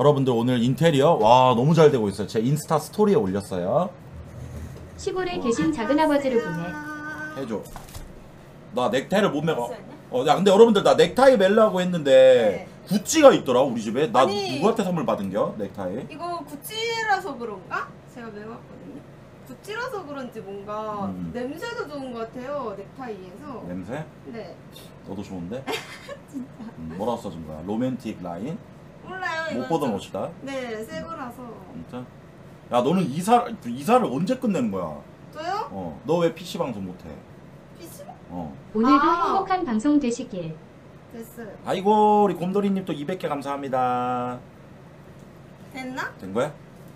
여러분들 오늘 인테리어 와 너무 잘 되고 있어요. 제 인스타 스토리에 올렸어요. 시골에 계신 작은아버지를 보내. 해줘. 나 넥타이를 못 매가. 야 근데 여러분들 나 넥타이 매려고 했는데 구찌가 있더라 우리 집에. 나 아니, 누구한테 선물 받은겨 넥타이? 이거 구찌라서 그런가? 제가 매봤거든요. 구찌라서 그런지 뭔가 냄새도 좋은 것 같아요. 넥타이에서. 냄새? 네. 너도 좋은데? 뭐라고 써준 거야? 로맨틱 라인? 몰라요. 못 보던 옷이다. 네, 새 거라서. 진짜? 야 너는 이사를 언제 끝내는 거야? 저요? 너 왜 PC 방송 못해? PC? 오늘도 아. 행복한 방송 되시길. 됐어요. 아이고 우리 곰돌이님 또 200개 감사합니다. 됐나? 된 거야?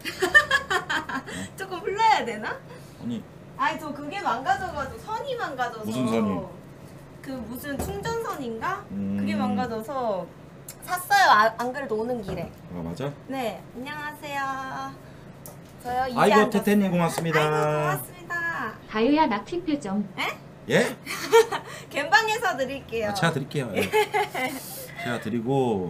조금 흘러야 되나? 아니 아니 저 그게 망가져가지고 선이 망가져서. 무슨 선이? 그 무슨 충전선인가? 음. 그게 망가져서 샀어요. 안 그래도 오는 길에. 아 맞아? 네. 안녕하세요. 저요 이제 아이고 앉았어요. 태태님 고맙습니다. 아이고 고맙습니다. 가유야 낙틱 표정. 예? 갬방에서 드릴게요. 제가 드릴게요. 예. 제가 드리고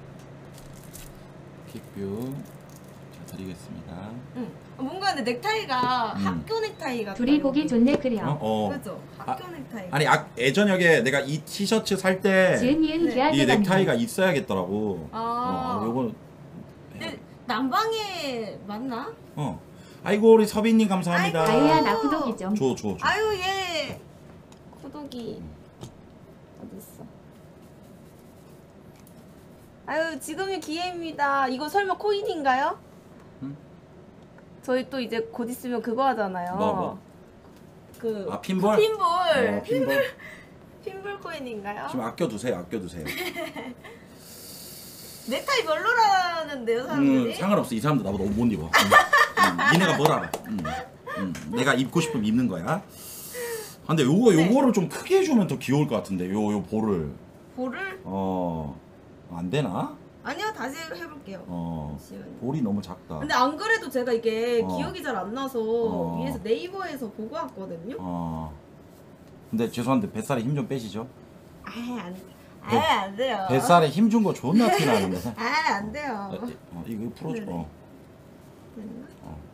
킥뷰 제가 드리겠습니다. 뭔가 근데 넥타이가 학교 넥타이 같아요. 둘이 보기 좋네 그려. 그죠? 학교 넥타이. 아니 예전역에 내가 이 티셔츠 살 때 이 지은 니은 네. 개알 대단히. 넥타이가 있어야겠더라고. 요거 근데 난방에 맞나? 아이고 우리 서빈님 감사합니다. 가유야 나 구독이 좀. 줘. 아유 얘 구독이 어딨어? 아유 지금이 기회입니다. 이거 설마 코인인가요? 응? 저희 또 이제 곧 있으면 그거 하잖아요. 뭐? 그 핀볼? 핀볼 핀볼 코인인가요? 지금 아껴두세요. 넥타이 별로라는데요 사람들이? 상관없어. 이 사람들 나보다 옷 못 입어. 니네가 뭘 알아. 내가 입고 싶으면 입는 거야. 근데 요거를 좀 크게 해주면 더 귀여울 것 같은데 요 볼을. 볼을? 안 되나? 아니요 다시 해볼게요. 잠시만요. 볼이 너무 작다. 근데 안 그래도 제가 이게 기억이 잘 안 나서 어. 위에서 네이버에서 보고 왔거든요. 근데 죄송한데 뱃살에 힘 좀 빼시죠. 안 돼요. 뱃살에 힘 준 거 존나 티나는데. 안 돼요. 이거 풀어줘. 네네. 됐나?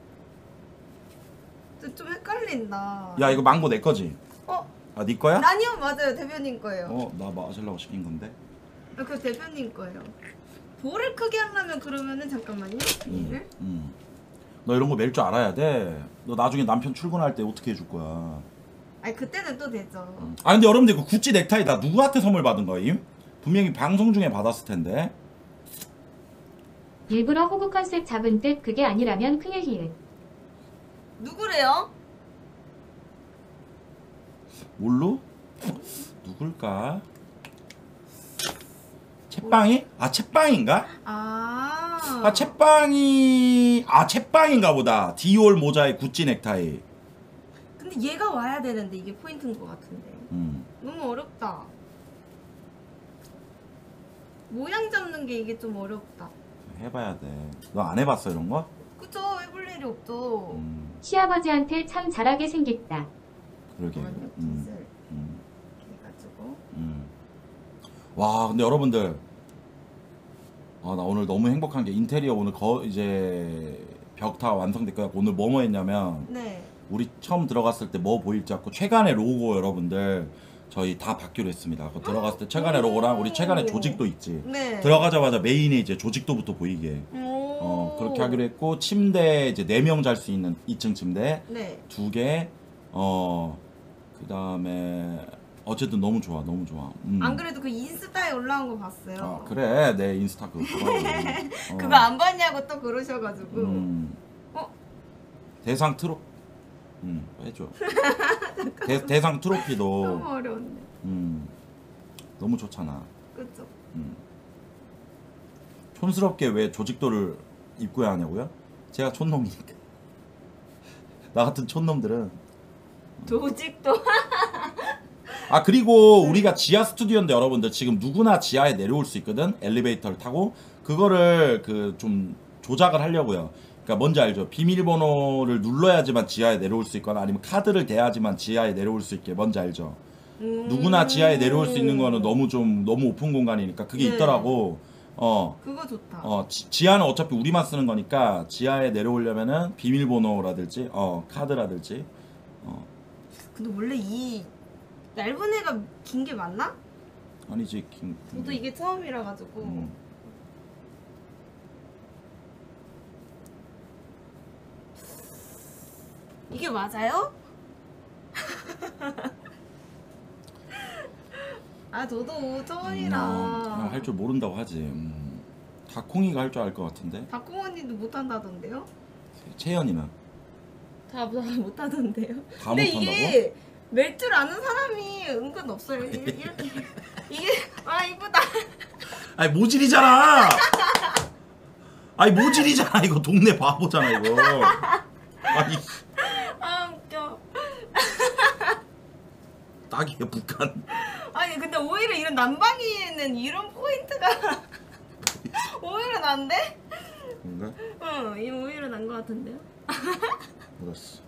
좀 헷갈린다. 야 이거 망고 내 거지? 네 거야? 아니요 맞아요 대표님 거예요. 나 마시려고 시킨 건데. 그 대표님 거예요. 볼을 크게 하려면 그러면은 잠깐만요. 비닐을? 너 이런 거 멜 줄 알아야 돼. 너 나중에 남편 출근할 때 어떻게 해줄 거야? 아니 그때는 또 되죠. 근데 여러분들 그 구찌 넥타이 다 누구한테 선물 받은 거임? 분명히 방송 중에 받았을 텐데. 일부러 호구 컨셉 잡은 듯 그게 아니라면 큰일 히읗. 누구래요? 뭘로? 누굴까? 채빵이? 채빵인가? 채빵인가 보다. 디올 모자에 구찌 넥타이. 근데 얘가 와야 되는데 이게 포인트인 것 같은데. 너무 어렵다. 모양 잡는 게 이게 좀 어렵다. 해봐야 돼. 너 안 해봤어 이런 거? 그쵸? 해볼 일이 없죠. 시아버지한테 참 잘하게 생겼다. 그러게. 잠깐만요. 붓을 해가지고. 와 근데 여러분들 나 오늘 너무 행복한 게 인테리어 오늘 이제 벽 다 완성됐고요. 오늘 뭐뭐 했냐면 네. 우리 처음 들어갔을 때 뭐 보일지 않고 최간의 로고 여러분들 저희 다 받기로 했습니다. 들어갔을 때 최간의 로고랑 우리 최간의 조직도 있지. 네. 들어가자마자 메인에 이제 조직도부터 보이게. 그렇게 하기로 했고 침대 이제 4명 잘 수 있는 2층 침대 네. 2개. 그다음에 어쨌든 너무 좋아. 안 그래도 그 인스타에 올라온 거 봤어요. 그래 내 인스타 그거 그거 안 봤냐고 또 그러셔가지고. 대상 트로 해줘. 대상 트로피도 너무 어려운데. 너무 좋잖아. 그쵸? 촌스럽게 왜 조직도를 입고야 하냐고요? 제가 촌놈이니까. 나 같은 촌놈들은 조직도. 그리고 우리가 지하 스튜디오인데 여러분들 지금 누구나 지하에 내려올 수 있거든. 엘리베이터를 타고 그거를 좀 조작을 하려고요. 그러니까 뭔지 알죠? 비밀번호를 눌러야지만 지하에 내려올 수 있거나 아니면 카드를 대야지만 지하에 내려올 수 있게. 뭔지 알죠? 누구나 지하에 내려올 수 있는 거는 너무 오픈 공간이니까 그게 네. 있더라고. 그거 좋다. 지하는 어차피 우리만 쓰는 거니까 지하에 내려오려면은 비밀번호라든지 카드라든지 근데 원래 이 얇은 애가 긴 게 맞나? 아니지 저도 이게 처음이라 가지고. 이게 맞아요? 아 저도 처음이라. 할 줄 모른다고 하지. 다콩이가 할 줄 알 것 같은데. 박공 언니도 못한다던데요? 채연이는 다 못하던데요? 다 근데 못한다고? 이게 멜 줄 아는 사람이 은근 없어요. 이렇게 이게 이쁘다. 아니 모질이잖아. 아니 모질이잖아 이거 동네 바보잖아 이거. 아니 웃겨. 딱이야 북한. 아니 근데 오히려 이런 난방이에는 이런 포인트가 오히려 난데? 뭔가? 이 오히려 난 것 같은데요? 알았어.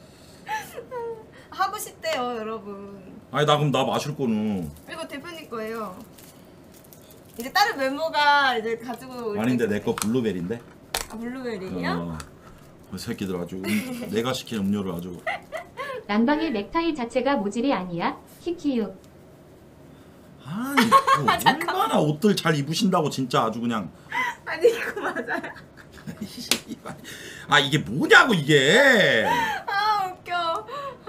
하고 싶대요 여러분. 아니 나 그럼 나 마실 거는. 이거 대표님 거예요. 이제 다른 멤버가 이제 가지고 올 아닌데 때- 내 거 블루베리인데. 아 블루베리요? 이 새끼들 아주 내가 시킨 음료를 아주. 난방의 넥타이 자체가 모질이 아니야. 키키유. 아니 뭐 얼마나 옷들 잘 입으신다고 진짜 아주 그냥. 아니 이거 맞아요. 아 이게 뭐냐고 이게. 웃겨.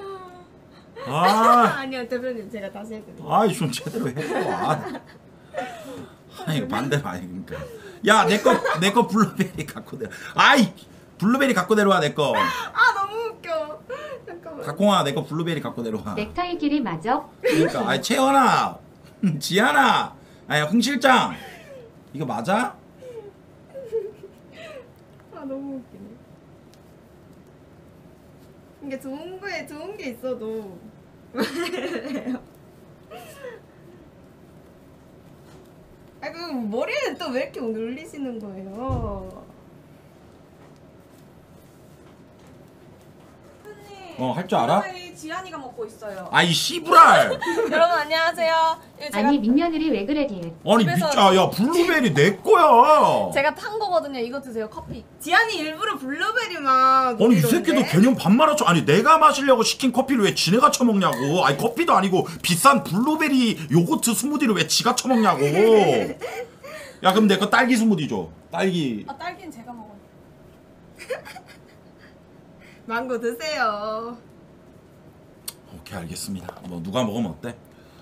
아. 아니요 대표님 제가 다시 해드릴게요. 아이 좀 제대로 해줘. 아니 반대로 아니 그러니까. 야 내 거 블루베리 갖고 내려. 아이 블루베리 갖고 내려와 내 거. 너무 웃겨. 잠깐만. 다콩아 내 거 블루베리 갖고 내려와. 넥타이 길이 맞아? 그러니까 아이 채연아, 지하나, 아니 흥 실장 이거 맞아? 너무 웃기네. 이게 좋은 게 있어도 그 머리는 또 왜 이렇게 올리시는 거예요? 할 줄 알아? 지한이가 먹고 있어요. 아이 씨부랄. 여러분 안녕하세요. 이거 제가 아니 민며느리 왜 그래 딜. 아니 집에서- 미짜 야 블루베리 내 거야. 제가 탄 거거든요. 이거 드세요. 커피. 지한이 일부러 블루베리만 아니 이 새끼도 개념 반말하죠. 아니 내가 마시려고 시킨 커피를 왜 지네가 처먹냐고. 아니 커피도 아니고 비싼 블루베리 요거트 스무디를 왜 지가 처먹냐고. 야 그럼 내 거 딸기 스무디 줘. 딸기. 아 딸기는 제가 먹어요. 망고 드세요. 오케이 알겠습니다. 뭐 누가 먹으면 어때?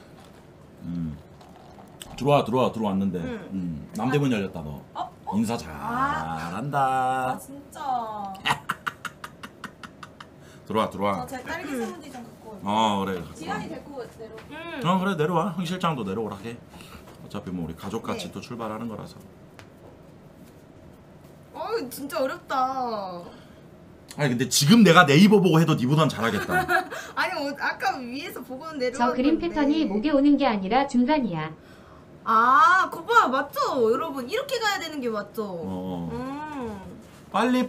들어왔는데. 남대문 열렸다 너. 인사 잘한다. 아 진짜. 들어와. 제 딸기 스무디 좀 갖고 올게요. 그래. 지한이 데리고 내려. 그래 내려와. 흥 실장도 내려오라 해. 어차피 뭐 우리 가족같이 네. 또 출발하는 거라서. 진짜 어렵다. 아니 근데 지금 내가 네이버 보고 해도 니보단 잘하겠다. 아니 아까 위에서 보고 내려왔는데 저 그림 패턴이 목에 오는 게 아니라 중간이야. 그거 맞죠? 여러분 이렇게 가야 되는 게 맞죠? 빨리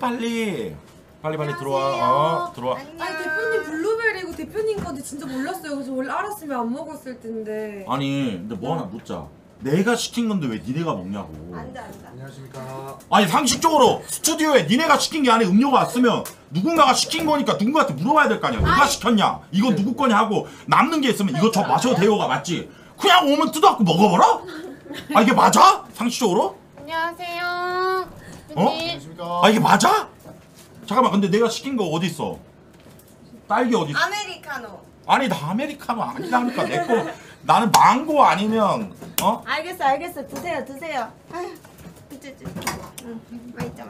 들어와. 들어와. 안녕. 아니 대표님 블루베리고 대표님 건데 진짜 몰랐어요. 그래서 원래 알았으면 안 먹었을 텐데. 아니 근데 뭐 하나 묻자. 내가 시킨 건데 왜 니네가 먹냐고. 앉아. 안녕하십니까. 아니 상식적으로 스튜디오에 니네가 시킨 게 안에 음료가 왔으면 누군가가 시킨 거니까 누군가한테 물어봐야 될 거 아니야. 누가 시켰냐? 이거 누구 거냐 하고 남는 게 있으면 이거 저 마셔도 돼요가 맞지? 그냥 오면 뜯어갖고 먹어버려? 이게 맞아? 상식적으로? 안녕하세요. 안녕하십니까. 이게 맞아? 잠깐만 근데 내가 시킨 거 어디 있어? 딸기 어디 있어? 아메리카노. 아니 나 아메리카노 아니라니까 내 거 나는 망고 아니면 알겠어. 드세요. 아휴, 맛있어.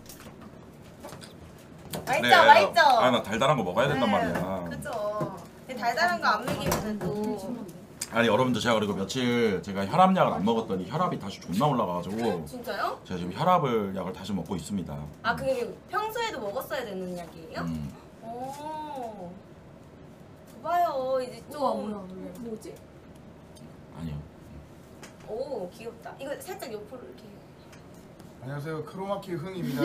맛있죠? 나 달달한 거 먹어야 된단 말이야. 그죠. 달달한 거 안 먹이면 또. 아니 여러분들 제가 그리고 며칠 제가 혈압약을 안 먹었더니 혈압이 다시 존나 올라가가지고 진짜요? 제가 지금 약을 다시 먹고 있습니다. 그게 평소에도 먹었어야 되는 약이에요? 오. 봐요 이제 좀. 뭐지? 아니요. 오 귀엽다. 이거 살짝 옆으로 이렇게. 안녕하세요. 크로마키 흥입니다.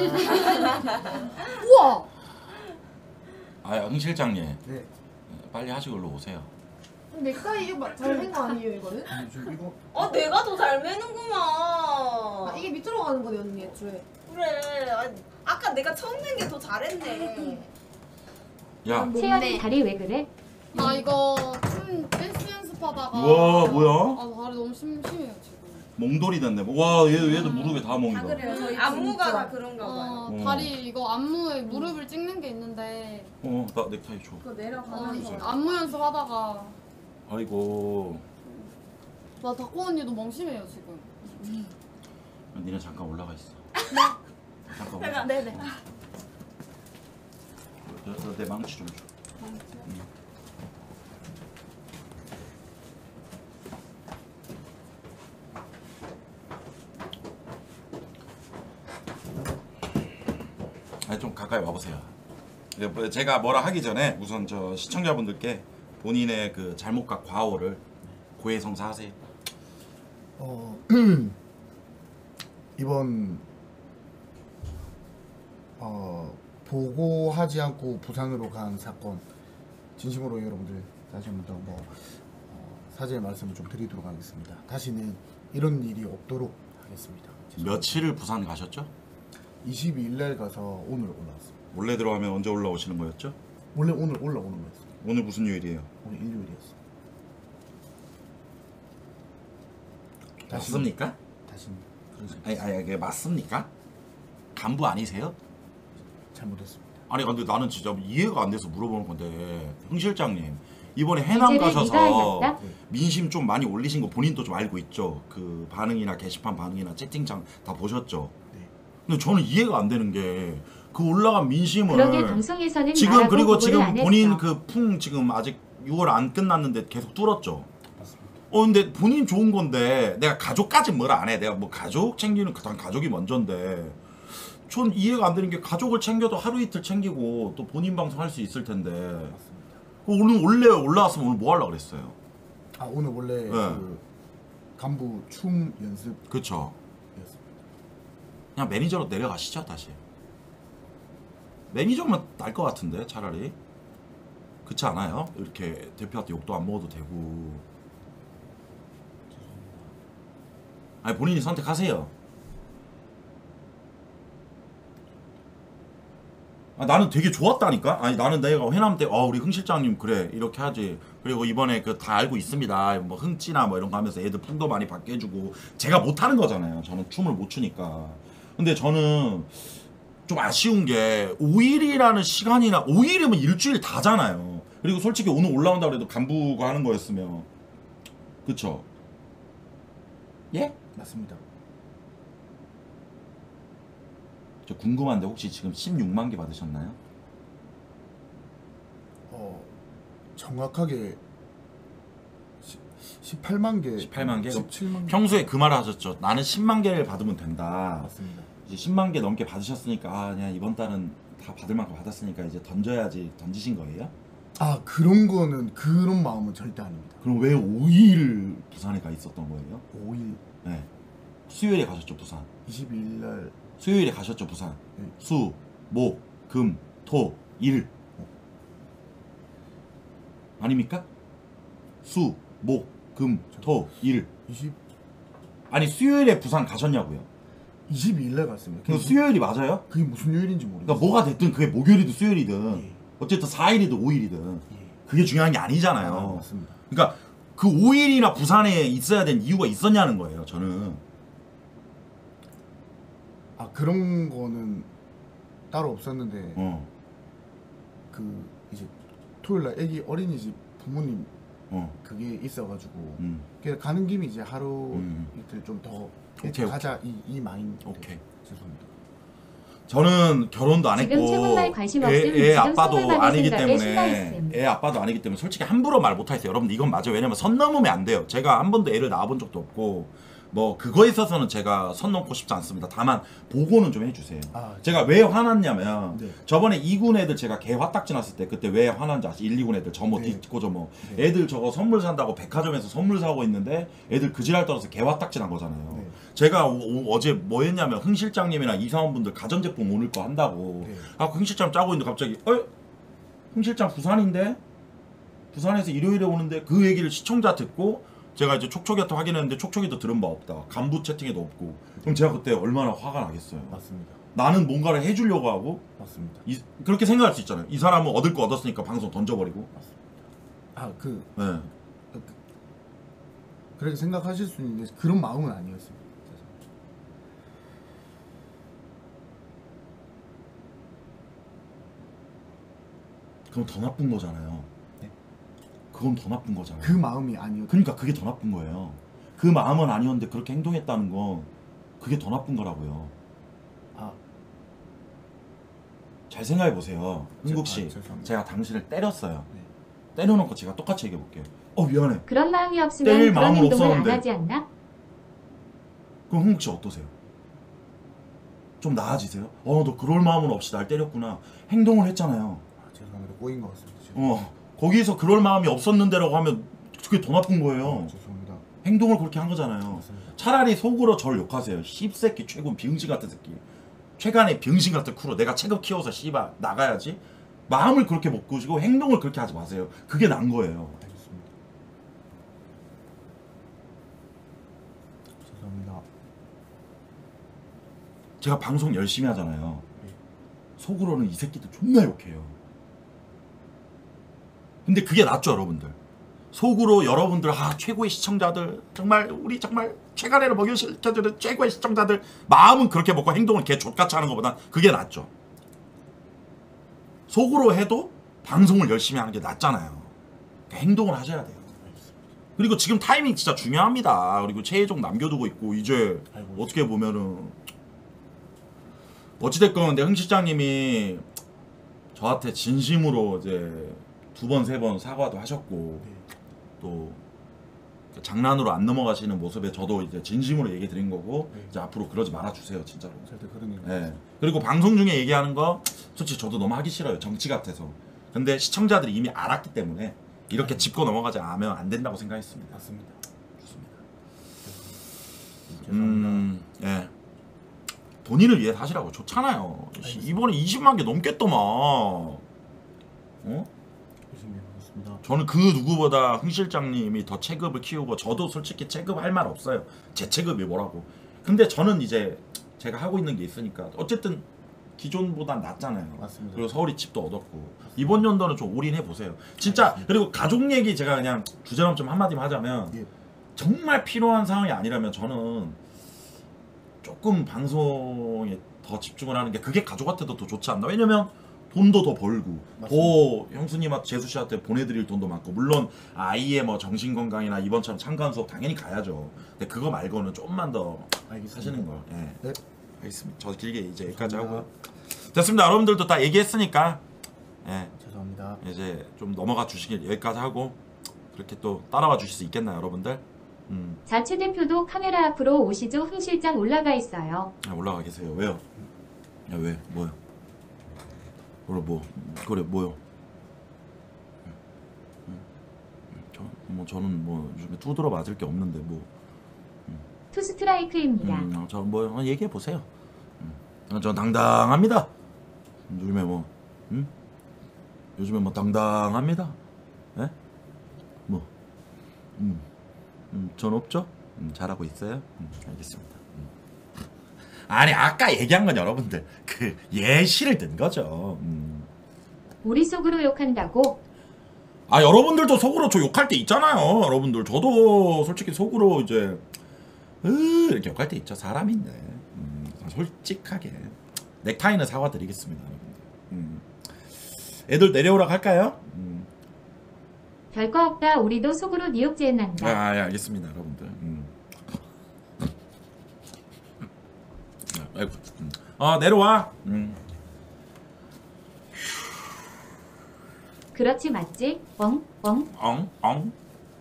우와. 흥 실장님 네. 빨리 하시고 일로 오세요. 넥타이 이거 잘된 거 아니에요 이거는? 이거 내가 더 잘 매는구만. 아, 이게 밑으로 가는 거네 언니 애초에. 그래. 아까 내가 처음 낸 게 더 잘했네. 야, 채연이 다리 왜 그래? 나 이거 댄스 연습하다가 우와, 뭐야? 아 다리 너무 심해요 지금. 몽돌이 됐네. 와, 얘도 무릎에 다 몽이다. 그래요 저희 안무가 진짜. 다 그런가 봐요. 다리 이거 안무에 무릎을 찍는 게 있는데 나 넥타이 줘. 그거 내려가면서. 안무 연습하다가 아이고. 나 덕호 언니도 멍심해요 지금. 니네 잠깐 올라가 있어. 잠깐 올라가. 제가 네네. 내 망치 좀 줘. 아니 좀 가까이 와보세요. 제가 뭐라 하기 전에 우선 저 시청자분들께 본인의 그 잘못과 과오를 고해성사하세요. 이번 보고하지 않고 부산으로 간 사건 진심으로 여러분들 다시 한 번 더 사죄의 말씀을 좀 드리도록 하겠습니다. 다시는 이런 일이 없도록 하겠습니다. 며칠을 부산 가셨죠? 22일 날 가서 오늘 올라왔습니다. 원래 들어가면 언제 올라오시는 거였죠? 원래 오늘 올라오는 거였어요. 오늘 무슨 요일이에요? 오늘 일요일이었어요. 맞습니까? 다시는 그런 생각 아니 그게 맞습니까? 간부 아니세요? 잘못했습니다. 아니 근데 나는 진짜 이해가 안 돼서 물어보는 건데 흥 실장님 이번에 해남 이제는 가셔서 네가 알겠다? 민심 좀 많이 올리신 거 본인도 좀 알고 있죠? 그 반응이나 게시판 반응이나 채팅창 다 보셨죠? 네. 근데 저는 이해가 안 되는 게 그 올라간 민심을 그러게 방송에서는 지금 말하고 그리고 보고를 지금 안 본인 했어. 그 풍 지금 아직 6월 안 끝났는데 계속 뚫었죠? 맞습니다. 근데 본인 좋은 건데 내가 가족까지 뭐라 안 해. 내가 뭐 가족 챙기는 그냥 가족이 먼저인데 전 이해가 안 되는 게 가족을 챙겨도 하루 이틀 챙기고 또 본인 방송 할 수 있을 텐데 오늘 원래 올라왔으면 오늘 뭐 하려고 그랬어요? 아 오늘 원래 그 간부 춤 연습이었습니다. 그쵸? 그냥 매니저로 내려가시죠 다시. 매니저면 날 것 같은데 차라리. 그렇지 않아요? 이렇게 대표한테 욕도 안 먹어도 되고. 아니 본인이 선택하세요. 나는 되게 좋았다니까. 아니 나는 내가 회남 때 우리 흥 실장님 그래 이렇게 하지. 그리고 이번에 그 다 알고 있습니다. 뭐 흥찌나 뭐 이런 거 하면서 애들 풍도 많이 받게 해주고 제가 못하는 거잖아요. 저는 춤을 못 추니까. 근데 저는 좀 아쉬운 게 5일이라는 시간이나 5일이면 일주일 다잖아요. 그리고 솔직히 오늘 올라온다 그래도 간부가 하는 거였으면 그쵸? 예? 맞습니다. 저 궁금한데 혹시 지금 16만 개 받으셨나요? 정확하게 18만 개, 18만 개? 17만 개 평소에 그 말을 하셨죠. 나는 10만 개를 받으면 된다. 맞습니다. 이제 10만 개 넘게 받으셨으니까 그냥 이번 달은 다 받을 만큼 받았으니까 이제 던져야지 던지신 거예요? 아 그런 거는 그런 마음은 절대 아닙니다. 그럼 왜 5일 부산에 가 있었던 거예요? 5일 네. 수요일에 가셨죠 부산. 22일 날 수요일에 가셨죠 부산. 네. 수, 목, 금, 토, 일. 아닙니까? 수, 목, 금, 토, 일. 20 아니 수요일에 부산 가셨냐고요? 22일 날 갔습니다. 그 수요일이 맞아요? 그게 무슨 요일인지 모르겠어요. 그러니까 뭐가 됐든 그게 목요일이든 수요일이든 예. 어쨌든 4일이든 5일이든 예. 그게 중요한 게 아니잖아요. 아, 맞습니다. 그러니까 그 5일이나 부산에 있어야 된 이유가 있었냐는 거예요. 저는. 아 그런 거는 따로 없었는데 그 이제 토요일 날 애기 어린이집 부모님 그게 있어가지고 그냥 가는 김에 이제 하루 이틀 좀 더 오케이, 가자 이 마인. 오케이. 죄송합니다. 저는 결혼도 안 지금 했고 최군날 관심 없음. 애 지금 아빠도 선물 받을 아니기 생각에 때문에 신나있음. 애 아빠도 아니기 때문에 솔직히 함부로 말 못하겠어요. 여러분들 이건 맞아요. 왜냐면 선 넘으면 안 돼요. 제가 한 번도 애를 낳아본 적도 없고 뭐 그거에 있어서는 제가 선 넘고 싶지 않습니다. 다만 보고는 좀 해주세요. 제가 왜 화났냐면 네. 저번에 2군 애들 제가 개 화딱지 났을 때 그때 왜 화난지 아시죠? 1, 2군 애들 저뭐 네. 디스코 저뭐 네. 애들 저거 선물 산다고 백화점에서 선물 사고 있는데 애들 그 지랄 떨어서 개 화딱지 난 거잖아요. 네. 제가 어제 뭐 했냐면 흥 실장님이랑 이사원분들 가전제품 오늘 거 한다고 네. 흥 실장 짜고 있는데 갑자기 흥 실장 부산인데? 부산에서 일요일에 오는데 그 얘기를 시청자 듣고 제가 이제 촉촉이한테 확인했는데 촉촉이도 들은 바 없다. 간부 채팅에도 없고. 그럼 제가 그때 얼마나 화가 나겠어요. 맞습니다. 나는 뭔가를 해주려고 하고 맞습니다. 그렇게 생각할 수 있잖아요. 이 사람은 얻을 거 얻었으니까 방송 던져버리고. 네. 그렇게 생각하실 수 있는데 그런 마음은 아니었습니다. 그럼 더 나쁜 거잖아요. 네? 그건 더 나쁜 거잖아요. 그 마음이 아니었. 그러니까 그게 더 나쁜 거예요. 그 마음은 아니었는데 그렇게 행동했다는 건 그게 더 나쁜 거라고요. 잘 생각해 보세요. 흥국 씨, 제가 당신을 때렸어요. 네. 때려놓고 제가 똑같이 얘기해 볼게요. 미안해. 그런 마음이 없으면 때릴 그런 마음은 행동을 안 없었는데. 하지 않나? 그럼 흥국 씨 어떠세요? 좀 나아지세요? 너 그럴 마음은 없이 날 때렸구나. 행동을 했잖아요. 죄송합니다. 꼬인 것 같습니다. 거기서 그럴 마음이 없었는데라고 하면 그게 더 나쁜 거예요. 죄송합니다. 행동을 그렇게 한 거잖아요. 맞습니다. 차라리 속으로 저를 욕하세요. 씹새끼 최군 병신 같은 새끼. 최간의 병신 같은 쿠로 내가 체급 키워서 씨발 나가야지. 마음을 그렇게 못 꾸시고 행동을 그렇게 하지 마세요. 그게 난 거예요. 알겠습니다. 죄송합니다. 제가 방송 열심히 하잖아요. 네. 속으로는 이 새끼들 존나 욕해요. 근데 그게 낫죠, 여러분들. 속으로 여러분들 최고의 시청자들 정말 우리 정말 최간애를 먹여시켜주는 최고의 시청자들 마음은 그렇게 먹고 행동은 개 족같이 하는 것보다 그게 낫죠. 속으로 해도 방송을 열심히 하는 게 낫잖아요. 그러니까 행동을 하셔야 돼요. 그리고 지금 타이밍 진짜 중요합니다. 그리고 최혜종 남겨두고 있고 이제 어떻게 보면은 어찌됐건 근데 흥 실장님이 저한테 진심으로 이제 2번, 3번 사과도 하셨고 또 장난으로 안 넘어가시는 모습에 저도 이제 진심으로 얘기 드린 거고 이제 앞으로 그러지 말아 주세요, 진짜로. 절대 그런 일. 네. 그리고 방송 중에 얘기하는 거 솔직히 저도 너무 하기 싫어요, 정치 같아서. 근데 시청자들이 이미 알았기 때문에 이렇게 짚고 넘어가지 않으면 안 된다고 생각했습니다. 맞습니다. 좋습니다. 예. 본인을 위해 하시라고. 좋잖아요. 이번에 20만 개 넘겠더만. 저는 그 누구보다 흥 실장님이 더 체급을 키우고 저도 솔직히 체급할 말 없어요. 제 체급이 뭐라고. 근데 저는 이제 제가 하고 있는 게 있으니까 어쨌든 기존보단 낫잖아요. 맞습니다. 그리고 서울이 집도 얻었고 이번 연도는 좀 올인해 보세요. 진짜. 그리고 가족 얘기 제가 그냥 주제넘 좀 한마디만 하자면 정말 필요한 상황이 아니라면 저는 조금 방송에 더 집중을 하는 게 그게 가족한테도 더 좋지 않나. 왜냐면 돈도 더 벌고 더 형수님한테 재수씨한테 보내드릴 돈도 많고 물론 아이의 뭐 정신건강이나 이번처럼 참관 수업 당연히 가야죠. 근데 그거 말고는 조금만 더 하시는 거. 예. 네. 알겠습니다. 저 길게 이제 여기까지 하고요. 됐습니다. 여러분들도 다 얘기했으니까 예. 죄송합니다. 이제 좀 넘어가 주시길 여기까지 하고 그렇게 또 따라와 주실 수 있겠나요, 여러분들? 자최 대표도 카메라 앞으로 오시죠. 흥 실장 올라가 있어요. 올라가 계세요. 왜요? 야, 왜? 뭐요? 그래 뭐요? 저는 뭐 요즘에 두드러 맞을 게 없는데 뭐. 투 스트라이크입니다. 저 뭐 얘기해 보세요. 저 당당합니다. 요즘에 뭐, 요즘에 뭐 당당합니다. 예? 뭐, 전 없죠? 잘하고 있어요. 알겠습니다. 아니 아까 얘기한 건 여러분들 그 예시를 든 거죠. 우리 속으로 욕한다고? 여러분들도 속으로 저 욕할 때 있잖아요. 여러분들 저도 솔직히 속으로 이제 이렇게 욕할 때 있죠. 사람인데 솔직하게 넥타이는 사과드리겠습니다. 여러분들. 애들 내려오라고 할까요? 별거 없다. 우리도 속으로 니욕질 난다. 예, 알겠습니다, 여러분들. 내려와. 그렇지 맞지? 엉.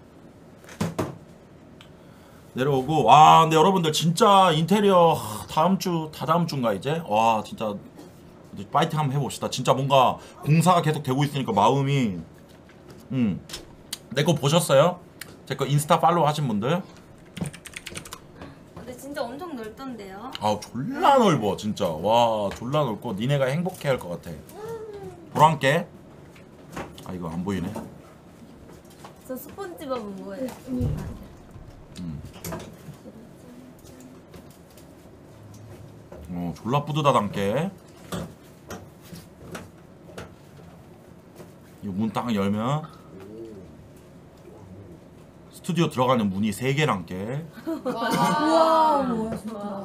내려오고. 근데 여러분들 진짜 인테리어 다음 주인가 이제? 와, 진짜 파이팅 한번 해봅시다. 진짜 뭔가 공사가 계속 되고 있으니까 마음이. 내 거 보셨어요? 제 거 인스타 팔로우 하신 분들? 근데 진짜 엄청 넓던데요? 졸라 넓어 진짜. 와, 졸라 넓고 니네가 행복해할 것 같아. 보란께. 이거 안 보이네. 저 스폰지밥은 뭐예요? 졸라 뿌듯하단께. 이 문 딱 열면 스튜디오 들어가는 문이 3개란께. 우와 뭐야 진짜.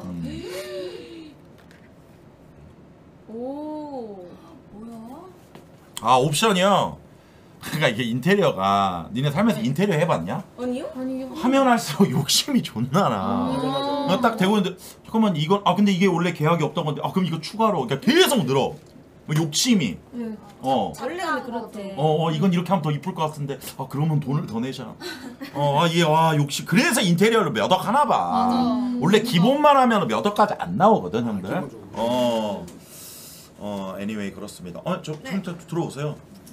오. 뭐야? 아 옵션이요. 그러니까 이게 인테리어가 니네 살면서 인테리어 해봤냐? 아니요? 아니 이게 하면 할수록 욕심이 존나 나. 그냥 딱 대고 있는데 잠깐만 이건 근데 이게 원래 계약이 없던 건데 그럼 이거 추가로 그러니까 계속 늘어. 뭐 욕심이. 원래는 그렇대. 이건 이렇게 하면 더 이쁠 것 같은데 그러면 돈을 더 내자. 이게 욕심. 그래서 인테리어를 몇 억 하나 봐. 맞아. 원래 기본만 하면 몇 억까지 안 나오거든 형들. anyway 그렇습니다. 좀 들어오세요.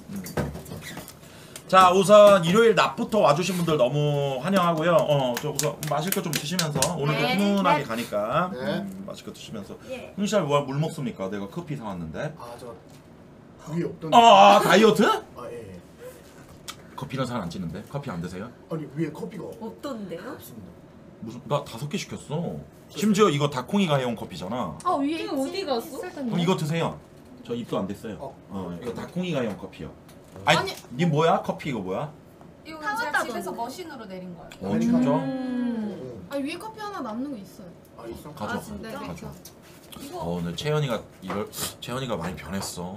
자 우선 일요일 낮부터 와주신 분들 너무 환영하고요. 저 우선 마실 거 좀 드시면서 오늘도 훈훈하게 가니까 마실 거 드시면서. 흥시알 물 먹습니까? 내가 커피 사왔는데. 저 위에 없던데. 다이어트? 예. 커피는 잘 안 찌는데? 커피 안 드세요? 아니 위에 커피가 없던데요? 없습니다. 무슨 나 5개 시켰어. 심지어 이거 다콩이가 해온 커피잖아. 위에 이거 어디 갔어? 있을 텐데. 그럼 이거 드세요. 저 입도 안 됐어요. 이거 다콩이가 해온 커피요. 아니. 니 뭐야? 커피 이거 뭐야? 이거 타왔다던데. 제가 집에서 머신으로 내린 거예요. 진짜? 위에 커피 하나 남는 거 있어요. 있어? 가져. 네, 가져. 이거 오늘 채연이가 많이 변했어.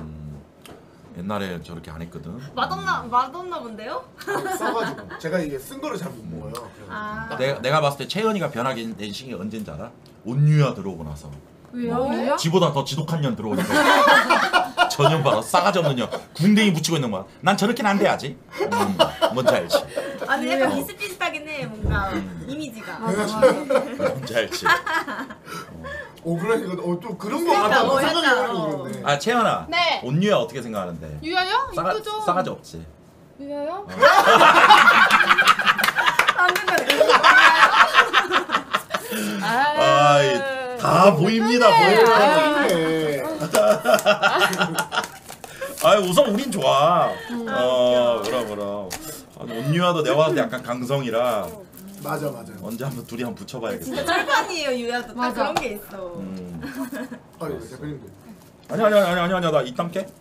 옛날에 저렇게 안 했거든. 맛없나 본데요? 싸가지고 제가 이게 쓴 거를 잘 못 먹어요. 내가 봤을 때 채연이가 변하게 된 시기가 언제인지 알아? 온유야 들어오고 나서. 왜요? 지보다 더 지독한 년 들어오니까 전년 봐라 싸가지 없는 년 궁뎅이 붙이고 있는 거야. 난 저렇게는 안 돼야지. 뭔지 알지? 아니 약간 비슷비슷하긴 해 뭔가 이미지가. 뭔지 알지? 그러니까 또 그런 거 그러니까, 같다고 약간, 생각해보고 있는데. 채연아. 네. 온유야 어떻게 생각하는데? 유야요? 이쁘죠? 싸가지 없지. 유야요? 다 보입니다. 네. 우선 우린 좋아. 그럼. 온유야도 내가 봤을 때 약간 강성이라 맞아. 언제 한번 둘이 한번 붙여봐야겠다. 진짜 쩔판이에요 유야도. 딱 맞아. 그런 게 있어. 대표님들. 아니야 나 이땀 깨.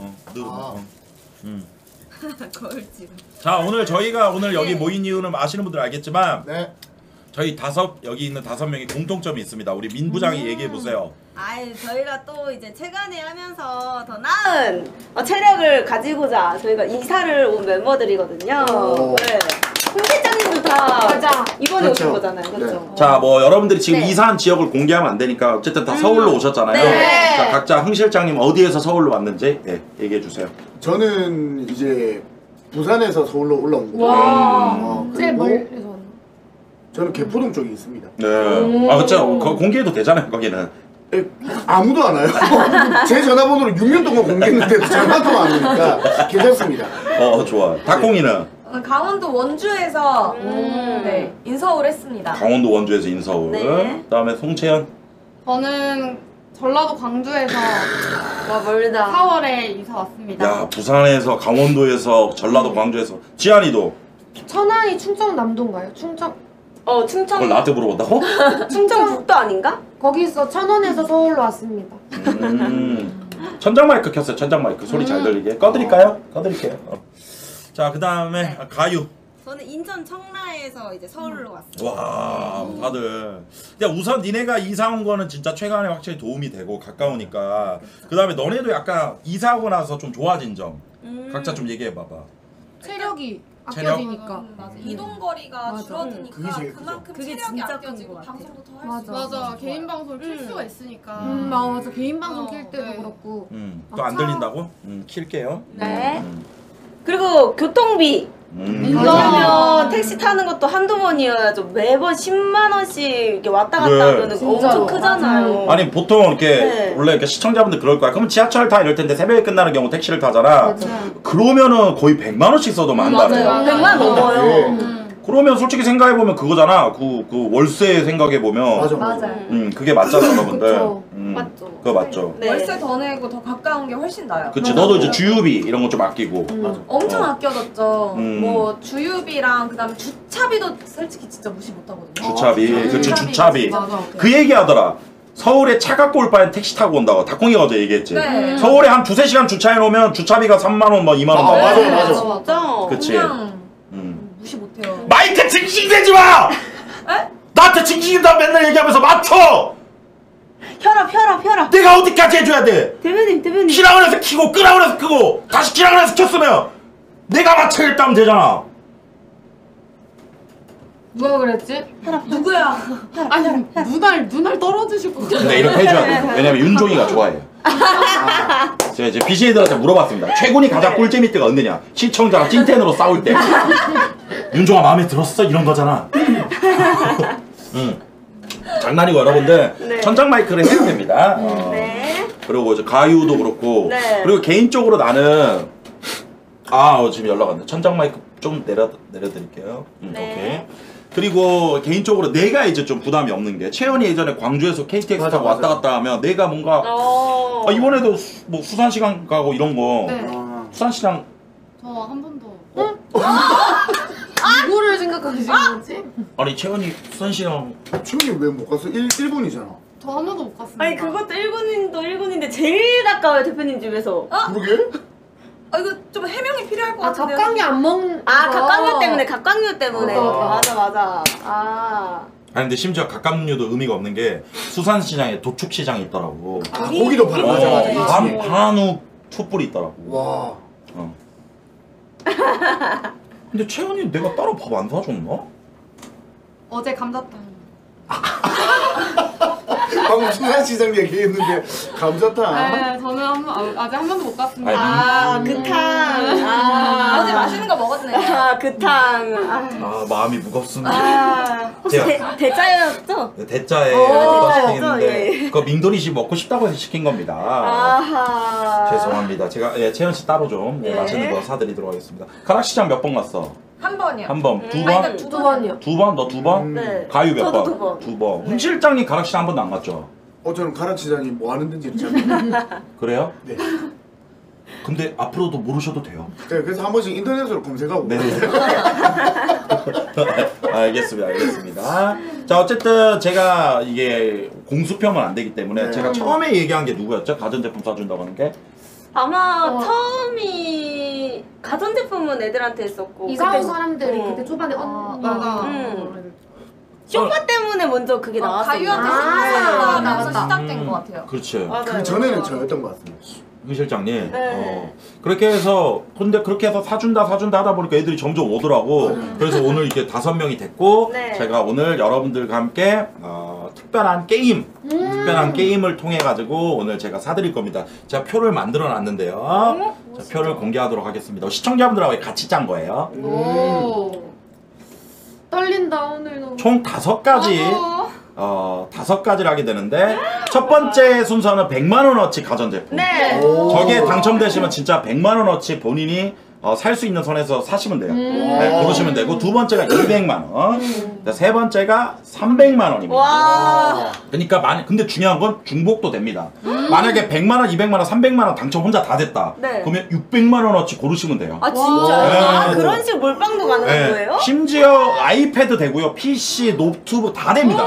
거울질. 자 저희가 오늘 여기 모인 이유는 아시는 분들 알겠지만 네. 저희 여기 있는 5명이 공통점이 있습니다. 우리 민 부장이 얘기해 보세요. 저희가 또 이제 체간에 하면서 더 나은 체력을 가지고자 저희가 이사를 온 멤버들이거든요. 네. 홍 실장님도 다 이번에 오신 거잖아요. 그렇죠? 자, 여러분들이 지금 네. 이사한 지역을 공개하면 안 되니까 어쨌든 다 서울로 오셨잖아요. 네. 자, 각자 흥 실장님 어디에서 서울로 왔는지 얘기해 주세요. 저는 이제 부산에서 서울로 올라온 거예요. 와. 제일 그리고 멀리서 왔나? 저는 개포동 쪽에 있습니다. 네. 그렇죠. 공개해도 되잖아요, 거기는. 아무도 안 와요. 제 전화번호를 6년 동안 공개했는데도 전화도 안 오니까 괜찮습니다. 좋아. 닭공이는 강원도 원주에서 인서울 했습니다. 강원도 원주에서 인서울. 네. 그다음에 송채연. 저는 전라도 광주에서 와 멀다. 4월에 이사 왔습니다. 야, 부산에서 강원도에서 전라도 광주에서. 지한이도. 천안이 충청 남도인가요? 충청 충청. 그걸 나한테 물어본다고? 충청북도 아닌가? 거기서 천원에서 서울로 왔습니다. 천장 마이크 켰어요. 천장 마이크 소리 잘 들리게. 꺼드릴까요? 꺼드릴게요. 자, 그다음에 가유. 저는 인천 청라에서 이제 서울로 왔어요. 와, 다들. 근데 우선 니네가 이사 온 거는 진짜 최근에 확실히 도움이 되고 가까우니까. 그다음에 너네도 약간 이사하고 나서 좀 좋아진 점. 각자 좀 얘기해 봐봐. 체력이 체력? 아껴지니까. 맞아. 이동 거리가 맞아. 줄어드니까 그게 제일 크죠. 그만큼 그게 체력이 진짜 아껴지고 큰 것 같아. 방송도 더 할 수 맞아. 있어. 맞아. 개인 방송을 킬 수가 있으니까. 맞아. 개인 방송 킬 때도 네. 그렇고. 또 안 들린다고? 킬게요. 네. 그리고 교통비. 왜냐면 택시 타는 것도 한두 번이어야죠. 매번 10만 원씩 이렇게 왔다 갔다 그래. 하면 엄청 진짜로. 크잖아요. 아니 보통 이렇게 네. 원래 이렇게 시청자분들 그럴 거야. 그러면 지하철 타 이럴 텐데 새벽에 끝나는 경우 택시를 타잖아. 맞아. 그러면은 거의 100만 원씩 써도 맞아요. 많다네. 100만 넘어요. 그러면 솔직히 생각해보면 그거잖아. 그 월세 생각해보면. 맞아. 맞아요. 그게 맞잖아, 여러분들. 그쵸. 맞죠. 그거 맞죠. 네. 월세 더 내고 더 가까운 게 훨씬 나아요. 그치, 너도 이제 주유비 이런 거 좀 아끼고. 엄청 아껴졌죠. 음. 뭐 주유비랑 그다음에 주차비도 솔직히 진짜 무시 못하거든요. 주차비, 그치, 주차비. 맞아. 그 얘기 하더라. 서울에 차 갖고 올 바엔 택시 타고 온다고. 닭콩이가 어제 얘기했지. 네. 서울에 한 2-3시간 주차해 놓으면 주차비가 3만원, 뭐 2만원. 아, 맞아. 진짜. 그치. 그냥 음. 무시 못해요. 마이크 징징대지 마! 에? 나한테 징징댄다 맨날 얘기하면서 맞춰! 혈압. 내가 어디까지 해줘야 돼? 대표님. 키라고 해서 키고 끄라고 해서 끄고 다시 키라고 해서 켰으면 내가 맞춰야겠다 하면 되잖아. 누가 그랬지? 누구야? 아니 눈알 떨어지실 것 같아. 근데 이렇게 해줘야 돼. 왜냐면 윤종이가 좋아해요. 제가 이제 BJ들한테 물어봤습니다. 최군이 가장 꿀잼일 때가 언제냐? 시청자랑 찐텐으로 싸울 때. 윤종아 마음에 들었어? 이런 거잖아. 장난이고 여러분들 네. 천장 마이크를 해야 됩니다. 네. 그리고 이제 가유도 그렇고 네. 그리고 개인적으로 나는 지금 연락 왔네. 천장 마이크 좀 내려드릴게요. 네. 오케이. 그리고 개인적으로 내가 이제 좀 부담이 없는 게 채연이 예전에 광주에서 KTX 맞아, 타고 왔다 갔다 하면 내가 뭔가 이번에도 뭐 수산시장 가고 이런 거 네. 수산시장 저 한 번도. 누구를 생각하시는 거지? 아니 채연이 수산시장 최근에 왜 못 갔어? 일본이잖아. 저 한 번도 못 갔습니다. 아니 그것도 1군인데 제일 가까워요 대표님 집에서. 그러게? 아 이거 좀 해명이 필요할 것 아 같은데요. 갑각이 안 먹는. 각각류 때문에. 맞아. 아. 아니 근데 심지어 갑각류도 의미가 없는 게 수산시장에 도축시장이 있더라고. 고기도 팔아. 맞아. 한우 촛불이 있더라고. 와. 근데 채연이 내가 따로 밥 안 사줬나? 어제 감자탕. 방금 수산시장 얘기했는데 감자탕. 네, 저는 아직 한 번도 못 갔습니다. 아니, 그 탕. 어제 맛있는 거 먹었네. 그 탕. 마음이 무겁습니다. 혹시 제가- 대짜였죠? 대짜에 대짜였죠? 시키는데 예. 그거 민돌이 씨 먹고 싶다고 해서 시킨 겁니다. 아하. 죄송합니다. 제가 채연 씨 따로 좀 네. 맛있는 거 사드리도록 하겠습니다. 가락시장 몇 번 갔어? 한 번이요. 한 번, 두 아니, 번? 두 번이요. 두 번? 너 두 번? 네. 가유 몇 저도 번? 두 번. 두 번. 훈 실장님 가락시장 한 번도 안 갔죠? 저는 가락시장이 뭐 하는 데인지 잘 모르겠어요. 그래요? 네. 근데 앞으로도 모르셔도 돼요. 네, 그래서 한 번씩 인터넷으로 검색하고. 네. 알겠습니다. 자, 어쨌든 제가 이게 공수평은 안 되기 때문에 네. 제가 처음에 얘기한 게 누구였죠? 가전제품 사준다고 하는 게? 아마 처음이 가전제품은 애들한테 했었고 이상한 그때- 사람들이 어. 그때 초반에 맞아. 쇼파 때문에 먼저 그게 나왔어요. 가유한테 아, 나면서 맞다. 시작된 것 같아요. 그렇지. 맞아요. 그 전에는 저였던 것 같습니다. 훈 실장님. 네. 그렇게 해서 근데 그렇게 해서 사준다 하다 보니까 애들이 점점 오더라고. 그래서 오늘 이렇게 5명이 됐고 네. 제가 오늘 여러분들과 함께 특별한 게임을 통해 가지고 오늘 제가 사드릴 겁니다. 제가 표를 만들어 놨는데요. 자, 표를 공개하도록 하겠습니다. 시청자분들하고 같이 짠 거예요. 오. 떨린다 오늘 너무. 총 5가지 5가지를 하게 되는데 첫 번째 순서는 100만 원어치 가전제품. 네. 저기에 당첨되시면 진짜 100만 원어치 본인이 살 수 있는 선에서 사시면 돼요. 네, 고르시면 되고 두 번째가 200만 원, 세 번째가 300만 원입니다. 와. 그러니까 근데 중요한 건 중복도 됩니다. 만약에 100만 원, 200만 원, 300만 원 당첨 혼자 다 됐다. 네. 그러면 600만 원어치 고르시면 돼요. 아 진짜요? 네. 아 그런 식으로 몰빵도 가능한 거예요? 심지어 아이패드 되고요, PC, 노트북 다 됩니다.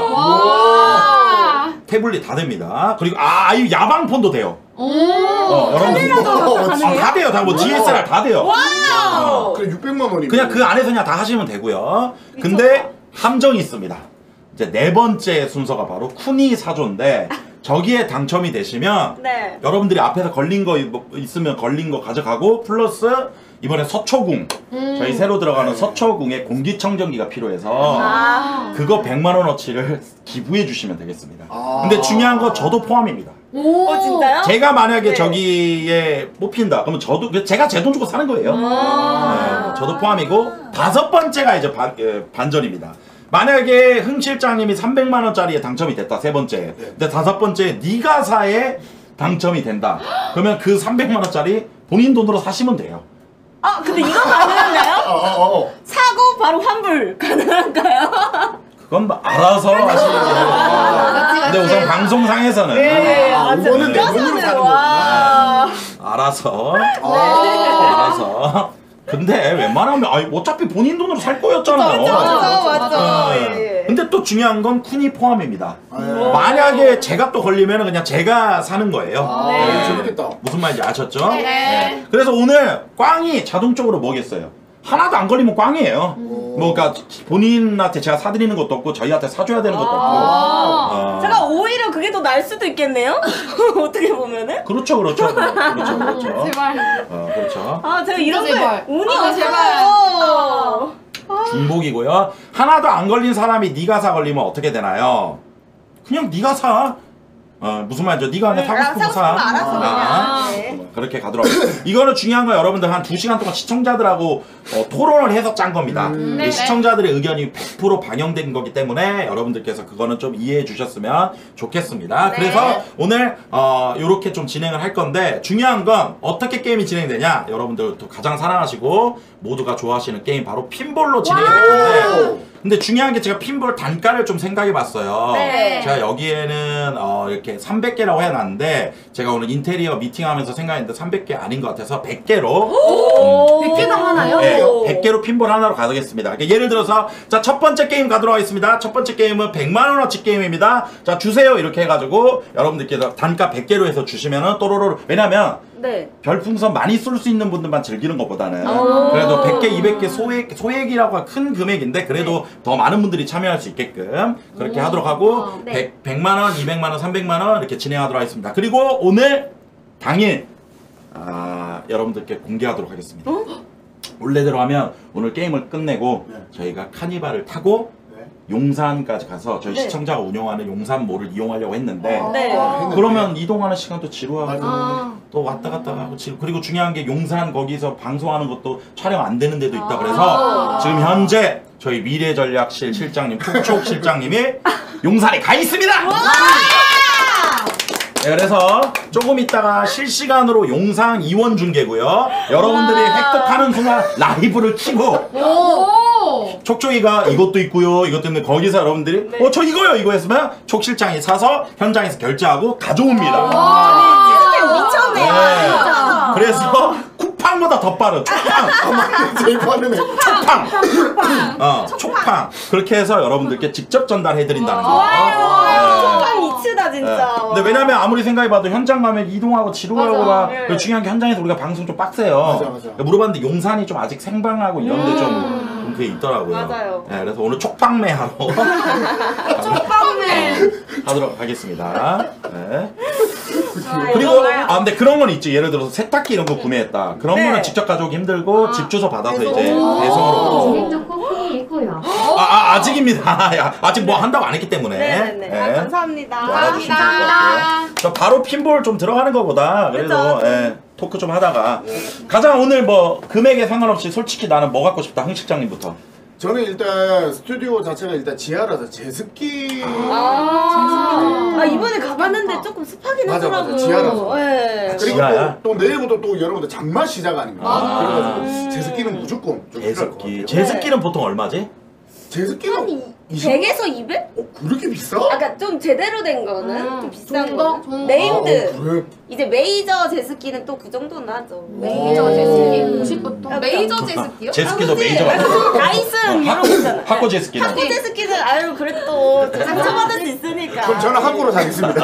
와. 태블릿 다 됩니다. 그리고 아이 야방폰도 돼요. 오. 여러분들 다 돼요. 다 뭐 DSLR 다 돼요. 와우. 그래 600만 원이. 그냥 그 안에서 그냥 다 하시면 되고요. 근데 함정이 있습니다. 이제 네 번째 순서가 바로 쿠니 사조인데 저기에 당첨이 되시면 네. 여러분들이 앞에서 걸린 거 있으면 걸린 거 가져가고 플러스 이번에 서초궁 저희 새로 들어가는 서초궁에 공기청정기가 필요해서 그거 100만 원어치를 기부해 주시면 되겠습니다. 근데 중요한 건 저도 포함입니다. 오. 진짜요? 제가 만약에 네. 저기에 뽑힌다 그러면 저도 제가 제 돈 주고 사는 거예요. 네, 저도 포함이고 5번째가 이제 반전입니다. 만약에 흥 실장님이 300만 원짜리에 당첨이 됐다 세 번째. 근데 5번째 네가 사에 당첨이 된다. 그러면 그 300만 원짜리 본인 돈으로 사시면 돼요. 아 근데 이거 가능한가요? 사 사고 바로 환불 가능한가요? 그건 뭐 알아서 하시는 거예요. 근데 우선 방송상에서는 네, 이거는 내 와. 알아서 알아서. 근데 웬만하면 아니 어차피 본인 돈으로 살 거였잖아요. 맞아. 네. 근데 또 중요한 건 쿤이 포함입니다. 만약에 제가 또 걸리면 그냥 제가 사는 거예요. 네. 재밌겠다. 무슨 말인지 아셨죠? 네. 그래서 오늘 꽝이 자동적으로 뭐겠어요? 하나도 안 걸리면 꽝이에요. 뭐 그러니까 본인한테 제가 사드리는 것도 없고 저희한테 사줘야 되는 것도 없고. 제가 오히려 그게 더 나을 수도 있겠네요? 어떻게 보면은? 그렇죠. 제발. 그렇죠. 아, 제가 이런 진짜 거 제발. 운이 제발. 없어요. 중복이고요. 하나도 안 걸린 사람이 네가 사 걸리면 어떻게 되나요? 그냥 네가 사. 무슨 말이죠? 네가 그냥 사고 싶은 거 사. 알아서 그냥. 네. 그렇게 가도록. 이거는 중요한 거 여러분들 한 2시간 동안 시청자들하고 토론을 해서 짠 겁니다. 네네. 시청자들의 의견이 100% 반영된 거기 때문에 여러분들께서 그거는 좀 이해해 주셨으면 좋겠습니다. 네. 그래서 오늘 요렇게 좀 진행을 할 건데 중요한 건 어떻게 게임이 진행되냐? 여러분들 또 가장 사랑하시고 모두가 좋아하시는 게임 바로 핀볼로 진행이 될 건데 근데 중요한 게 제가 핀볼 단가를 좀 생각해 봤어요. 네. 제가 여기에는 이렇게 300개라고 해놨는데 제가 오늘 인테리어 미팅하면서 생각했는데 300개 아닌 것 같아서 100개로 100개당 하나요? 네, 100개로 핀볼 하나로 가겠습니다. 그러니까 예를 들어서 자 첫 번째 게임 가도록 하겠습니다. 첫 번째 게임은 100만원어치 게임입니다. 자 주세요 이렇게 해가지고 여러분들께서 단가 100개로 해서 주시면은 또로로 왜냐면 네. 별풍선 많이 쏠 수 있는 분들만 즐기는 것보다는 그래도 100개, 200개 소액이라고 큰 금액인데 그래도 더 많은 분들이 참여할 수 있게끔 그렇게 하도록 하고 네. 100만원, 200만원, 300만원 이렇게 진행하도록 하겠습니다. 그리고 오늘 당일 여러분들께 공개하도록 하겠습니다. 원래대로 하면 오늘 게임을 끝내고 저희가 카니발을 타고 용산까지 가서 저희 네. 시청자가 운영하는 용산몰을 이용하려고 했는데 네. 그러면 이동하는 시간도 지루하고 또 왔다 갔다 하고 그리고 중요한 게 용산 거기서 방송하는 것도 촬영 안 되는 데도 있다 그래서 지금 현재 저희 미래전략실 실장님 툭촉 실장님이 용산에 가 있습니다. 네, 그래서 조금 있다가 실시간으로 용산 이원 중계고요. 여러분들이 획득하는 순간 라이브를 키고 촉촉이가 이것도 있고요. 이것도 있는데 거기서 여러분들이 저 이거요 이거 했으면 촉 실장이 사서 현장에서 결제하고 가져옵니다. 미쳤네. 네. 그래서 쿠팡보다 더 빠른 촉팡. 제일 빠르네. 촉팡. 촉팡. 그렇게 해서 여러분들께 직접 전달해드린다는 거. 미치다 진짜. 근데 왜냐면 아무리 생각해봐도 현장 가면 이동하고 지루하고가 맞아. 중요한 게 현장에서 우리가 방송 좀 빡세요. 맞아. 물어봤는데 용산이 좀 아직 생방하고 이런데 좀 그게 있더라고요. 맞아요. 네, 그래서 오늘 촉방매 하러 하도록 하겠습니다. 네. 그리고 근데 그런 건 있지. 예를 들어서 세탁기 이런 거 구매했다. 그런 거는 직접 가져오기 힘들고 집 주소 받아서 이제 배송으로. 진행 좋고 쿤이 있고요. 아직입니다. 아직 뭐 한다고 안 했기 때문에. 네네네. 네. 감사합니다. 알아주시면 좋을 것 같아요. 저 바로 핀볼 좀 들어가는 것보다 그래도 토크 좀 하다가 가장 오늘 뭐 금액에 상관없이 솔직히 나는 뭐 갖고 싶다. 흥 실장님부터. 저는 일단 스튜디오 자체가 일단 지하라서 제습기 이번에 가봤는데 조금 습하긴 맞아, 하더라고요. 지하라서. 네. 그리고 지하야? 또 내일부터 또 여러분들 장마 시작 아닙니까? 그래가지고 제습기는 무조건 좀 필요할 것 같아요. 제습기는 보통 얼마지? 제습기는 100에서 200? 그렇게 비싸? 아까 좀 제대로 된 거는 좀 비싼 좋은 거. 거? 좋은 거. 네임드. 그래. 이제 메이저 제습기는 또 그 정도는 하죠. 메이저 제습기 50부터 메이저 제습기요? 제습기도 메이저. 다이슨 이런 거 있잖아. 학고 제습기는. 학고 제습기는 그래도 상처받을 수 있으니까. 그럼 저는 학고로 사겠습니다.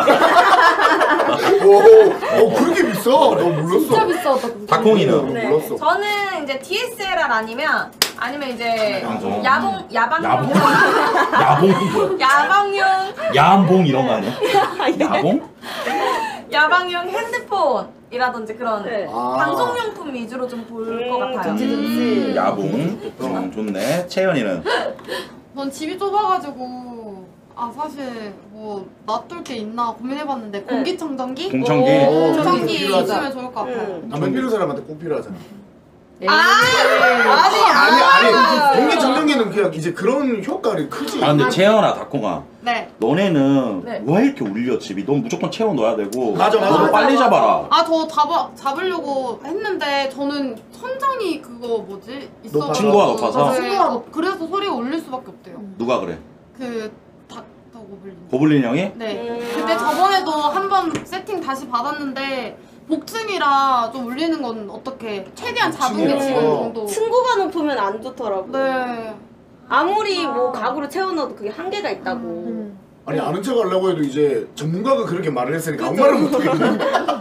오, 그렇게 비싸? 나 몰랐어. 진짜 비싸다. 닭콩이는. 네. 몰랐어. 저는 이제 DSLR 아니면 이제 방송. 야방용 야봉이 뭐야? 야방용 야봉 이런 거 아니야? 야봉? 야방용 핸드폰이라든지 그런 네. 방송용품 위주로 좀 볼 것 같아요. 좋지. 야봉. 좋네. 채연이는. 전 집이 좁아가지고 사실 뭐 놔둘 게 있나 고민해봤는데 공기청정기? 공청기. 공청기 필요하다. 있으면 좋을 것 같아요. 담배 피는 사람한테 꼭 필요하잖아. 아니 공기청정기는 그냥 이제 그런 효과를 크지. 아 근데 채연아 닭콩아 네. 너네는 네. 왜 이렇게 울려 집이? 넌 무조건 채워 넣어야 되고 맞아. 너도 빨리 잡아라. 아, 저 잡으려고 했는데 저는 천장이 그거 뭐지? 있어. 층고가 높아서? 층고가 그래서 소리가 울릴 수밖에 없대요. 누가 그래? 그 닥터 고블린. 고블린 형이? 네. 근데 저번에도 한번 세팅 다시 받았는데 복층이라 좀 울리는 건 어떻게 최대한 작은 게 지금 정도. 층고가 높으면 안 좋더라고. 네. 아무리 뭐 가구를 채워넣어도 그게 한계가 있다고. 아니 아는 척 하려고 해도 이제 전문가가 그렇게 말을 했으니까 아무 말을 못하겠네.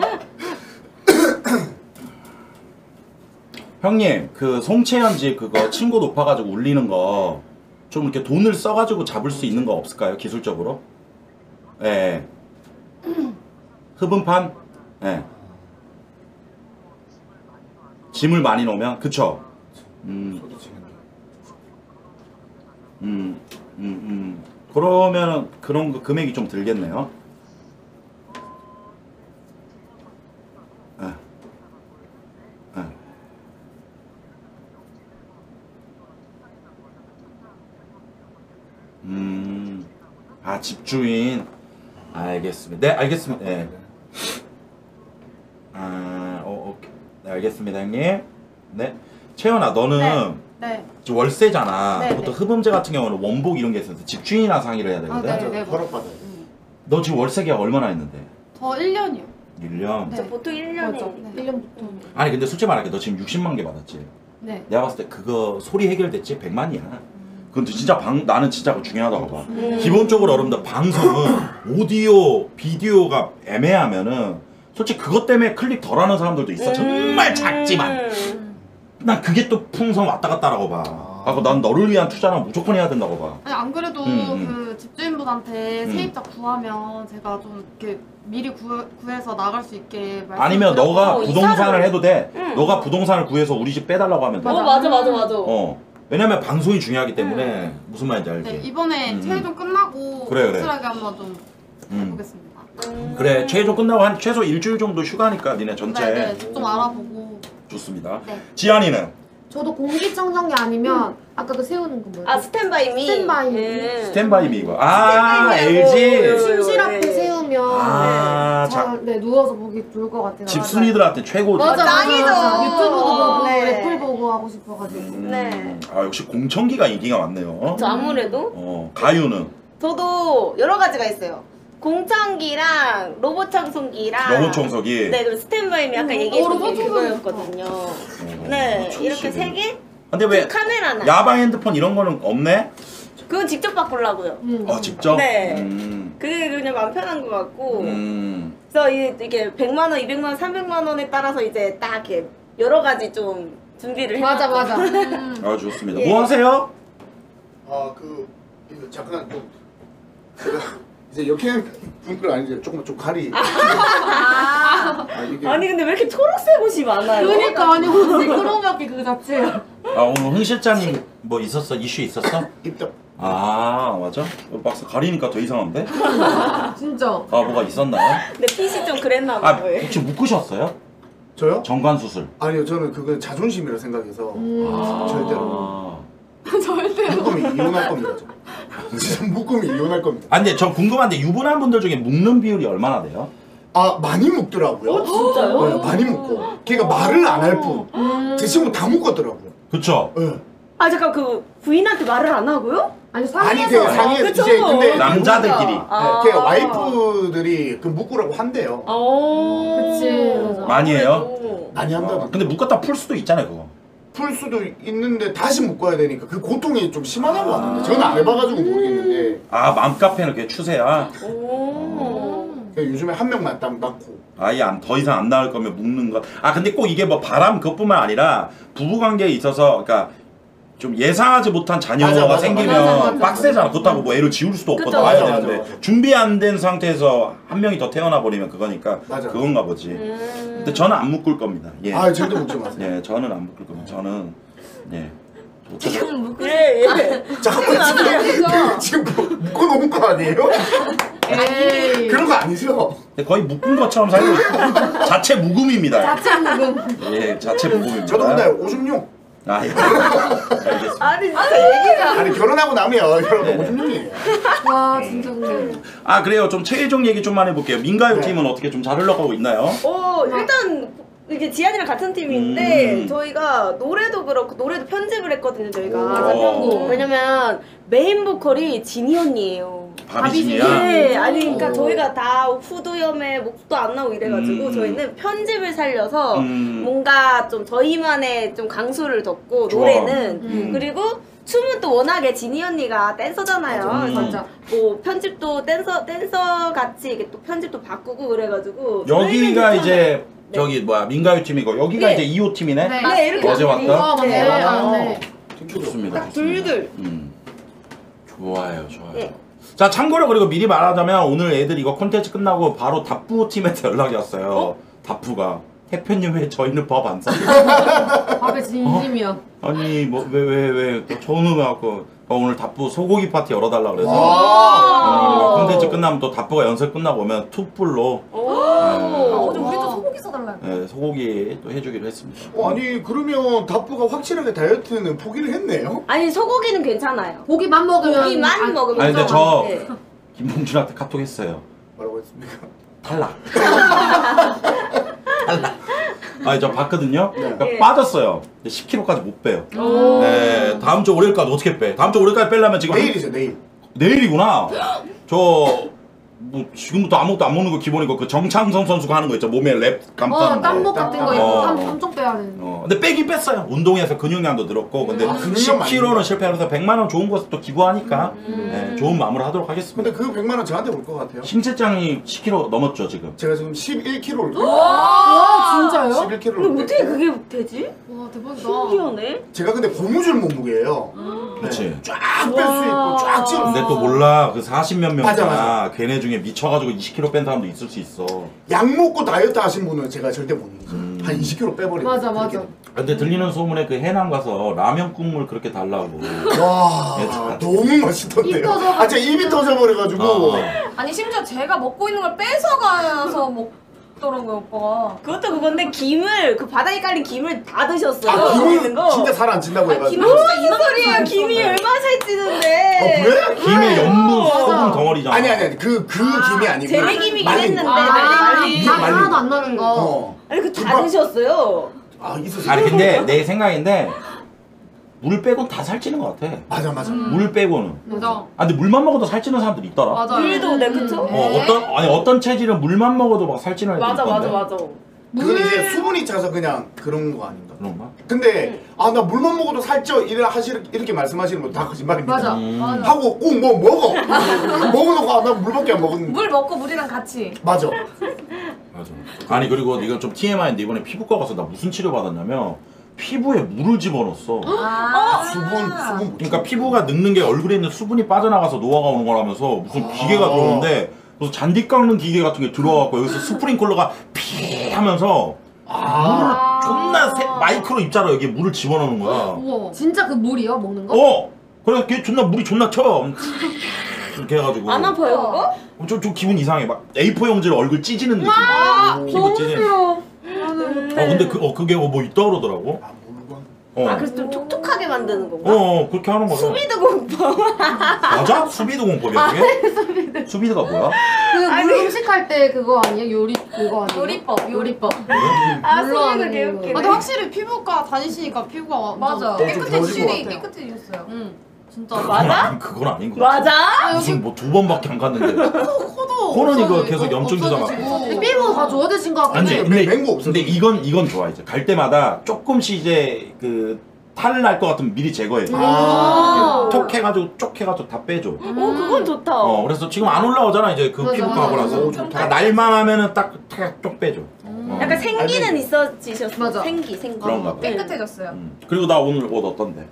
형님 그 송채연 집 그거 층고 높아가지고 울리는 거 좀 이렇게 돈을 써가지고 잡을 수 있는 거 없을까요? 기술적으로? 예. 흡음판? 예. 짐을 많이 넣으면? 그쵸? 그러면 그런 거 금액이 좀 들겠네요. 예. 예. 아 집주인. 알겠습니다. 네 알겠습니다. 네. 오케이. 네 알겠습니다 형님. 네. 채연아 너는 네. 지금 월세잖아. 네, 보통 네. 흡음재 같은 경우는 원복 이런 게 있어서 집주인이랑 상의를 해야 되거든. 아, 네. 허락받아야 돼. 너 지금 월세 계약 얼마나 했는데? 저 1년이요. 1년? 네. 저 보통 1년에 맞아. 1년부터. 아니 근데 솔직히 말할게 너 지금 60만 개 받았지? 네. 내가 봤을 때 그거 소리 해결됐지? 100만이야. 그건 진짜 나는 진짜 그거 중요하다고 봐. 기본적으로 여러분들 방송은 오디오, 비디오가 애매하면은 솔직히 그것 때문에 클릭 덜 하는 사람들도 있어. 정말 작지만. 난 그게 또 풍선 왔다 갔다라고 봐. 아, 난 너를 위한 투자는 무조건 해야 된다고 봐. 아니 안 그래도 그 집주인분한테 세입자 구하면 제가 좀 이렇게 미리 구해서 나갈 수 있게 아니면 너가 부동산을 이사를- 해도 돼. 너가 부동산을 구해서 우리 집 빼달라고 하면 돼. 맞아. 왜냐면 방송이 중요하기 때문에 무슨 말인지 알지? 네, 이번에 최종 끝나고 그래. 확실하게 한번 좀 해보겠습니다. 그래 최종 끝나고 한 최소 일주일 정도 휴가니까 니네 전체. 네, 좀 알아보고. 좋습니다. 네. 지안이는? 저도 공기청정기 아니면 아까 그 세우는 거 뭐예요? 아 스탠바이미. 스탠바이 미고. 아 LG. 침실 앞에 세우면 자, 누워서 보기 좋을 것 같아요. 집순이들한테 최고. 맞아. 유튜브도 보고 네. 래플 보고 하고 싶어가지고. 네. 아 역시 공청기가 인기가 많네요. 저 아무래도 가유는? 저도 여러 가지가 있어요. 공청기랑 로봇 청소기랑 로봇 청소기. 네 그리고 스탠바이미 아까 얘기했던 로봇 게 그거였거든요. 네 이렇게 세 개. 근데 왜 카메라 하나. 야방 핸드폰 이런 거는 없네? 그건 직접 바꾸려고요. 직접? 네. 그게 그냥 마음 편한 것 같고. 그래서 이게 100만 원, 200만 원, 300만 원에 따라서 이제 딱 이렇게 여러 가지 좀 준비를 해놨죠. 맞아. 아 좋습니다. 예. 뭐 하세요? 이거 잠깐 좀 제가 이제 역행 분들 아니지 조금만 좀 가리. 이게 아니 근데 왜 이렇게 초록색 옷이 많아요? 그러니까 아니 시끄러움이 그 자체야. 아 오늘 흥 실장님 뭐 있었어? 이슈 있었어? 입덕. 아 맞아? 막상 가리니까 더 이상한데? 진짜. 아 뭐가 있었나요? 근데 핏이 좀 그랬나 아 봐요. 혹시 묶으셨어요? 저요? 정관 수술. 아니요 저는 그건 자존심이라 생각해서 절대로 절대. 묶음이 이혼할 겁니다. 저. 진짜 묶음이 이혼할 겁니다. 아 근데 저 궁금한데 유부남 분들 중에 묶는 비율이 얼마나 돼요? 아 많이 묶더라고요. 진짜요? 네, 많이 묶고. 걔가 말을 안 할 뿐. 제 친구 다 묶었더라고요. 그쵸? 네. 아 잠깐 그 부인한테 말을 안 하고요? 아니 아니 그 상해 그쵸? 이제 근데 남자들끼리. 걔 와이프들이 그 묶으라고 한대요. 그치. 많이 해요? 많이 한다고. 근데 묶었다 풀 수도 있잖아요 그거. 풀 수도 있는데 다시 묶어야 되니까 그 고통이 좀 심하다고 하는데 저는 안 해봐가지고 모르겠는데 아 맘카페는 그게 추세야? 그냥 요즘에 한 명만 딱 낳고 아예 더 이상 안 나올 거면 묶는 거. 아 근데 꼭 이게 뭐 바람 그것뿐만 아니라 부부관계에 있어서 그러니까 좀 예상하지 못한 자녀가 맞아, 생기면 맞아. 빡세잖아. 그렇다고 뭐 애를 지울 수도 없고 그쵸, 나와야 맞아, 되는데 맞아. 준비 안 된 상태에서 한 명이 더 태어나 버리면 그거니까 맞아. 그건가 보지. 근데 저는 안 묶을 겁니다. 예. 아 절대 묶지 마세요. 예, 저는 안 묶을 겁니다. 저는 예. 지금 예. 잠깐만 지금 묶어놓은 거 아니에요? 에이. 그런 거 아니죠? 거의 묶은 것처럼 살고 있고 자체 묵음입니다. 자체 묵음. 예, 자체 묵음입니다. 저도 근데 56. 아, 예. 알겠습니다. 아니 진짜 얘기가. 아니 결혼하고 나면 여러분 네. 56이에요. 와 진짜 근데. 아, 그래요. 좀 최종 얘기 좀만 해볼게요. 민가요 팀은 어떻게 좀 잘 흘러가고 있나요? 일단 이게 지안이랑 같은 팀인데 저희가 노래도 그렇고 노래도 편집을 했거든요 저희가. 맞아, 편곡. 왜냐면 메인 보컬이 진이 언니예요. 바비진이야? 네, 아니 그러니까 저희가 다 후두염에 목도 안 나오고 이래가지고 저희는 편집을 살려서 뭔가 좀 저희만의 좀 강수를 뒀고 좋아. 노래는 그리고 춤은 또 워낙에 진이 언니가 댄서잖아요. 맞아. 뭐 편집도 댄서 같이 이게 또 편집도 바꾸고 그래가지고 여기가 저희는 이제 저기 뭐야 민가요 팀이고 여기가 네. 이제 2호 팀이네. 네, 이렇게 어제 왔다? 아 맞네. 네, 아, 네. 좋습니다. 딱 둘둘. 좋아요, 좋아요. 예. 자, 참고로 그리고 미리 말하자면 오늘 애들 이거 콘텐츠 끝나고 바로 다프 팀에서 연락이 왔어요. 다프가 대표님 왜 저희는 법 안 써요? 밥에 진심이야. 아니 뭐 왜 저는 갖고 오늘 다프 소고기 파티 열어달라 그래서 콘텐츠 끝나면 또 다프가 연습 끝나고 오면 투뿔로 우리도 소고기 사달라요. 네, 소고기 또 해주기로 했습니다. 아니 그러면 다프가 확실하게 다이어트는 포기를 했네요? 아니 소고기는 괜찮아요. 고기만 먹으면 고기만 먹으면 아니 근데 저 네. 김봉준한테 카톡 했어요. 뭐라고 했습니까? 탈락. 탈락. 아니 저 봤거든요. 그러니까 예. 빠졌어요. 10kg까지 못 빼요. 네, 다음 주 월요일까지 어떻게 빼? 다음 주 월요일까지 빼려면 지금 내일이죠 내일. 내일이구나. 저 뭐 지금부터 아무것도 안 먹는 거 기본이고 그 정창선 선수가 하는 거 있죠. 몸에 랩 감싸는 거. 땀복 같은 거 있고 어. 땀 엄청 빼야 되는. 근데 빼긴 뺐어요. 운동해서 근육량도 늘었고 근데 근육량 많이 10kg는 실패해서 100만 원 좋은 것을 또 기부하니까 네, 좋은 마무리 하도록 하겠습니다. 근데 그 100만 원 저한테 올 것 같아요. 심채장이 10kg 넘었죠 지금. 제가 지금 11kg를 와 진짜요? 11kg를 어떻게 그게 되지? 와 대박이다. 신기하네. 제가 근데 고무줄 몸무게예요. 그렇지. 쫙 뺄 수 있고 쫙 찌를 수 근데 있고. 또 몰라 그 40몇 맞아, 명이나 맞아. 걔네 중에 미쳐가지고 20kg 뺀 사람도 있을 수 있어. 약 먹고 다이어트 하신 분은 제가 절대 못 이기죠. 한 20kg 빼버리고. 맞아 맞아. 근데 들리는 소문에 그 해남 가서 라면 국물 그렇게 달라고. 와 너무 맛있던데요. 입 터져. 아 제가 입이 터져버려가지고. 아니 심지어 제가 먹고 있는 걸 뺏어가서 먹더라고요 오빠가. 그것도 그건데 김을 그 바닥에 깔린 김을 다 드셨어요. 아 있는 김은 거. 진짜 살 안 찐다고 해가지고. 김은 진짜 이만 소리예요. 김이 얼마나 살찌는데. 그래? 김에 염분 맞아. 소금 덩어리잖아. 아니 그 김이 아니고 재래김이긴 말린 했는데. 거. 말린 다 말린 하나도 거. 안 나는 거. 아니 그 다 드셨어요. 아 있었어. 아니 근데 내 생각인데 물 빼곤 다 살찌는 것 같아. 맞아. 물 빼고는. 맞아. 아 근데 물만 먹어도 살찌는 사람들이 있더라. 맞아. 물도 네 그쵸? 어떤 체질은 물만 먹어도 막 살찌는 애들 맞아 있던데. 맞아. 그건 이제 수분이 차서 그냥 그런 거 아닌가? 그런가? 근데 아 나 물만 먹어도 살쪄 이렇게 말씀하시는 건 다 거짓말입니다. 맞아. 맞아. 하고 꼭 뭐 먹어. 먹어놓고 아 나 물밖에 안 먹었는데. 물 먹고 물이랑 같이. 맞아. 맞아. 아니 그리고 이건 좀 TMI인데 이번에 피부과 가서 나 무슨 치료 받았냐면 피부에 물을 집어넣었어. 수분. 그러니까 피부가 늙는 게 얼굴에 있는 수분이 빠져나가서 노화가 오는 거라면서 무슨 기계가 들어오는데 무슨 잔디 깎는 기계 같은 게 들어와갖고 여기서 스프링클러가 피 하면서 물을 존나 마이크로 입자로 여기에 물을 집어넣는 거야. 우와. 진짜 그 물이요 먹는 거? 그래서 걔 물이 존나 쳐. 이렇게 해가지고 안 아파요 그거? 좀 기분 이상해. 막 A4 용지로 얼굴 찢이는 느낌. 피부 찢이는. 근데 그게 뭐 있다 그러더라고. 아 물건. 아 그래서 좀 촉촉하게 만드는 건가? 그렇게 하는 거야. 수비드 공법. 맞아? 수비드 공법이야 그게? 수비드가 뭐야? 그 물 음식 할 때 그거 아니에요? 요리 그거 아니에요? 요리법. 아 물론 수비드 아니에요. 개웃기네. 근데 확실히 피부과 다니시니까 피부가 완전 맞아. 좀 깨끗해지시네. 좋아진 것 깨끗해지셨어요. 응. 진짜. 맞아? 그건 아닌 거 같아. 맞아? 무슨 뭐 2번밖에 안 갔는데. 코도 코는 이거 없어지고, 계속 염증 없어지고. 주잖아. 근데 피부 다 좋아지신 것 같긴 아니 해. 근데 맹고 없어. 근데 이건 좋아 이제 갈 때마다 조금씩 이제 그 탈 날 것 같으면 미리 제거해. 톡 해가지고 쪽 해가지고 다 빼줘. 그건 좋다. 그래서 지금 안 올라오잖아 이제 그 맞아, 피부과 하고 맞아. 나서. 좋다. 다 날만 하면은 쪽 빼줘. 약간 생기는 아니, 있어지셨어. 맞아. 생기. 그런가 봐. 깨끗해졌어요. 그리고 나 오늘 옷 어떤데?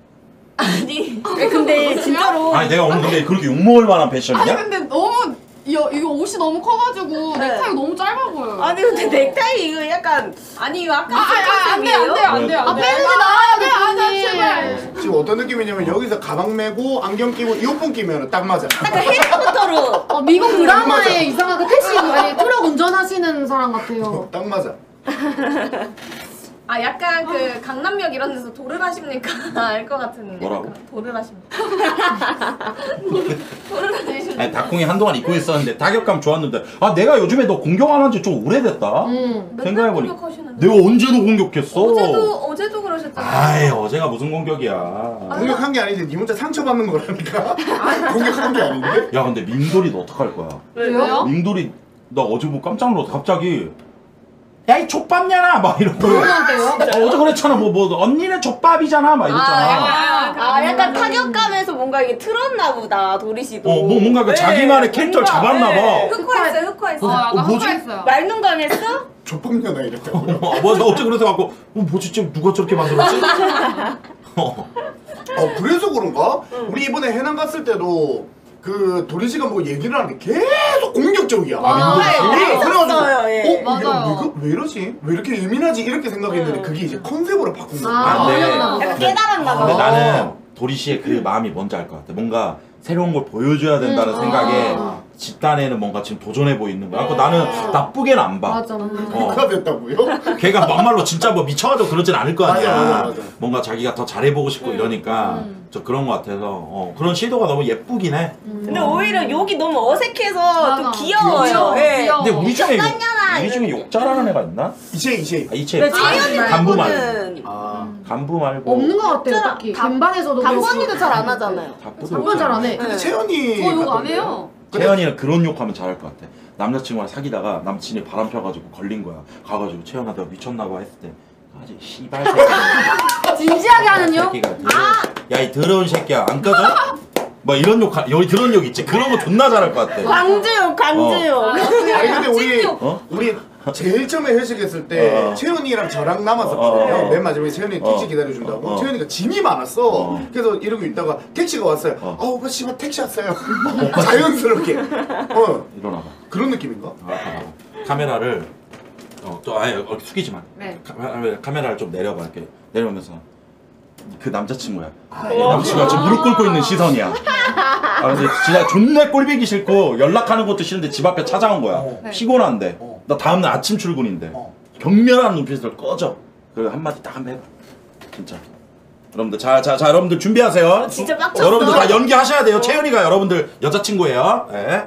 아니 근데 진짜로 아니 내가 오늘 근데 그렇게 욕먹을 만한 아니 패션이냐? 근데 너무 이거 옷이 너무 커가지고 네. 넥타이 너무 짧아 보여요. 아니 근데 넥타이 이거 약간 아니 이거 아까 안돼 안 돼요. 아 빼지 마. 안 돼. 사실 지금 어떤 느낌이냐면 여기서 가방 메고 안경 끼고 이어폰 끼면 딱 맞아. 약간 해리포터로. 미국 드라마에 이상하게 택시 아니 트럭 운전하시는 사람 같아요. 딱 맞아. 아 약간 그 강남역 이런 데서 도를 하십니까? 알 것 같은. 뭐라고? 도를 하십니까? 도를 하십니까? 아니 닭콩이 한동안 입고 있었는데 타격감 좋았는데 아 내가 요즘에 너 공격 안 한 지 좀 오래됐다. 생각해보니 공격하시는데. 내가 언제도 공격했어. 어제도 그러셨잖아요. 아이 어제가 무슨 공격이야. 공격한 게 아닌데 니 혼자 상처받는 거라니까. 공격한 게 아닌데. 야 근데 민돌이 너 어떡할 거야? 왜요? 민돌이 나 어제 뭐 깜짝 놀라서 갑자기 야 이 족밥냐나 막 이러고 누구한테요? 어제 그랬잖아 뭐 언니는 족밥이잖아 막 이랬잖아. 약간 타격감에서 뭔가 이게 틀었나 보다, 도리 씨도. 뭐 뭔가 그 자기만의 캐릭터를 잡았나 봐. 흑화했어요, 흑화했어. 약간 뭐지? 흑화했어요. 말눈강했어? 족밥년아 이랬다고요. 뭐 어째 그래서 갖고 뭐지 지금 누가 저렇게 만들었지? 그래서 그런가? 우리 이번에 해남 갔을 때도 그 도리 씨가 뭐 얘기를 하는데 계속 공격적이야. 맞아요. 그래가지고 예. 맞아요. 왜 이러지? 왜 이렇게 예민하지? 이렇게 생각했는데 그게 이제 컨셉으로 바꾼 거야. 아, 네. 그러나 보다. 약간 깨달았나 근데 봐. 나는 도리 씨의 그 마음이 뭔지 알 것 같아. 뭔가 새로운 걸 보여줘야 된다는 생각에 집단에는 뭔가 지금 도전해 보이는 거야. 그래서 나는 나쁘게는 안 봐. 맞아 맞아. 누가 됐다고요? 걔가 막말로 진짜 뭐 미쳐가지고 그러진 않을 거 아니야. 맞아. 뭔가 자기가 더 잘해보고 싶고 이러니까 저 그런 거 같아서 그런 시도가 너무 예쁘긴 해. 근데 오히려 욕이 너무 어색해서 맞아. 좀 귀여워요. 귀여워, 예. 귀여워. 근데 우리 중에 쌍년아 우리 중에 욕 잘하는 애가 있나? 이채. 아, 이채 왜 채연이 간부 말고. 말고는 간부 말고. 없는 것 같아요 딱히. gem방에서도 강건이도 잘 안 하잖아요. 한번 잘 안 해. 근데 채연이 저욕 안 해요. 채연이는 그런 욕하면 잘할 것 같아. 남자친구랑 사귀다가 남친이 바람 펴가지고 걸린 거야. 가가지고 채연아 너 미쳤나봐 했을 때 아직 씨발 새끼야. 진지하게 하는 욕? 야이 더러운 새끼야 안 꺼져? 뭐 이런 욕 여기 그런 욕 있지. 그런 거 존나 잘할 것 같아. 광주욕, 광주욕. 아니 근데 어? 우리 제일 처음에 회식했을 때 채연이랑 저랑 남았었거든요. 맨 마지막에 채연이 택시 기다려준다고. 채연이가 짐이 많았어. 그래서 이러고 있다가 택시가 왔어요. 오빠 씨발 택시 왔어요. 자연스럽게. 일어나봐. 그런 느낌인가? 카메라를 또 아예 숙이지 마. 네. 카메라를 좀 내려봐 이렇게 내려오면서 그 남자친구야. 남자친구가 지금 무릎 꿇고 있는 시선이야. 아 근데 진짜 존나 꼴보기 싫고 연락하는 것도 싫은데 집 앞에 찾아온 거야. 피곤한데 나 다음날 아침 출근인데 격렬한 눈빛으로 꺼져. 그 한마디 딱 한번 해봐. 진짜. 여러분들 자 여러분들 준비하세요. 진짜 빡쳤어. 여러분들 다 연기하셔야 돼요. 채연이가 여러분들 여자친구예요. 예.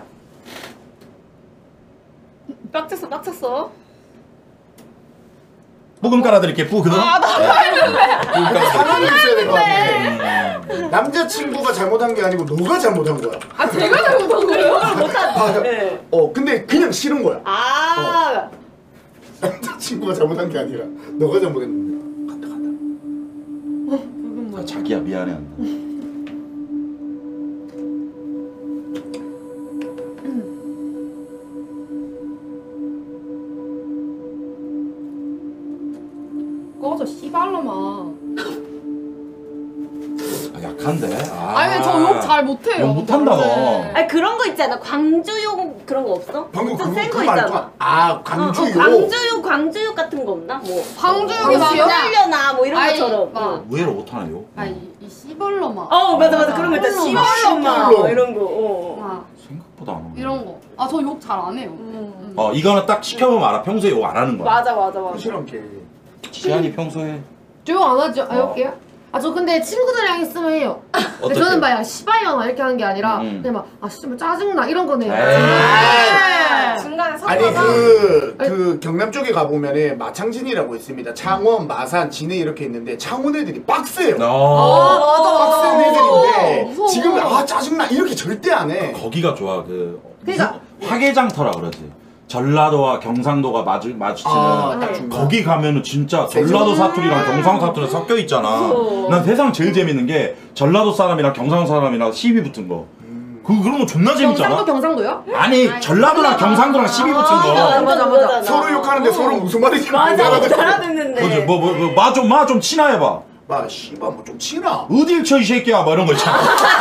빡쳤어. 뽀금 깔아드릴게 뽀금. 상황이 있어야 될 것 같아. 남자친구가 잘못한 게 아니고 너가 잘못한 거야. 아 제가 잘못한 거예요? 네. 근데 그냥 싫은 거야. 아. 남자친구가 잘못한 게 아니라 너가 잘못했는데. 간다. 자기야 미안해 한다. 꺼져 씨발놈아. 약한데. 아니 저 욕 잘 못해요. 욕 못한다 너. 아니 그런 거 있잖아. 광주욕 그런 거 없어? 방금 좀 센 그 거 말투. 있잖아. 광주요. 광주욕 같은 거 없나? 뭐 광주욕이 맞냐? 열려나 뭐 이런 아니, 것처럼. 막. 의외로 못하네요. 아이 씨발놈아. 맞아 그런 거 있다. 씨발놈아 이런 거. 아, 생각보다 안 하네. 이런 거. 아 저 욕 잘 안 해요. 이거는 딱 시켜보면 알아. 평소에 욕 안 하는 거야. 맞아. 싫은 게. 지한이 평소에 저 욕 안 하죠? 해볼게요. 저 근데 친구들이랑 있으면 해요. 근데 어떻게? 저는 막 야 씨발년아 이렇게 하는 게 아니라 그냥 막 씨발 짜증나 이런 거네요. 중간에 아니 섞어서 그 경남 쪽에 가보면은 마창진이라고 있습니다. 창원, 마산, 진해 이렇게 있는데 창원 애들이 빡세요. 빡센 애들인데 무서워. 지금 짜증나 이렇게 절대 안 해. 거기가 좋아. 그 그러니까- 화개장터라 그러지. 전라도와 경상도가 마주치는 딱 중간. 거기 가면은 진짜 전라도 사투리랑 경상 사투리 섞여 있잖아. 난 세상 제일 재밌는 게 전라도 사람이랑 경상 사람이랑 시비 붙은 거. 그런 거 존나 재밌잖아. 경상도요? 아니 전라도랑 경상도랑 시비 붙은 거. 맞아. 서로 욕하는데 서로 무슨 말인지 못 맞아. 알아듣고. 알아듣는데. 뭐지? 마 좀 친화해봐. 씨발 뭐 좀 치나. 어딜 쳐 이 새끼야 뭐 이런 거 있잖아.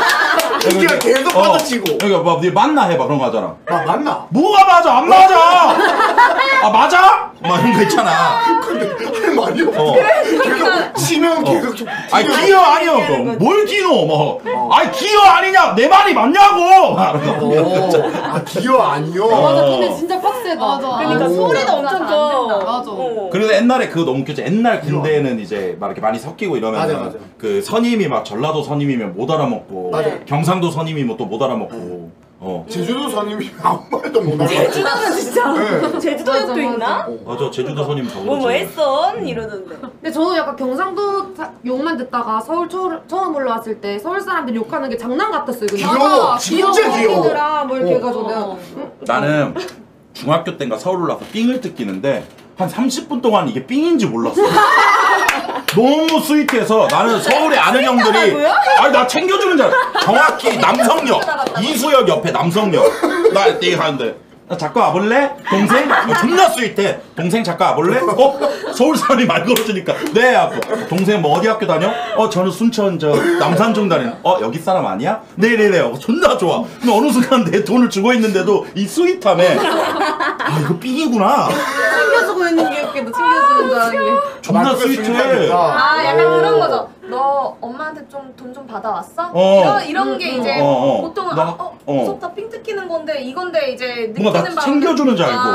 이게 계속 받아치고. 여기 뭐 맞나 해봐 그런 거 하잖아. 아 맞나? 뭐가 맞아? 안 맞아. 아 맞아? 막 이런 거 있잖아. 근데 할 말이 없어. 계속 치면 계속 좀. 아니 기어 아니요. 뭘 기노? 뭐. 아니 기어 아니냐? 내 말이 맞냐고. 아 기어 아니요. 맞아, 근데 진짜 빡세다. 맞아. 그러니까 소리도 엄청 커. 맞아. 그래서 옛날에 그거 너무 웃겼지. 옛날 군대는 이제 막 이렇게 많이 섞이고 이러면 맞아. 그 선임이 막 전라도 선임이면 못 알아먹고 맞아. 경상도 선임이면 또 못 알아먹고. 제주도 선임이 아무 말도 못 하고. 제주도는 진짜. 네. 제주도 맞아, 역도 있나? 맞아 제주도 선임 다 뭐 그러지. 했어? 이러던데. 근데 저는 약간 경상도 욕만 듣다가 서울 처음 올라왔을 때 서울 사람들이 욕하는 게 장난 같았어요. 그냥. 귀여워. 진짜 귀여워. 애기들아 뭐 이렇게 해가지고 내가 나는 중학교 때인가 서울 올라서 삥을 뜯기는데 한 30분 동안 이게 삥인지 몰랐어. 너무 스위트해서 나는 서울에 아는 형들이 아니 나 챙겨주는 줄 알아. 정확히 남성역 이수역 옆에 남성역 나 이렇게 가는데 나 잠깐 와볼래? 동생? 존나 스윗해. 동생 잠깐 와볼래? 서울 사람이 말 걸어주니까 네 하고 동생 뭐 어디 학교 다녀? 저는 순천 저 남산중 다니는 여기 사람 아니야? 네네네 하고 존나 좋아. 근데 어느 순간 내 돈을 주고 있는데도 이 스윗함에 아 이거 삥이구나. 챙겨주고 있는 게 이렇게 뭐 챙겨주는 줄 아는 게. 존나 스윗해. 아 약간 그런 거죠. 너 엄마한테 좀 돈 좀 받아왔어? 이런 게 이제 보통은 나- 무섭다 삥 뜯기는 건데 이건데 이제 뭔가 느끼는 나 챙겨주는 줄 알고.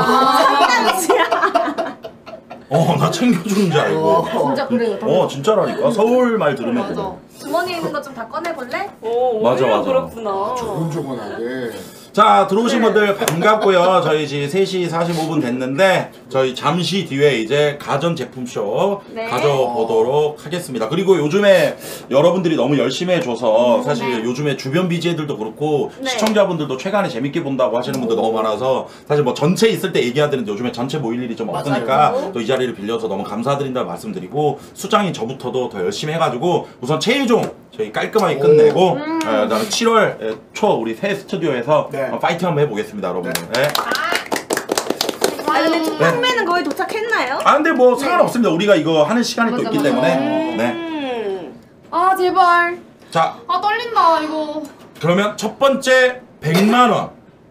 아, 나 챙겨주는 줄 알고. 진짜 그래요. 진짜라니까. 서울 말 들으면 맞아. 그래. 주머니에 있는 거 좀 다 꺼내볼래? 오, 맞아, 오히려 맞아. 그렇구나. 조곤조곤하게. 자, 들어오신 분들 반갑고요. 저희 지금 3시 45분 됐는데 저희 잠시 뒤에 이제 가전제품쇼 네. 가져보도록 하겠습니다. 그리고 요즘에 여러분들이 너무 열심히 해줘서 사실 요즘에 주변 BJ들도 그렇고 네. 시청자분들도 최근에 재밌게 본다고 하시는 분들 너무 많아서 사실 뭐 전체 있을 때 얘기해야 되는데 요즘에 전체 모일 일이 좀 없으니까 또 이 자리를 빌려서 너무 감사드린다고 말씀드리고 수장인 저부터도 더 열심히 해가지고 우선 최일종 저희 깔끔하게 끝내고 그다음에 7월 초 우리 새 스튜디오에서 네. 파이팅 한번 해보겠습니다, 여러분들. 네. 아 근데 첫 판매는 거의 도착했나요? 아 근데 뭐 상관없습니다. 우리가 이거 하는 시간이 또 맞아, 있기 맞아. 때문에. 네. 아 제발. 자, 아 떨린다 이거. 그러면 첫 번째 100만 원.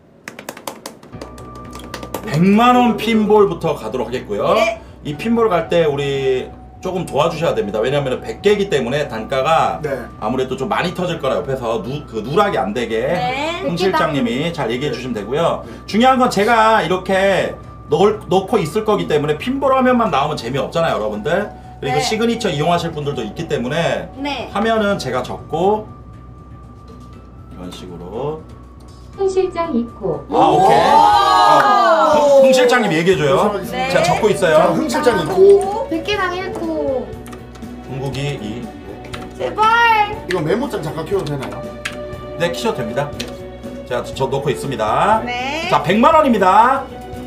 100만 원 핀볼부터 가도록 하겠고요. 네. 이 핀볼 갈 때 우리 조금 도와주셔야 됩니다. 왜냐면 100개이기 때문에 단가가 네. 아무래도 좀 많이 터질 거라 옆에서 누락이 안 되게 네. 홍 실장님이 잘 얘기해 주시면 되고요. 중요한 건 제가 이렇게 넣고 있을 거기 때문에 핀볼 화면만 나오면 재미없잖아요, 여러분들. 그리고 네. 시그니처 이용하실 분들도 있기 때문에 네. 화면은 제가 적고 이런 식으로 홍 실장 입고 오케이. 홍 실장님 얘기해줘요. 네. 제가 적고 자, 있어요. 흥 실장 있고 100개당 1코. 궁극이 2. 제발. 이거 메모장 잠깐 켜도 되나요? 네, 키셔도 됩니다. 제가 저 넣고 있습니다. 네. 자, 100만 원입니다.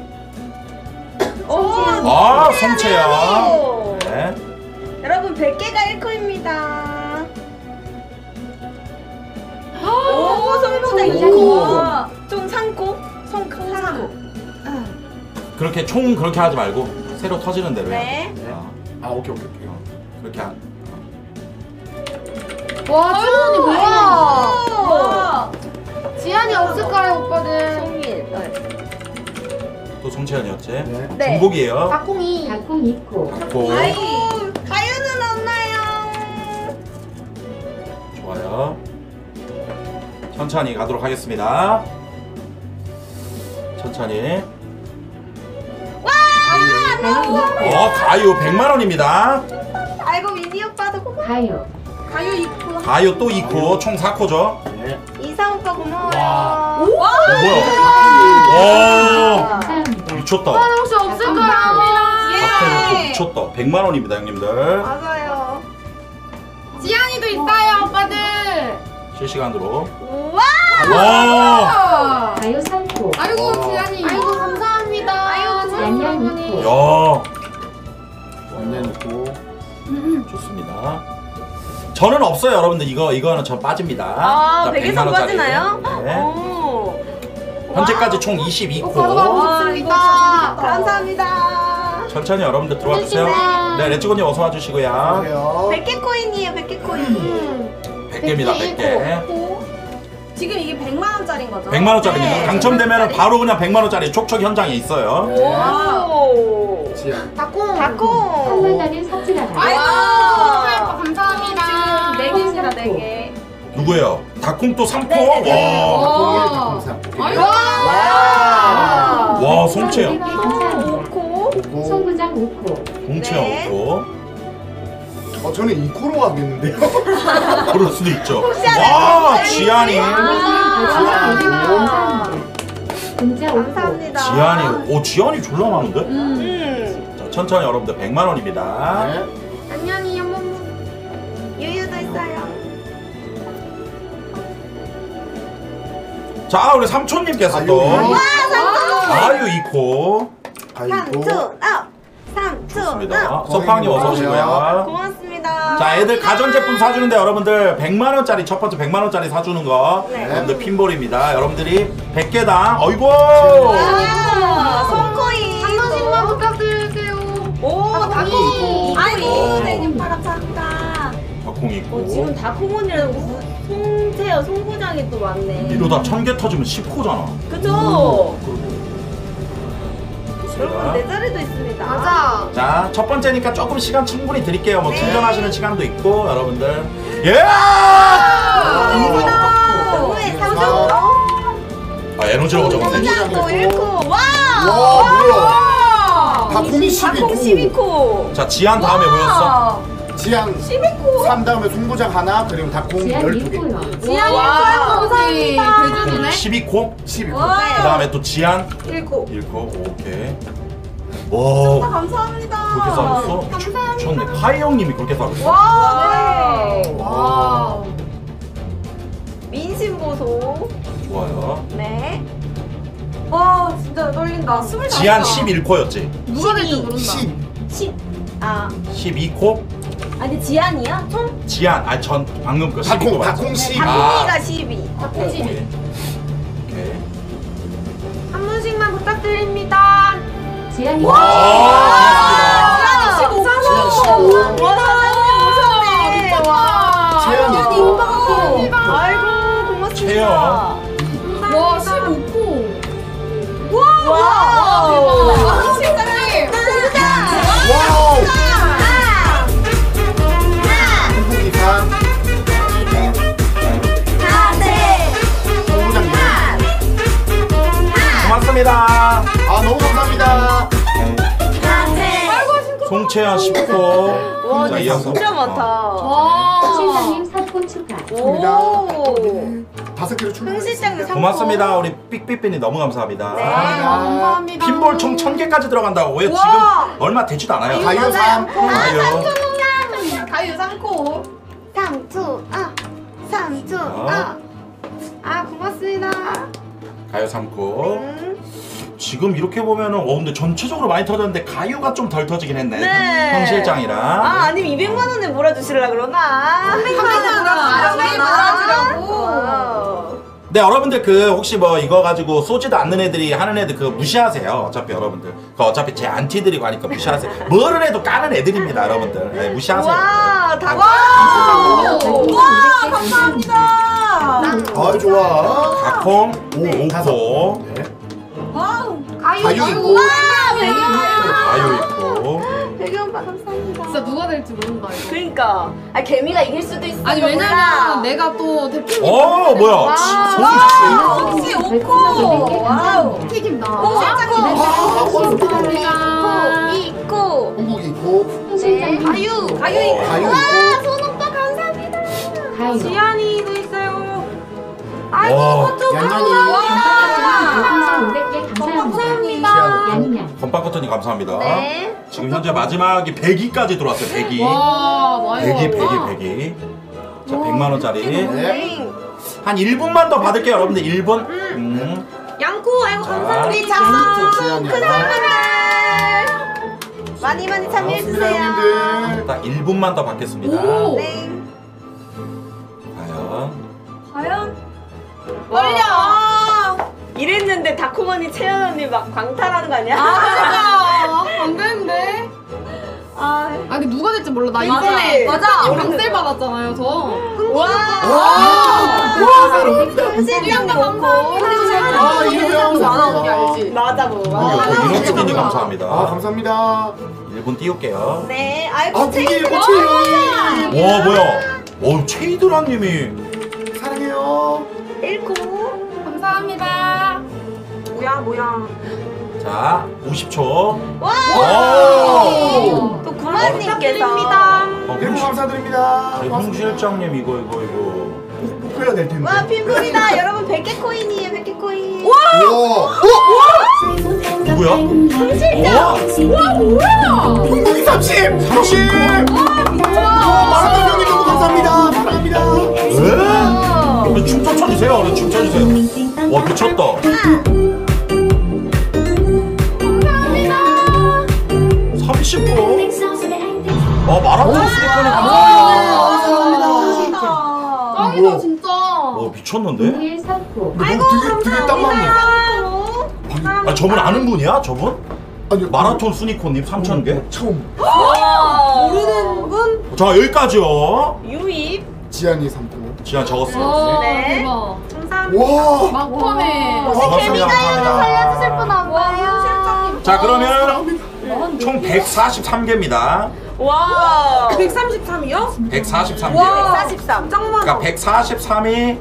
오, 성채야. 오. 네. 여러분 100개가 1코입니다. 오, 성모자 오. 2코. 좀 3코. 3코. 그렇게 총 그렇게 하지 말고 새로 터지는 대로 해야 네. 돼. 아 오케이. 그렇게 하. 와 지안이 뭐야? 와. 지안이 없을까요 오빠들? 송일. 또 송채연이었지. 네. 네. 중복이에요. 닭콩이. 닭콩 입고 갖고 아이, 가유는 없나요? 좋아요. 천천히 가도록 하겠습니다. 천천히. 가요 100만 원입니다. 아이고 미니 오빠도 고마워. 가요 가유 2코. 가요 또 2코, 총 4코죠. 네. 이사 오빠 고마워요. 와. 뭐야? 감사합니다. 미쳤다. 혹시 없을까요? 앞에 미쳤다. 100만 원입니다, 형님들. 맞아요. 지안이도 있어요 오빠들. 실시간으로. 우와. 와! 가요 3코 아이고 지안이. 아이고 감사합니다. 아이고 양양 지안이. 있고 야, 완전 있고. 좋습니다. 저는 없어요, 여러분들. 이거는 전 빠집니다. 아, 자, 100에서 100만 원짜리. 빠지나요? 네. 오. 현재까지 총 22코. 고맙습니다. 감사합니다. 천천히 여러분들 들어와 주세요. 네, 레츠고님 어서 와 주시고요. 그래요. 100개 코인이에요, 100개 코인. 100개입니다, 100개. 지금 이게 100만 원짜리인 거죠? 100만 원짜리입니다. 네, 당첨되면 100만 바로 그냥 100만 원짜리 촉촉 현장에 있어요. 오. 지안. 닭콩. 닭콩. 한만나는 섭질하다. 아이고 지금 감사합니다. 4개 네 개. 누구예요? 닭콩 또 3포? 네. 와. 아이고. 와, 송채영. 4개 감사합니다. 5코. 송부장 5코. 송채영 네. 5포. 저는 2코로 하겠는데요. 그럴 수도 있죠. 와, 지안이. 감사합니다. 금자 5코. 감사합니다. 지안이. 오, 지안이 졸라 많은데? 음. 자, 천천히 여러분들 100만 원입니다. 네. 안녕히 어머머. 유유도 있어요. 자, 우리 삼촌님께서 또. 아유, 2코. 좋습니다. 서팡님 어서 오시고요. 고맙습니다. 자, 애들 가전제품 사주는데 여러분들 100만 원짜리 첫 번째 100만 원짜리 사주는 거 네. 여러분들 핀볼입니다. 여러분들이 100개당 어이구. 손코인. 한 번씩만 부탁드릴게요. 오, 닭콩. 아이고, 오. 네, 님팔 감사합니다. 닭콩 있고. 지금 닭콩원이라고 송태여, 송부장이 또 많네. 이러다 1000개 터지면 10호잖아. 그죠? 여러분, 좋습니다. 내 자리도 있습니다. 맞아. 자, 첫 번째니까 조금 시간 충분히 드릴게요. 뭐 충전하시는 시간도 있고 여러분들. 예! 너무해, 상주. 아, 에너지라고 적었네. 송부장도 1코. 와! 와, 뭐야. 닭콩이 닭콩 12코. 12코. 자, 지안 다음에 뭐였어? 지안 12코. 3 다음에 송부장 하나, 그리고 닭콩 지안 12개. 1코요. 지안이 와, 감사합니다. 대준이네. 12코? 12코. 그 다음에 또 지안 1코. 1코. 오케이. 와, 감사합니다. 그렇게 싸줬어? 미쳤네. 파이 형님이 그렇게 싸줬어? 와, 네. 와. 민심보소. 좋아요. 네. 와, 진짜 떨린다. 지안 11코였지? 누가 될지 모른다. 10. 아, 12코? 아니 지안이야? 총? 지안, 아, 전 방금 그 12코 닭콩 12. 닭콩이가 12. 닭콩 12. 오케이. 한 분씩만 부탁드립니다. 지안이 와, 지안이 15. 지안 15. 와, 사장님 오셨네. 와. 채연 아이고, 있고. 아이고, 고맙습니다. 채연. 와 15코. 와. 대박. 실장님. 와우. 홍콩이 3. 송부장 2. 고맙습니다. 아, 너무 감사합니다. 송채연 10코. 와, 자, 근데 이어서. 진짜 많다. 와. 실장님 사건 축하. 오. 5개로 흥 실장님 충분했습니다. 삼- 고맙습니다. 우리 삑삑삐님 너무 감사합니다. 네. 감사합니다. 핀볼 총 1000개까지 들어간다고요? 우와. 지금 얼마 되지도 않아요. 가요 3. 가요. 가유 3코. 삼투. 아 고맙습니다. 가요 3코. 지금 이렇게 보면은 근데 전체적으로 많이 터졌는데 가요가 좀 덜 터지긴 했네. 네. 형 실장이랑. 아, 아니면 200만 원에 몰아주시려고 그러나? 300만 원 몰아주려고. 네, 여러분들 그 혹시 뭐 이거 가지고 쏘지도 않는 애들이 하는 애들 그거 무시하세요. 어차피 여러분들. 그 어차피 제 안티들이고 하니까 무시하세요. 뭐를 해도 까는 애들입니다, 여러분들. 네, 무시하세요. 와, 다 와, 감사합니다. 아, 좋아. 닭콩 네. 5코. 네. 가유 있고. 가요 있고. 배경 오빠 감사합니다. 진짜 누가 될지 모른다 이거. 그러니까. 아, 개미가 이길 수도 있어. 아니 왜냐면 내가 또 대표님. 뭐야? 혹시 5코. 와우. 튀김 나. 오, 실장님. 감사합니다. 이코. 홍콩이 있고. 실장님 가유. 가유 이코. 가요 와, 있고. 손 오빠 감사합니다. 가요. 지안이도 있어요. 아이고, 와. 그것도 양양이. 별풍선 500개 감사합니다. 양양. 건빵커터님 감사합니다. 네. 지금 현재 마지막이 100위까지 들어왔어요. 100위. 와 많이 100위, 먹었다. 100위. 자, 100만 원짜리. 네. 한 1분만 더 받을게요, 여러분들. 1분. 양코 아이고 자. 감사합니다. 우리 작성. 지안이. 큰 사람들. 많이 고맙습니다, 참여해주세요. 형님들. 딱 1분만 더 받겠습니다. 오. 네. 과연. 과연? 떨려. 이랬는데 다코머니 채연 언니 막 광탈하는 거 아니야? 아 진짜 안 되는데. 아, 아 근데 누가 누가 될지 몰라. 나 맞아. 이번에 맞아. 강셀 받았잖아요, 저. 와. 아, 이래요. 알지? 맞아 뭐. 이런 주디님 감사합니다. 아, 감사합니다. 1분 띄울게요. 네. 아, 아이고 무기 체 고치. 와 뭐야? 체이드라님이 사랑해요. 1코. 감사합니다. 뭐야. 자 50초. 와. 오! 또 구만님께서. 일부 감사드립니다. 저희 홍 실장님 이거. 목표가 될 텐데. 와 핀불이다. 여러분 100개 코인이에요. 100개 코인. 우와. 누구야? 흥국이 30. 30. 마라톤 형님 너무 감사합니다. 사랑합니다. 에? 춤 좀 춰주세요. 얼른 춤 춰주세요. 와 미쳤다. 30분. 마라톤 스니커님 감사합니다. 짱이다, 진짜. 와 미쳤는데? 1 3호 되게 딱 맞네. 아 저분 아는 분이야? 저분? 아니 마라톤 스니커님 3,000개? 처음. 모르는 분? 자 여기까지요. 유입. 지안이 3호. 지금 적었어. 와, 네. 대박. 감사합니다. 와. 막판에. 고맙습니다. 살려주실 분 안 봐요. 자 그러면 총 143개입니다. 와. 133이요? 143개요. 43. 그러니까 143이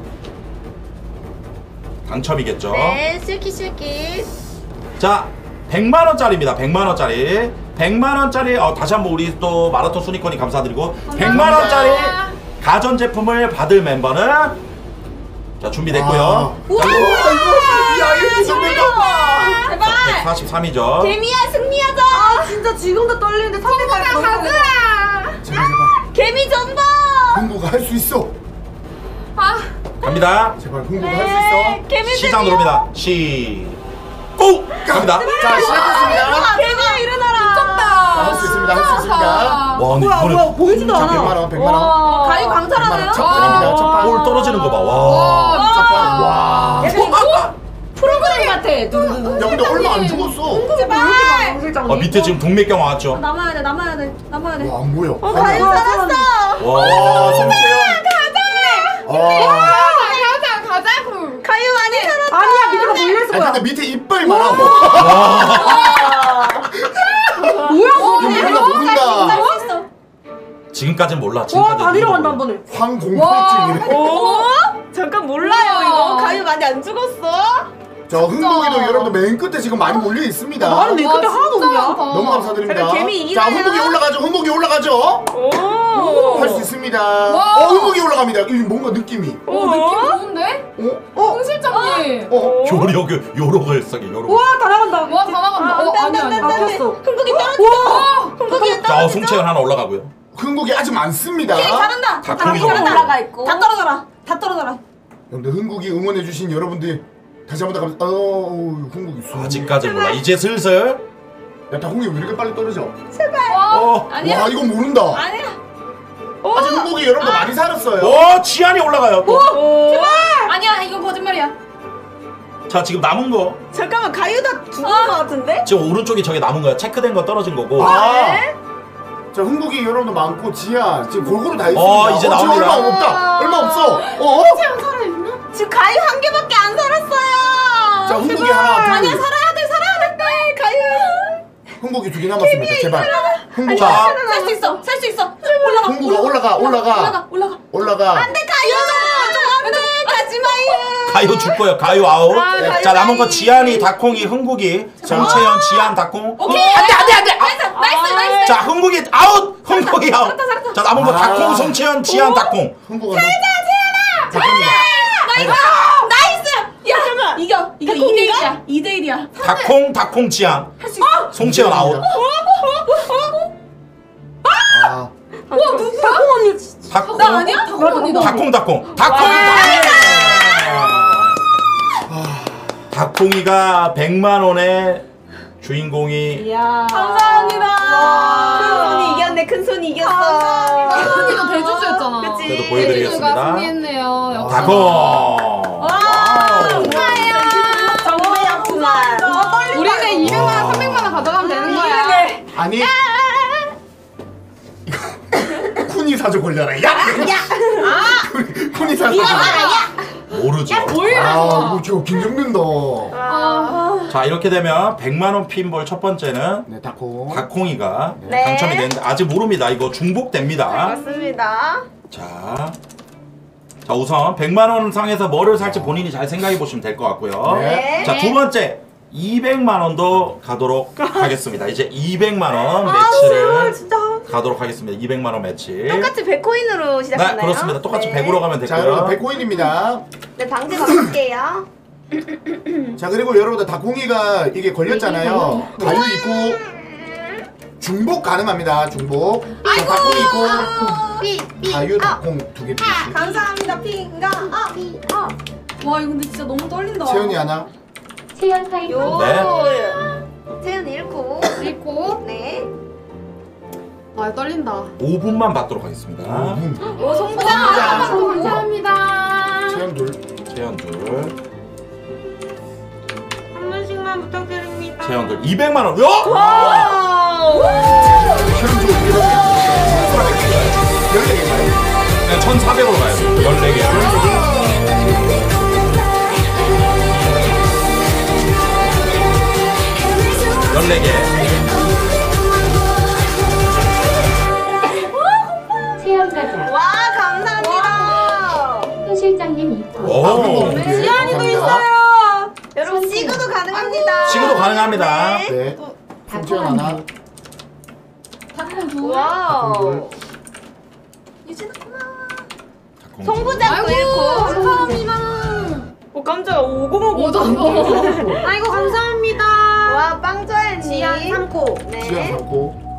당첨이겠죠. 네, 실키. 자 100만원짜리입니다. 100만원짜리 100만원짜리 다시 한번 우리 또 마라톤 순위권이 감사드리고 100만원짜리 가전제품을 받을 멤버는 자 준비됐고요. 야, 이렇게 제발. 143이죠. 개미야 승리하자. 진짜 지금도 떨리는데 300개 가자. 제발. 개미 전방. 흥국아 할 수 있어. 갑니다. 제발 흥국아 할 수 있어. 개미 시작 누릅니다. 고! 갑니다. 자, 시작했습니다. 개미야 일어나라. 할 수 있습니다. 할 수 있습니다. 와 근데 이번에 보이지도 자, 않아. 100만 원, 100만 원. 가위 강탈하네요. 첫 판입니다. 첫 판. 볼 떨어지는 거 봐. 와. 첫 판. 와. 프로그램 같아. 야, 근데 얼마 안 죽었어. 제발. 밑에 지금 동맥경 왔죠. 남아야 돼. 와, 안 보여. 가위 살았어. 와. 성채연. 가자고. 가위 많이 살았다. 아니야, 밑에가 몰렸을 아니, 거야. 근데 밑에 이빨 많아. 뭐야, 모른다. 지금까지는 몰라. 와, 지금까지 다 내려간다, 한 번에. 황공포증이래. 오? 잠깐 몰라요 이거. 가위 많이 안 죽었어? 저 흥국이도 여러분들 맨 끝에 지금 많이 몰려 있습니다. 나는 내 끝에 하나도 없냐? 너무 감사드립니다. 잠깐, 개미 이기나요? 자, 흥국이 올라가죠. 흥국이 올라가죠. 오. 할 수 있습니다. 와. 흥국이 올라갑니다. 이 뭔가 느낌이. 느낌 좋은데? 홍 실장님. 요록을 써게 요록. 와, 다 나간다. 와, 다 나간다. 아니야. 바뀌었어. 흥국이 떨어졌어. 흥국이 자 송채연 하나 올라가고요. 흥국이 아직 많습니다. 잘한다. 닭고기 다 좀 올라가 있고. 다 떨어져라. 다 떨어져라. 여러분들 흥국이 응원해주신 여러분들 다시 한번 감사. 흥국이 수. 아직까지 몰라. 이제 슬슬. 야, 닭고기 왜 이렇게 빨리 떨어져? 아니야. 와, 이거 모른다. 아니야. 아직 흥국이 여러분들 많이 살았어요. 지안이 올라가요. 또. 아니야, 이거 거짓말이야. 자 지금 남은 거 잠깐만 가유다 죽은 거 같은데? 지금 오른쪽에 저게 남은 거야. 체크된 거 떨어진 거고. 자, 흥국이 여러분들 많고 지하 지금 골고루 다 있습니다. 이제 지금 나옵니다. 얼마 없다. 얼마 없어. 지금 가유 한 개밖에 안 살았어요. 자, 흥국이 하나, 둘. 아니야 살아야 돼. 가유. 흥국이 2개 남았습니다. 제발. 흥국아. 자 살 수 있어. 살 수 있어. 흥국아 올라가. 안돼 가유. 안돼 가지 마요. 가요 줄 거예요. 가요 아웃. 가요 자 남은 거 아웃. 지안이, 닭콩이, 흥국이, 송채연, 지안, 닭콩. 오케이. 안돼. 나이스. 자 흥국이 아웃. 흥국이 아웃. 자 남은 거 닭콩, 송채연, 지안, 닭콩. 흥국아. 나이스. 야 잠깐. 이거 2대1이야. 2대1이야. 닭콩, 지안. 송채연 아웃. 아. 닭콩 언니. 닭콩. 나 아니야? 닭콩이다. 닭콩. 닭콩이가 100만 원의 주인공이. 이야. 감사합니다. 큰 손이 이겼네. 큰 손이 이겼어. 닭콩이도 대주주였잖아. 그치. 그래도 보여드리겠습니다. 대주주가 승리했네요. 역시. 닭콩. 와우. 정배였구만. 우리는 200만 원, 300만 원 가져가면 되는 거야. 아니. 사주 걸려라. 야! 코니 사주 걸려라. 모르죠. 아, 이거 저 긴장된다. 자, 이렇게 되면 100만원 핀볼 첫 번째는 네, 다콩. 다콩이가 네. 당첨이 되는데 아직 모릅니다. 이거 중복됩니다. 맞습니다. 자, 우선 100만원 상에서 뭐를 살지 본인이 잘 생각해 보시면 될 것 같고요. 네. 자, 두 번째 200만원도 가도록 하겠습니다. 이제 200만원 매치를 가도록 하겠습니다. 200만원 매치. 똑같이 100코인으로 시작하나요? 네, 그렇습니다. 똑같이 네. 100으로 가면 자, 여러분 되고요. 100코인입니다. 네, 방제 바꿀게요. 자, 그리고 여러분들 다콩이가 이게 걸렸잖아요. 가유 있고 중복 가능합니다. 중복. 자, 다콩이 있고 가유 다콩 2개 씩. 감사합니다, 핑가. 와 이거 근데 진짜 너무 떨린다. 채연이 하나. 세연 파이브. 요. 네. 채연 1코. 그리고 네. 아 떨린다. 5분만 받도록 하겠습니다. 오, 송부장. 감사합니다. 채연 둘. 채연 둘. 한 번씩만 부탁드립니다. 채연 둘. 200만원. 요! 채연 둘. 14개인가요? 네, 1,400으로 가야 돼요. 14개. 세연 가자. 와, 감사합니다. 손 실장님 입고. 오. 지안이도 있어요. 여러분, 시그도 가능합니다. 시그도 가능합니다. 네. 손채연 하나. 닭콩 두. 와우. 유진아 고마워. 송부장 또 1코. 감사합니다. 오, 깜짝이야. 5050. 오전. 아이고 감사합니다. 와, 빵조아님. 지안 3코. 네. 지안 잡고.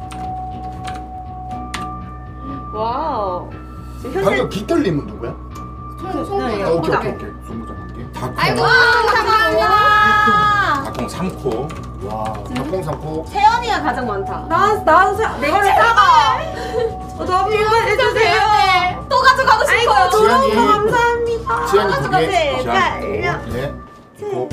와우. 지금 현재 방금 깃털님은 누구야? 송부장. 아, 오케이. 송부장 할게. 닭콩. 아이고 감사합니다. 닭콩 3코. 와, 다콩 3코. 채연이가 가장 많다. 내가 제가 너무 해주세요. 또 가져가고 싶어요. 지안이. 감사합니다. 지안이 2개. 제발요. 네. 있고.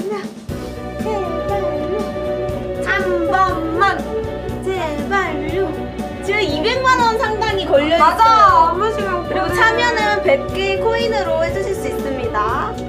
제발요. 한 번만. 제발요. 지금 200만원 상당히 걸려있어요. 맞아. 한 번씩만. 그리고 참여는 100개 코인으로 해주실 수 있습니다.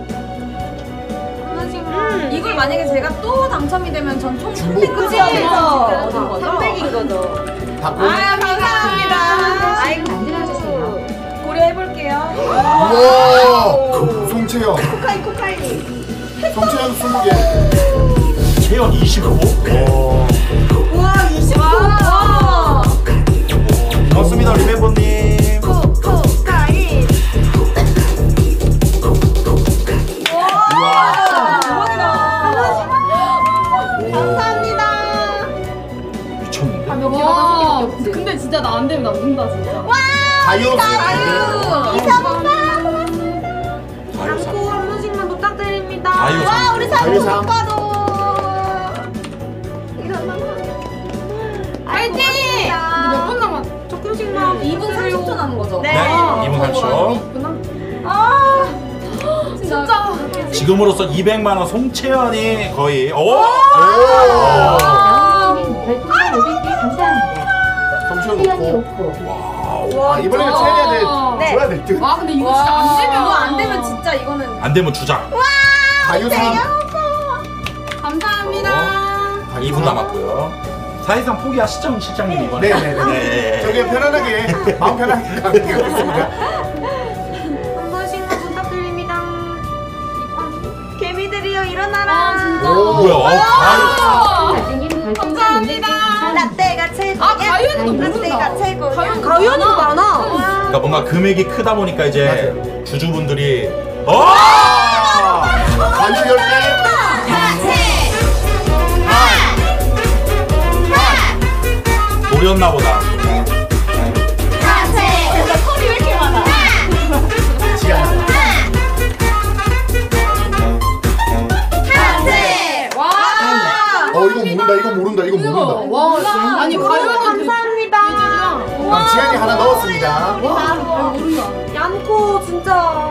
한 번씩만. 이걸 만약에 제가 또 당첨이 되면 전총 중복. 300까지 그죠? 300인 거죠. 다콩. 감사합니다. 아이고. 만들어주세요. 고려해볼게요. 우와! 송채연. 코카이. 송채연 20개. 채연 25. 우와, 25. 와. 고맙습니다, 리멤버님. 코카이. 감사합니다. 미쳤는데? 와. 근데 진짜 나 안 되면 나 운다 진짜. 가요. 가요 3. 한 번씩만 부탁드립니다. 가요 3. 와, 우리 가요 사부 삼. 오빠도. 일어나봐. 파이팅! 근데 몇 분 남았? 조금씩만. 2분 30초 남은 거죠? 네. 2분 30초. 아 진짜. 지금으로서 200만원 송채연이 거의. 오! 나우님 별풍선 500개 감사합니다. 송채연 세연이 놓고. 5코. 와, 이번에는 채연이한테 네. 줘야 될 듯. 와 근데 이거 진짜 안 되면 이거 안 되면 진짜 이거는 안 되면 주작. 가요 3. 감사합니다. 2분 남았고요. 사실상 포기하시죠, 실장님 이번에. 네네네. 저기 편안하게, 마음 편하게 가겠습니다. 한 번씩만 부탁드립니다. 개미들이여 일어나라. 오, 뭐야? 가요. 가즈님 별풍선 500개 감사합니다. 감사합니다. 라떼가 최고. 아 가위는 너무 라떼가 최고. 가위언니 많아. 그러니까 뭔가 금액이 크다 보니까 이제 맞아요. 주주분들이 가요 10개. 노렸나 보다. 털이 왜 이렇게 많아? 지안. 와. 이거 모른다. 와. 아니 가위는 감사합니다. 그럼 지안이 하나 넣었습니다. 와. 모른다. 얀코 진짜.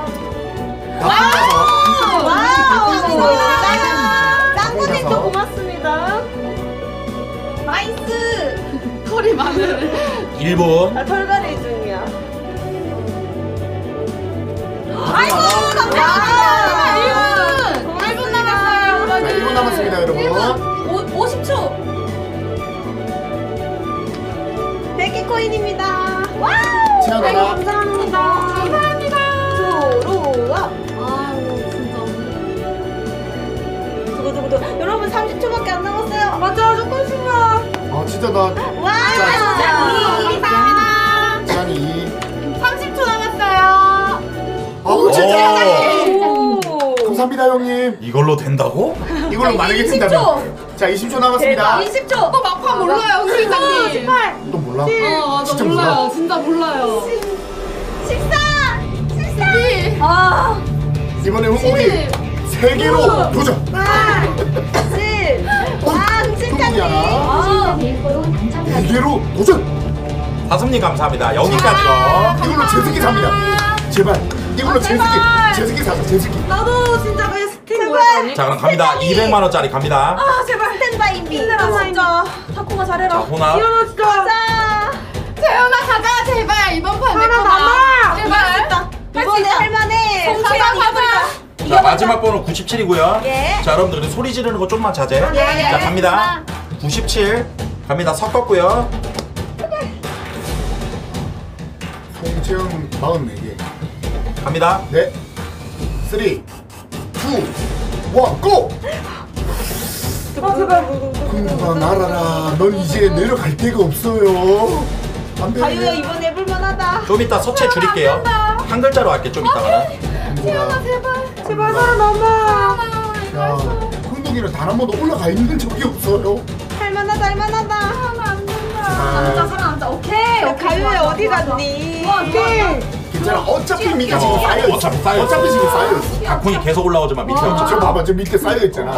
다콩 와우. 가서. 짱구님도 고맙습니다. 나이스. 털이 많은. 1분. 나 털갈이 중이야. 아이고 감사합니다. 1분 남았어요. 자, 1분 남았습니다, 여러분. 50초. 100개 코인입니다. 와우. 채연아. 감사합니다. 감사합니다. 조로와. 아유 진짜. 두구두구두. 여러분 30초밖에 안 남았어요. 맞아 조금씩만. 아, 진짜 나. 와. 감사합니다. 지한이 30초 남았어요. 아, 진짜. 오. 감사합니다, 형님. 이걸로 된다고? 이걸로 만약에 된다면. 자, 20초 남았습니다. 20초. 또 막판 몰라요, 훈실장님. 또 몰라? 나 진짜 몰라요. 몰라? 진짜 몰라요. 14. 아. 이번에 흥국이 3개로 도전. 7. 와, 흥국이 하나. 아. 비밀번호 당첨자 4개로 도전. 사슴님 감사합니다. 여기까지요. 이걸로 제습기 삽니다. 제발. 이걸로 제습기 사자, 제습기. 나도 진짜 그 스탠바이. 자 그럼 갑니다. 200만 원짜리 갑니다. 아, 제발 스탠바이비. 힘내라 진짜. 타코가 자 잘해라. 호나. 가자. 재현아 가자 제발 이번 판 하나 내꺼다. 남아. 제발. 이번에 할만해. 가자 가자. 자 마지막 번호 97이고요. 예. 자 여러분들 소리 지르는 거 좀만 자제. 예. 자 갑니다. 97 갑니다. 섞었고요. 송채영 44개. 갑니다. 네. 3, 2, 1, 고! 흥국아 날아라. 넌 이제 내려갈 데가 없어요. 안 돼. 가유야 이번에 해볼만하다. 좀 이따 서체 줄일게요. 한 글자로 할게 좀 이따가는. 흥국아. 제발 살아남아. 야, 흥국이는 단 한 번도 올라가 있는 적이 없어요. 할만하다 할만하다. 아, 살아남자. 오케이. 가유야 어디 갔니? 오케이. 괜찮아. 어차피 밑에 지금 쌓여 있어. 어차피 쌓여 있어. 어차피 지금 쌓여 있어. 다콩이 계속 올라오지만 밑에 저 없죠. 봐봐, 저 밑에 쌓여 있잖아.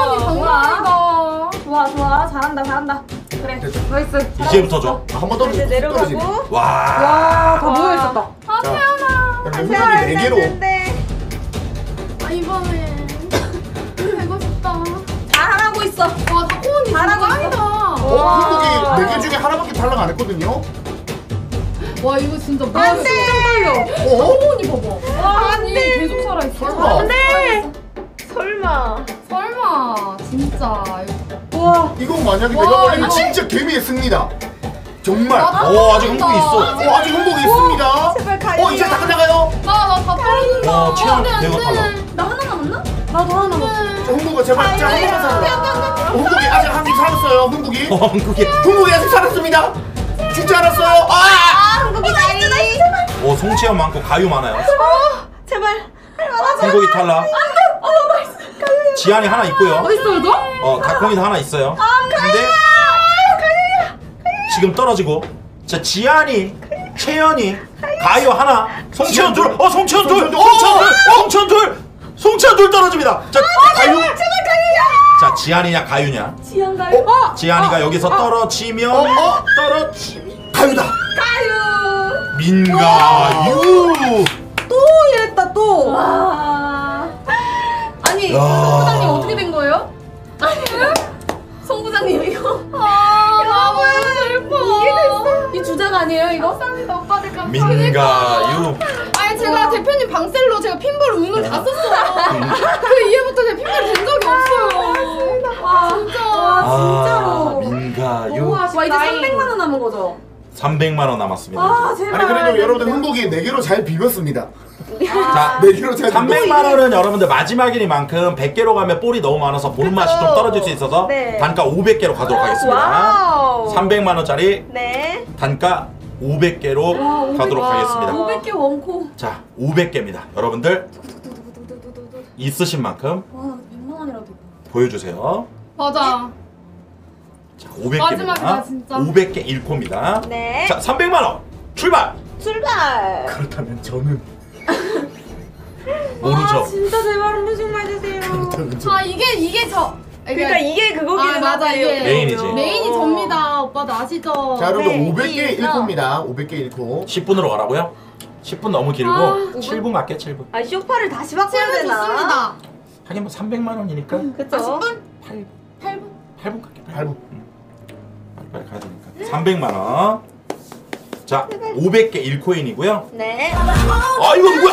좋아 잘한다 잘한다. 그래. 나이스. 이제부터 줘. 한 번 더 이제 떨어지네. 내려가고. 와. 다 모여 있었다. 자, 흥국이 4개로. 아 이번에 되고 싶다. 잘하고 있어. 와 다코언니 잘하고 짱이다. 흥국이 4개 중에 하나밖에 탈락 안 했거든요. 와 이거 진짜 뭐야? 안 돼. 어? 다코언니 봐봐. 와 아니 계속 살아있어. 설마. 네. 설마. 설마 진짜. 우와. 이거 만약에 와, 내가 걸리면 이거- 진짜 개미의 승리다. 정말. 오 아직 흥국이 있어. 아직 흥국이 있습니다. 제발 가요. 이제 다 끝나가요. 나다 떨어진다. 최악 안 돼, 내가 안 달라. 돼. 나 하나 남았나? 나도 하나 남았어. 자, 흥국아 제발. 자, 흥국아 살아라. 흥국이 아직 한 개 살았어요. 흥국이. 흥국이. 흥국이 아직 살았습니다. 죽지 않았어요. 아! 한국이 나이스 나이스. 오 송채연 많고 가유 많아요. 제발. 흥국이 탈락. 지한이 하나 있고요. 어딨어 너? 다콩이도 하나 있어요. 근데 지금 떨어지고 자 지한이, 채연이, 가유 하나, 송채연 둘, 송채연 둘, 송채연 둘, 송채연 둘 떨어집니다. 자 가유. 자 지한이냐 가유냐? 지연 가요. 지한이가 여기서 떨어지면 가유다. 가요. 민가유. 또 이랬다 또. 와. 아니 야. 부장님 어떻게 된 거예요? 송 부장님 이거. 너무 슬퍼. 이게 됐어. 이 주작 아니에요 이거? 감사합니다 오빠들 감사합니다. 민가유. 아니 제가 대표님 방셀로 제가 핀볼 운을 다 썼어요. 그 이후부터 제가 핀볼 된 적이 없어요. 와 진짜. 진짜로. 민가유. 와 이제 300만 원 남은 거죠? 300만 원 남았습니다. 아 제발. 아니 그래도 여러분들 흥국이 4개로 잘 비볐습니다. 자 4개로 잘 300만 원은 여러분들 마지막이니만큼 100개로 가면 볼이 너무 많아서 볼 맛이 좀 떨어질 수 있어서 네. 단가 500개로 가도록 하겠습니다. 와우. 300만 원짜리 네. 단가 500개로 가도록 하겠습니다. 500개 원코. 자 500개입니다. 여러분들 있으신 만큼 와 100만 원이라도. 보여주세요. 맞아. 자 마지막이다, 500개입니다. 진짜. 500개 1코입니다. 네. 자 300만 원 출발. 출발. 그렇다면 저는 모르죠. 진짜 제발 한 번씩만 해주세요. 그렇다면 저는 아 이게 저. 그러니까 이게 그거기는 아, 맞아, 하네요. 이게. 메인이지. 메인이 접니다. 오빠도 아시죠? 자 여러분들 네, 500개 있어. 1코입니다. 500개 1코. 10분으로 가라고요? 10분 너무 길고 아, 7분 갈게 7분. 아 쇼파를 다시 바꿔야 시간은 되나? 좋습니다. 하긴 뭐 300만 원이니까 그쵸? 10분? 8분. 8분? 8분 갈게. 8분. 빨리빨리 가야 되니까. 300만 원. 자, 500개 1코인이고요. 네. 아, 이거 누구야?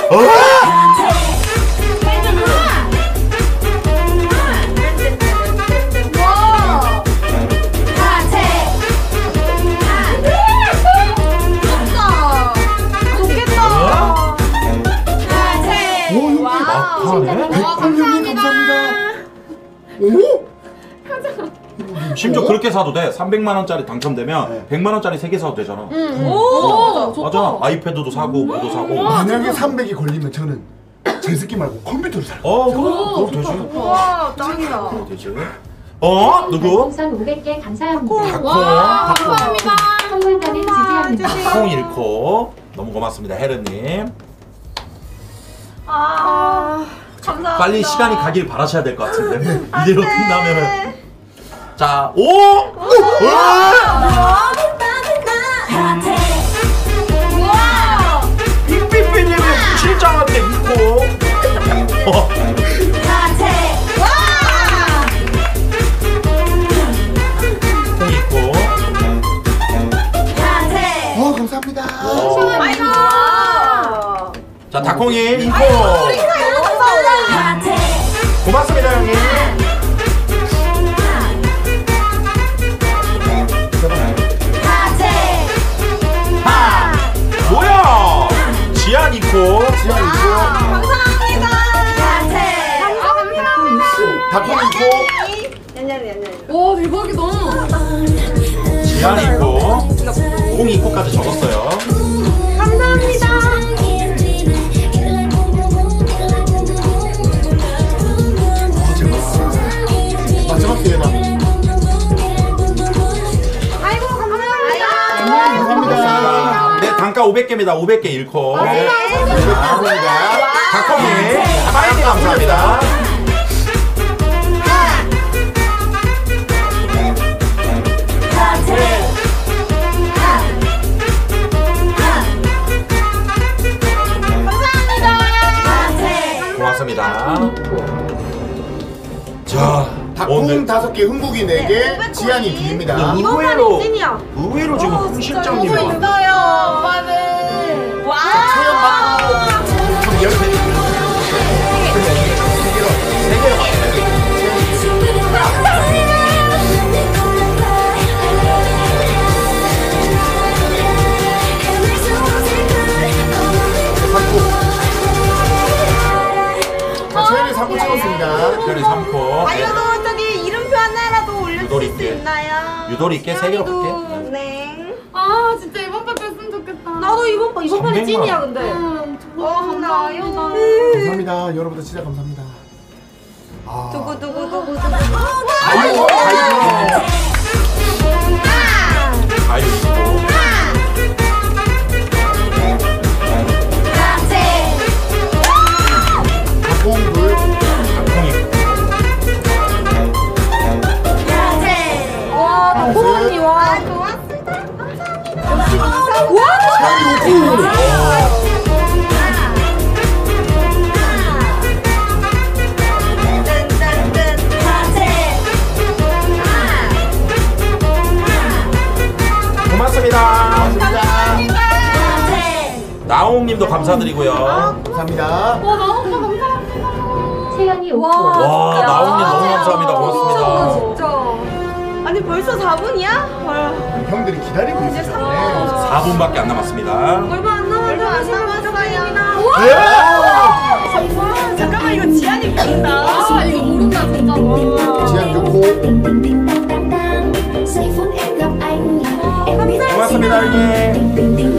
심지어 그렇게 사도 돼. 300만 원짜리 당첨되면 100만 원짜리 3개 사도 되잖아. 오, 맞아. 아이패드도 사고 뭐도 사고. 만약에 300이 걸리면 저는 제습기 말고 컴퓨터를 살 거예요. 그럼 되지. 와, 짱이다. 되지. 누구? 우선 500개 감사합니다. 와, 감사합니다. 선물단은 지지합니다. 콩 1코. 너무 고맙습니다, 헤르님. 감사합니다. 빨리 시간이 가길 바라셔야 될 것 같은데. 이대로 끝나면은. 자, 오! 빅빅빅님이 실장한테 2코. 콩 2코. 감사합니다. 자, 닭콩이 2코. 고맙습니다, 형님. 뭐야? 지안 2코. 닭콩 2코. 와, 대박이다. 지안 2코. 콩 2코까지 적었어요. 마지막 기회다. 감사합니다. 네, 단가 500개입니다. 500개 1코. 감사합니다. 닭콩이 파이팅 감사합니다. 고맙습니다. 자, 닭콩 오늘 5개, 흥국이 4개, 지안이 2입니다. 의외로 지금 홍 실장님이 왔네. 있어요, 오빠는. 와. 체험 받고 총 10개. 저희는 3코 찍었습니다. 별이 3코. 아유도 저기 이름표 하나라도 올려주실 유도리 수 있게. 있나요? 유도리 있게 3개로 갈게. 네. 아, 진짜 이번 번 뺐으면 좋겠다. 나도 이번 판이 300만. 찐이야 근데. 감사합니다. 감사합니다. 여러분들 진짜 감사합니다. 두구두구두구. 아이고, 아이고 있고. 닭콩 둘. 닭콩이 와, 닭콩 언니 와. 고맙습니다. 나옹님도 감사드리고요. 감사합니다. 와, 나 오빠 감사합니다. 세연이 5코. 와, 나옹님 너무 감사합니다. 고맙습니다. 진짜. 아니 벌써 4분이야? 형들이 기다리고 있기 때문에 4분밖에 안 남았습니다. 얼마 안 남았어요. 잠깐만 이거 지안이 모른다. 아, 이거 모른다, 진짜. 지안 6호. 고맙습니다, 형님.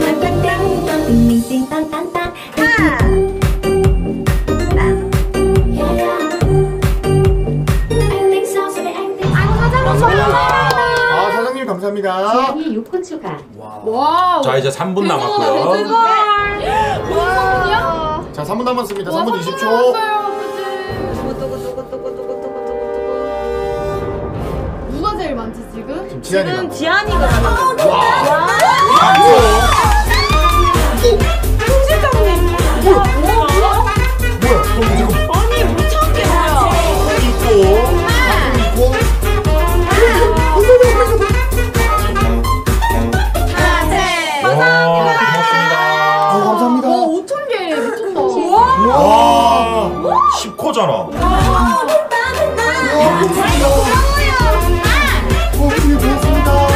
사장님 감사합니다. 지안이 6코 추가. 와우. 자, 이제 3분 남았고요. 와, 자, 3분 남았습니다. 3분 20초. 누가 제일 많지, 지금? 지금 지안이가. 지금 지안이가 많아. 와. 홍실장님. 뭐야? 지금 아니 못 참게 뭐야. 있고. 있고. 와. 많아. 형님 고맙습니다.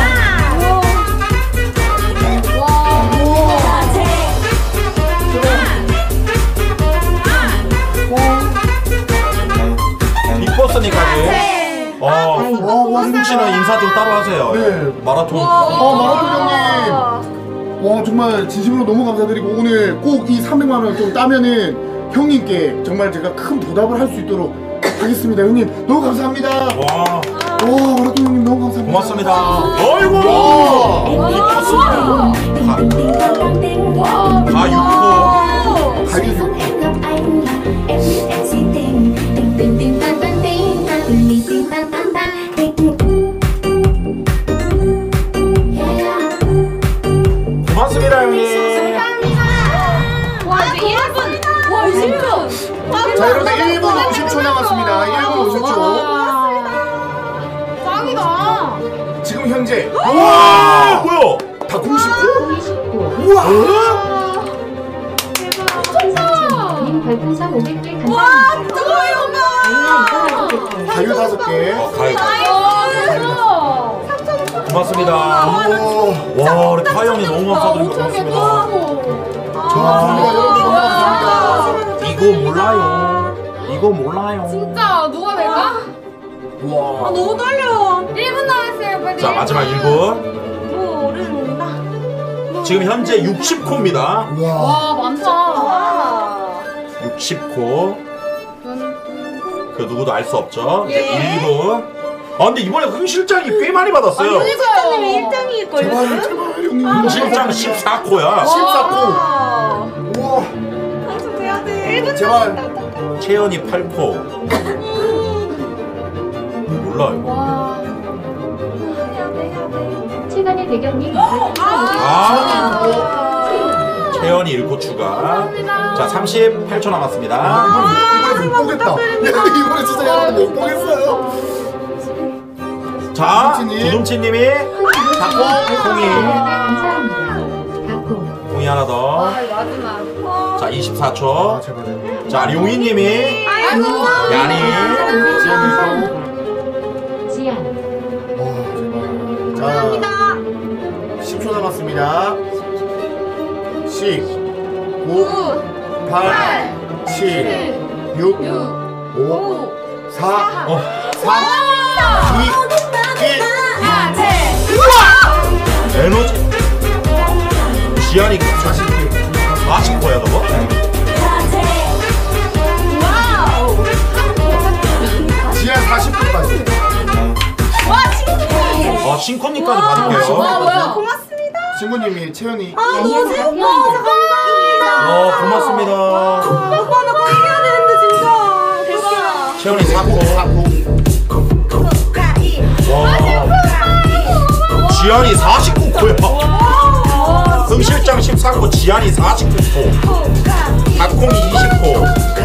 빅버스니까지. 홍씨는 인사 좀 따로 하세요. 네. 마라톤. 마라톤 형님. 와 정말 진심으로 너무 감사드리고 오늘 꼭 이 300만 원 좀 따면은 형님께 정말 제가 큰 보답을 할 수 있도록 하겠습니다. 형님 너무 감사합니다. 와. 마라톤 형님 너무 감사합니다. 고맙습니다. 어이구. 고맙습니다 형님. 와 이제 1분. 와 20분. 자 여러분들 1분 50초 남았습니다. 1분 50초. 짱이다. 지금 현재 와 뭐야? 다 공식고. 우와! 님 별풍선 500개 감사합니다. 와, 가유 5개. 가요. 고맙습니다. 와 우리 카이 형님 너무 감사드립니다. 고맙습니다. 고맙습니다. 여러분 너무 감사합니다. 이거 몰라요. 이거 몰라요. 진짜 누가 될까? 와. 너무 떨려. 1분 남았어요. 빨리. 자 마지막 1분. 지금 현재 60코입니다. 와. 와 많다. 60코. 그 누구도 알 수 없죠. 이제 1분. 아 근데 이번에 흥 실장이 꽤 많이 받았어요. 실장님이 1등일 걸요. 제발 형님. 흥 실장 14코야. 14코. 우와. 방송해야 돼. 제발. 채연이 8코. 몰라요. 와. 최근의 배경님 채연이 1코 추가. 자 38초 남았습니다. 이번에 못 보겠다. 이번에 진짜 여러분 못 보겠어요. 자 두둠치님. 두둠치님이 닭콩 콩이 감사합니다. 닭콩. 콩이 하나 더. 마지막. 자 24초. 제발. 자 룡이님이 야니. 지안. 자 10초 남았습니다. 10 9 8 7 6 5 4 3 2 1 에너지. 지안이 40코야 너거? 지하 40분까지. 싱코니까지 받을게요. 뭐야? 친구님이 채연이 고맙습니다. 오빠 나 quick 해야 되는데 진짜. 대박. 채연이 4코. 와. 지안이 49코야. 흥실장 14코, 지안이 49코. 닭콩이 20코.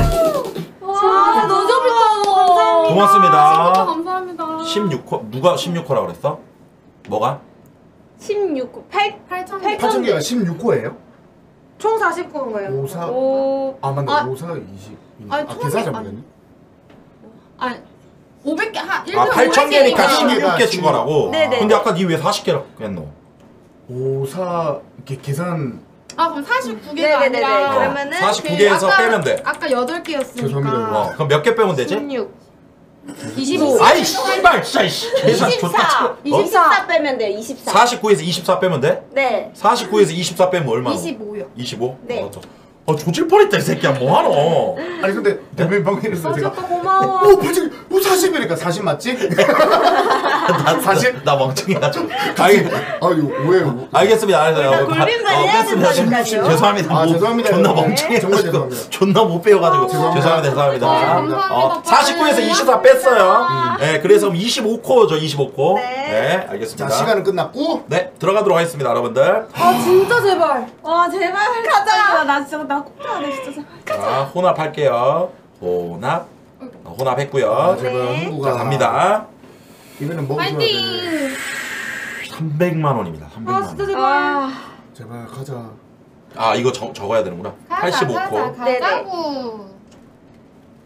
와 너무 좋다. 고맙습니다. 감사합니다. 16코. 누가 16코라고 그랬어? 뭐가? 16코 8,000개가 16호예요? 총 40코인 거예요. 54 오. 아 맞네. 54 20. 아니, 계산 총이- 잘못했네. 아니 500개 한 8,000개니까 500개니까 16개 추가라고. 네네. 근데 아까 니 왜 40개라고 했노? 54 이렇게 계산 아 그럼 49개가 네네네네. 아니라 그러면은 49개에서 빼면 돼. 아까 8개였으니까 죄송합니다. 그럼 몇 개 빼면 되지? 16. 25. 아이 씨발 진짜 이씨. 계산 좋다 치고. 24 빼면 돼요. 24. 49에서 24 빼면 돼? 네. 49에서 24 빼면 얼마나? 25요. 25? 네. 조질 뻔했다 이 새끼야 뭐하노? 아니 근데 대표님 방송에서 제가 고마워. 오 40이니까 40 맞지? 나 사실? 나 멍청해가지고. 아유 왜? 알겠습니다. 알겠어요. 굴림만 해야 뺐습니다. 된다니까요. 죄송합니다. 아, 죄송합니다. 존나 여러분. 멍청해가지고. 정말 죄송합니다. 존나 못 빼어가지고. 죄송합니다. 죄송합니다. 감사합니다. 49에서 24 뺐어요. 네, 그래서 25코죠. 25코. 네, 알겠습니다. 자 시간은 끝났고 네, 들어가도록 하겠습니다, 여러분들. 아 진짜 제발. 와 제발 가자. 나 진짜 나 꼭 해야 돼 진짜. 자, 혼합할게요. 혼합. 혼합했고요. 아, 제발 네. 흥구가 자, 갑니다. 이번엔 먹어줘야 돼. 파이팅. 300만 원입니다. 300만 아 원. 진짜 제발. 제발 가자. 아, 이거 적어야 되는구나. 85코. 네네. 가자고.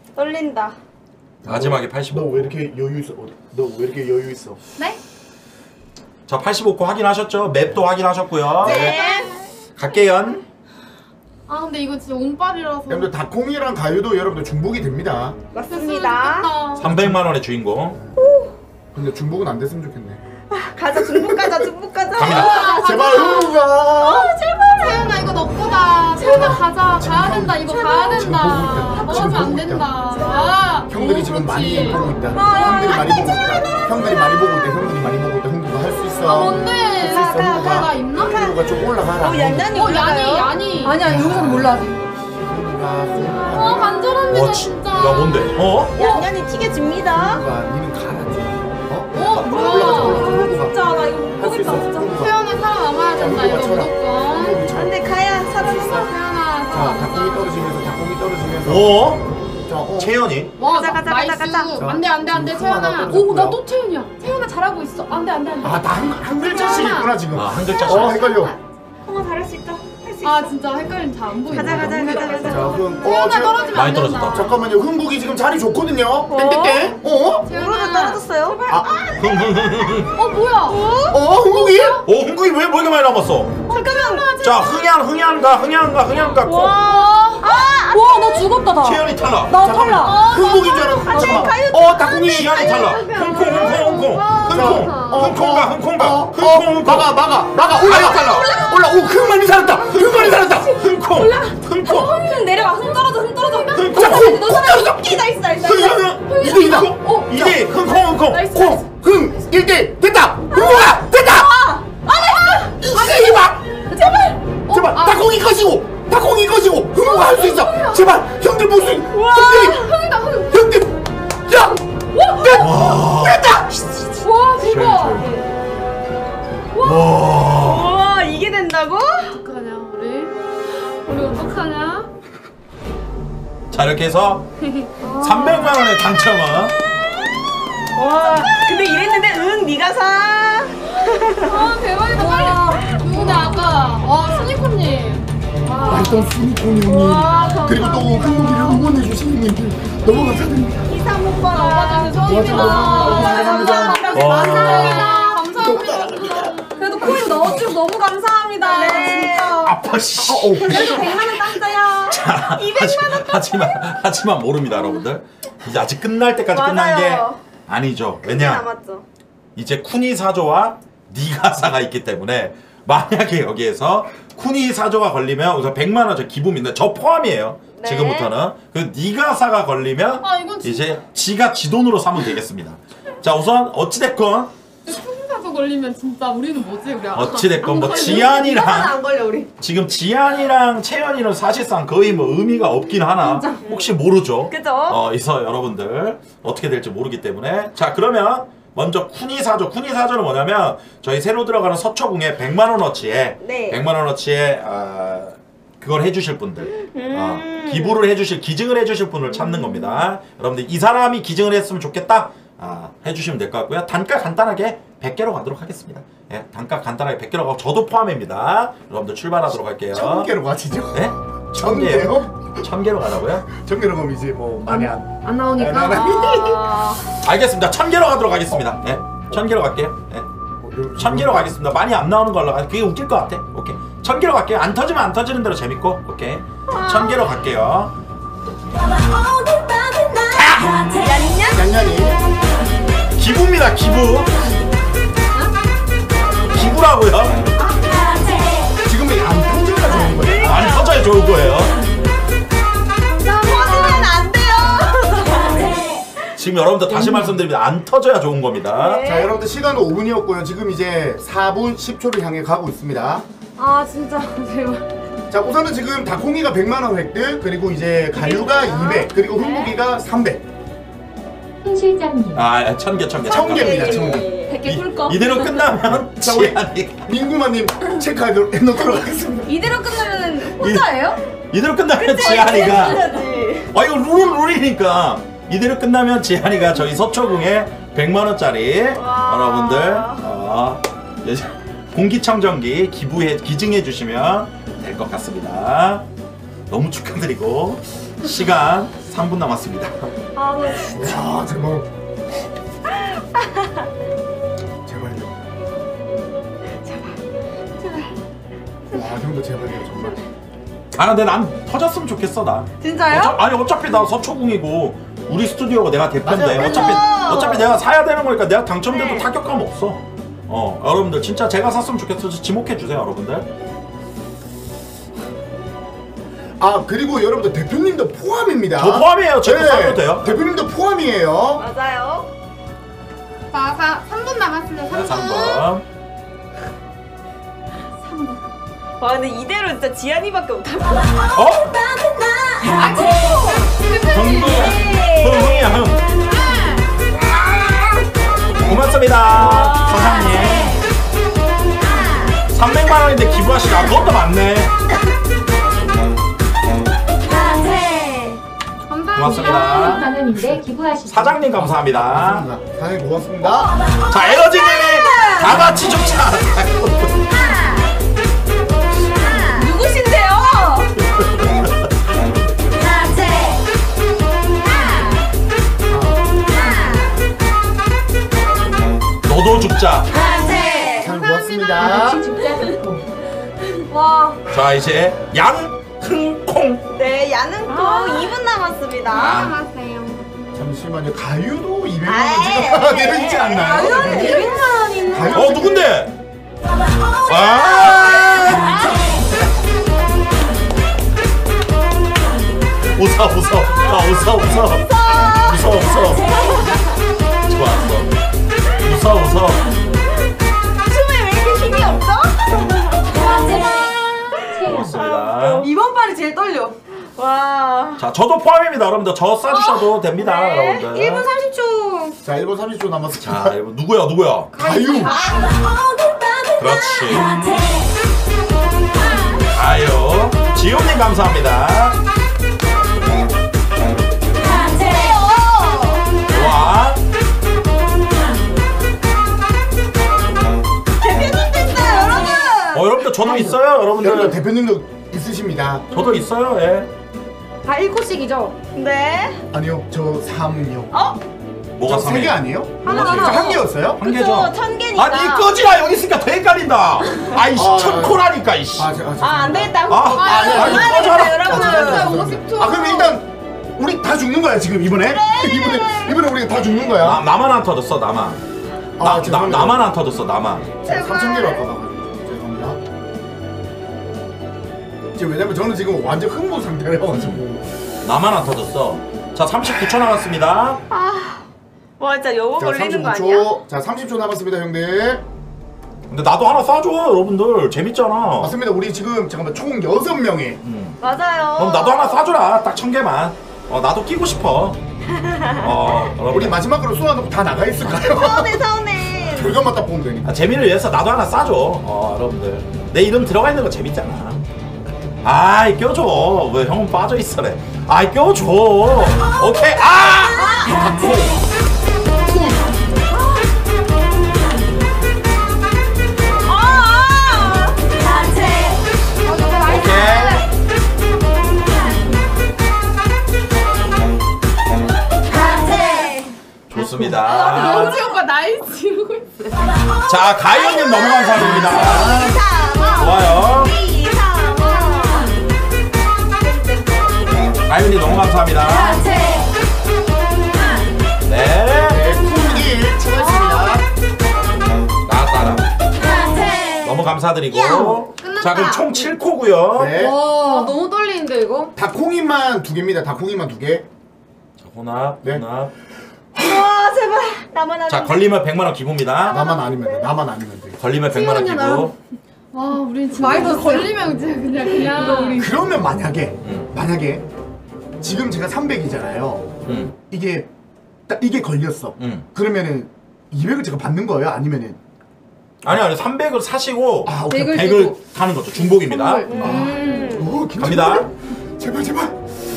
떨린다. 마지막에 85. 너 왜 이렇게 여유 있어? 너 왜 이렇게 여유 있어? 네? 자 85코 확인하셨죠? 맵도 확인하셨고요. 네. 갈게요. 아 근데 이거 진짜 운빨이라서. 여러분들 닭콩이랑 가유도 여러분들 중복이 됩니다. 맞습니다. 300만 원의 주인공. 근데 중복은 안 됐으면 좋겠네. 가자 중복 가자 중복 가자. 갑니다. 제발 흥부가. 세연아 이거 너 거다. 세연아 가자. 가야 된다. 이거 가야 된다. 넘어가면 안 된다. 아, 형들이 오, 지금 많이 그렇지. 보고 있다. 형들이 많이 보고 있다. 형들이 많이 보고 있다. 형들이 많이 보고 있다. 흥부가 할 수 있어. 아 뭔데? 할 수 있어. 나 있나? 흥부가 좀 올라가라. 얀얀이 야니 야니. 아니야 여기서는 몰라 아직. 아 간절합니다 와 진짜. 야 뭔데? 어? 얀얀이 튀겨집니다. 흥부가 니는 가라지. 뭐야? 흥부가. 진짜 나 이거 못 할 수 있어. 보겠다 진짜. 흥부가. 세연아 살아남아야 된다 이거 무조건. 흥부 잘. 안돼 가야 살아남아. 세연아. 자, 닭콩이 떨어지면서 닭콩이 떨어지면서. 어? 자, 채연이? 와, 가자, 가자, 나이스. 가자, 가자. 안돼 안돼 안돼 지금 하나 세연아. 떨어졌고요. 오 나 또 채연이야. 세연아 잘하고 있어. 안돼 안돼 안돼. 아, 다 한 글자씩 있구나 지금. 아 한 글자씩. 헷갈려. 형아 잘할 수 있다. 할 수 있어. 아 진짜 헷갈리면 잘 안 보인다. 가자, 가자, 가자, 가자. 자, 그럼 세연아 지금 떨어지면 많이 안 된다. 떨어졌다. 잠깐만요. 흥국이 지금 자리 좋거든요. 땡땡땡. 어? 무릎에 떨어졌어요. 어 뭐야? 흥국이? 흥국이 왜 이렇게 많이 남았어? 잠깐만. 자 흥양가 와나 죽었다 나. 채연이 탈락. 나 탈락. 흥국인 줄 알았어. 잠깐만. 닭콩이. 지한이 탈락. 흥콩가. 막아. 올라. 오, 흥만이 살았다. 흥 내려와. 흥 떨어져. 자, 콩 떨어져. 이대이다. 이대 흥콩. 흥 1대 됐다. 흥국아 됐다. 이대 봐. 제발 닭콩이 꺼지고 흥국아 할 수 있어. 제발 형들 무슨 형들 야 됐다. 와 대박. 와 이게 된다고? 어떡하냐 우리 어떡하냐? 자 이렇게 해서 300만 원의 당첨은 와 근데 이랬는데 응 네가 사. 아 대박이다 빨리. 누구냐 아까? 와 스니커님. 일단 순이콩이 형님 그리고 또 흥국이를 응원해 주신 형님들 너무 감사드립니다. 이상 오빠. 오빠들 죄송합니다. 감사합니다. 감사합니다. 그래도 코인 넣어주고 너무 감사합니다. 네. 아파 씨. 그래도 100만 원 땄어요. 자, 200만 원. 하지만 모릅니다, 여러분들. 이제 아직 끝날 때까지 끝난 게 맞아요. 아니죠. 왜냐? 남았죠. 이제 쿠니 사조와 니가사가 있기 때문에 만약에 여기에서 쿠니 사조가 걸리면 우선 100만 원 저 기부입니다. 저 포함이에요. 네. 지금부터는 그 니가사가 걸리면 아, 이건 진짜- 이제 지가 지 돈으로 사면 되겠습니다. 자, 우선 어찌됐건 사서 걸리면 진짜 우리는 뭐지 우리? 어찌됐건 뭐 하나 지안이랑 안 걸려 우리. 지금 지안이랑 채연이는 사실상 거의 뭐 의미가 없긴 하나 혹시 모르죠. 그죠? 그래서 여러분들 어떻게 될지 모르기 때문에 자 그러면 먼저 쿠니 사조는 뭐냐면 저희 새로 들어가는 서초궁에 100만 원어치에 네. 100만 원어치에 그걸 해주실 분들 기부를 해주실 기증을 해주실 분을 찾는 겁니다. 여러분들 이 사람이 기증을 했으면 좋겠다. 해주시면 될 것 같고요. 단가 간단하게 100개로 가도록 하겠습니다. 예, 단가 간단하게 100개로 가고 저도 포함입니다. 여러분들 출발하도록 할게요. 1000개로 가시죠. 네? 1000개요? 1000개로 가라고요? 1000개로 가면 이제 뭐 많이 안 나오니까. 알겠습니다. 1000개로 가도록 하겠습니다. 예, 1000개로 갈게요. 예. 1000개로 가겠습니다. 많이 안 나오는 걸로 가. 그게 웃길 것 같아. 오케이. 1000개로 갈게요. 안 터지면 안 터지는 대로 재밌고. 오케이. 1000개로 갈게요. 얀얀이 기부입니다. 기부. 기부라고요? 지금은 안 터져가 좋은 거예요. 안 터져야 좋을 거예요. 터지면 안 돼요. 지금 여러분들 다시 말씀드립니다. 안 터져야 좋은 겁니다. 자, 여러분들 시간은 5분이었고요. 지금 이제 4분 10초를 향해 가고 있습니다. 아 진짜 제발. 자, 우선은 지금 닭콩이가 100만 원 획득, 그리고 이제 가유가 200, 그리고 흥국이가 300. 흥 실장님. 1000개. 1000개입니다. 1000개. 100개 꿀꺽. 이대로 끝나면 자, 우리 지안이 민구마님 체크해놓도록 하겠습니다. 이대로 끝나면 혼자예요? 이대로 끝나면 지안이가 해야지. 이거 룰이니까 이대로 끝나면 지안이가 저희 서초궁에 100만 원짜리 여러분들 공기청정기 기증해 주시면 될 것 같습니다. 너무 축하드리고 시간 3분 남았습니다. 아, 나 진짜. 와 제발. 제발요. 와 형도 제발요 정말. 아 근데 난 터졌으면 좋겠어 나. 진짜요? 아니 어차피 나 서초궁이고 우리 스튜디오가 내가 대표인데 맞아요. 어차피 내가 사야 되는 거니까 내가 당첨돼도 네. 타격감 없어. 여러분들 진짜 제가 샀으면 좋겠어서 지목해 주세요 여러분들. 아 그리고 여러분들 대표님도 포함입니다. 저 포함이에요. 제거 사도 돼요? 대표님도 포함이에요. 맞아요. 자, 3분 남았습니다. 3분. 3번. 와, 근데 이대로 진짜 지안이밖에 못하고. 흥이야 흥. 고맙습니다 사장님. 300만 원인데 기부하시라. 그것도 많네. 고맙습니다. 4만 원인데 기부하시죠. 사장님 감사합니다. 사장님 고맙습니다. 자 에너지님이 다 같이 좋자. 누구신데요? 너도 죽자. 사장님 고맙습니다. 같이 죽자 좋고. 와, 자 이제 양흥콩. 네, 야는 또 2분 남았습니다. 남았어요. 잠시만요. 가유도 200만 원 아이, 지금 되어 있지 않나요? 이건 200만 원 있는. 가유 누군데? 웃어. 좋았어. 춤에 왜 이렇게 힘이 없어? 고맙습니다. 이번 발이 제일 떨려. 와. 자 저도 포함입니다 여러분들. 저 싸주셔도 됩니다 네. 여러분들. 1분 30초. 자 1분 30초 남았습니다. 자 이거 누구야? 가유. 그렇지. 가요. 지용님 감사합니다. 좋아. 대표님 됐어요, 여러분. 여러분들 저도 있어요 여러분들 여러분들. 대표님도 있으십니다. 저도 있어요. 예. 다 1코씩이죠? 네. 아니요 저 3요. 뭐가 저 3개 3개? 아니에요? 하나. 한 개였어요? 한 개죠. 그쵸, 1000개니까. 아니 꺼지라 여기 있으니까 더 헷갈린다. 아이씨 아, 천코라니까 이씨. 안 되겠다. 아니 그만해요, 꺼져라. 여러분. 50초. 아 그럼 일단 우리 다 죽는 거야 지금 이번에? 이번에 우리 다 죽는 거야? 나만 안 터졌어 나만. 죄송합니다. 나만 안 터졌어 나만. 3,000개로 아까봐가지고 죄송합니다. 지금 왜냐면 저는 지금 완전 흥분 상태라가지고. 나만 안 터졌어. 자 39초 남았습니다. 와, 진짜 영어 자 걸리는 거 아니야? 35초. 자 30초 남았습니다 형들. 근데 나도 하나 쏴줘 여러분들. 재밌잖아. 맞습니다. 우리 지금 잠깐만 총 6명에 맞아요. 그럼 나도 하나 쏴줘라. 딱 1000개만. 나도 끼고 싶어. 여러분. 우리 마지막으로 쏘아놓고 다 나가 있을까요? 서운해. 결과만 딱 보면 되니까. 재미를 위해서 나도 하나 쏴줘. 여러분들. 내 이름 들어가 있는 거 재밌잖아. 아이 껴줘. 왜 형은 빠져 있어래. 아이 껴줘. 오케이. 좋습니다. 영지 오빠 나이 지르고 있어. 자 가희언님 너무 감사드립니다. 좋아요. 가희언님 너무 감사합니다. 네. 쿨1 추가했습니다. 나왔다. 너무 감사드리고. 끝났다. 자 그럼 총 7코고요. 네. 와, 너무 떨리는데 이거? 닭콩이만 2개입니다. 닭콩이만 2개. 자 혼합. 네. 혼합. 와, 제발. 나만 하면. 자 걸리면 100만 원 기부입니다. 나만 아니면 돼. 나만 아니면 돼. 걸리면 100만 원 기부. 와, 우리 진짜 마이크 걸리면 이제 그냥 우리 그러면 만약에 지금 제가 300이잖아요. 이게 딱 이게 걸렸어. 그러면은 200을 제가 받는 거예요? 아니면은 아니 300을 사시고 오케이. 100을 가는 거죠. 중복입니다. 오, 괜찮은데? 갑니다. 제발 제발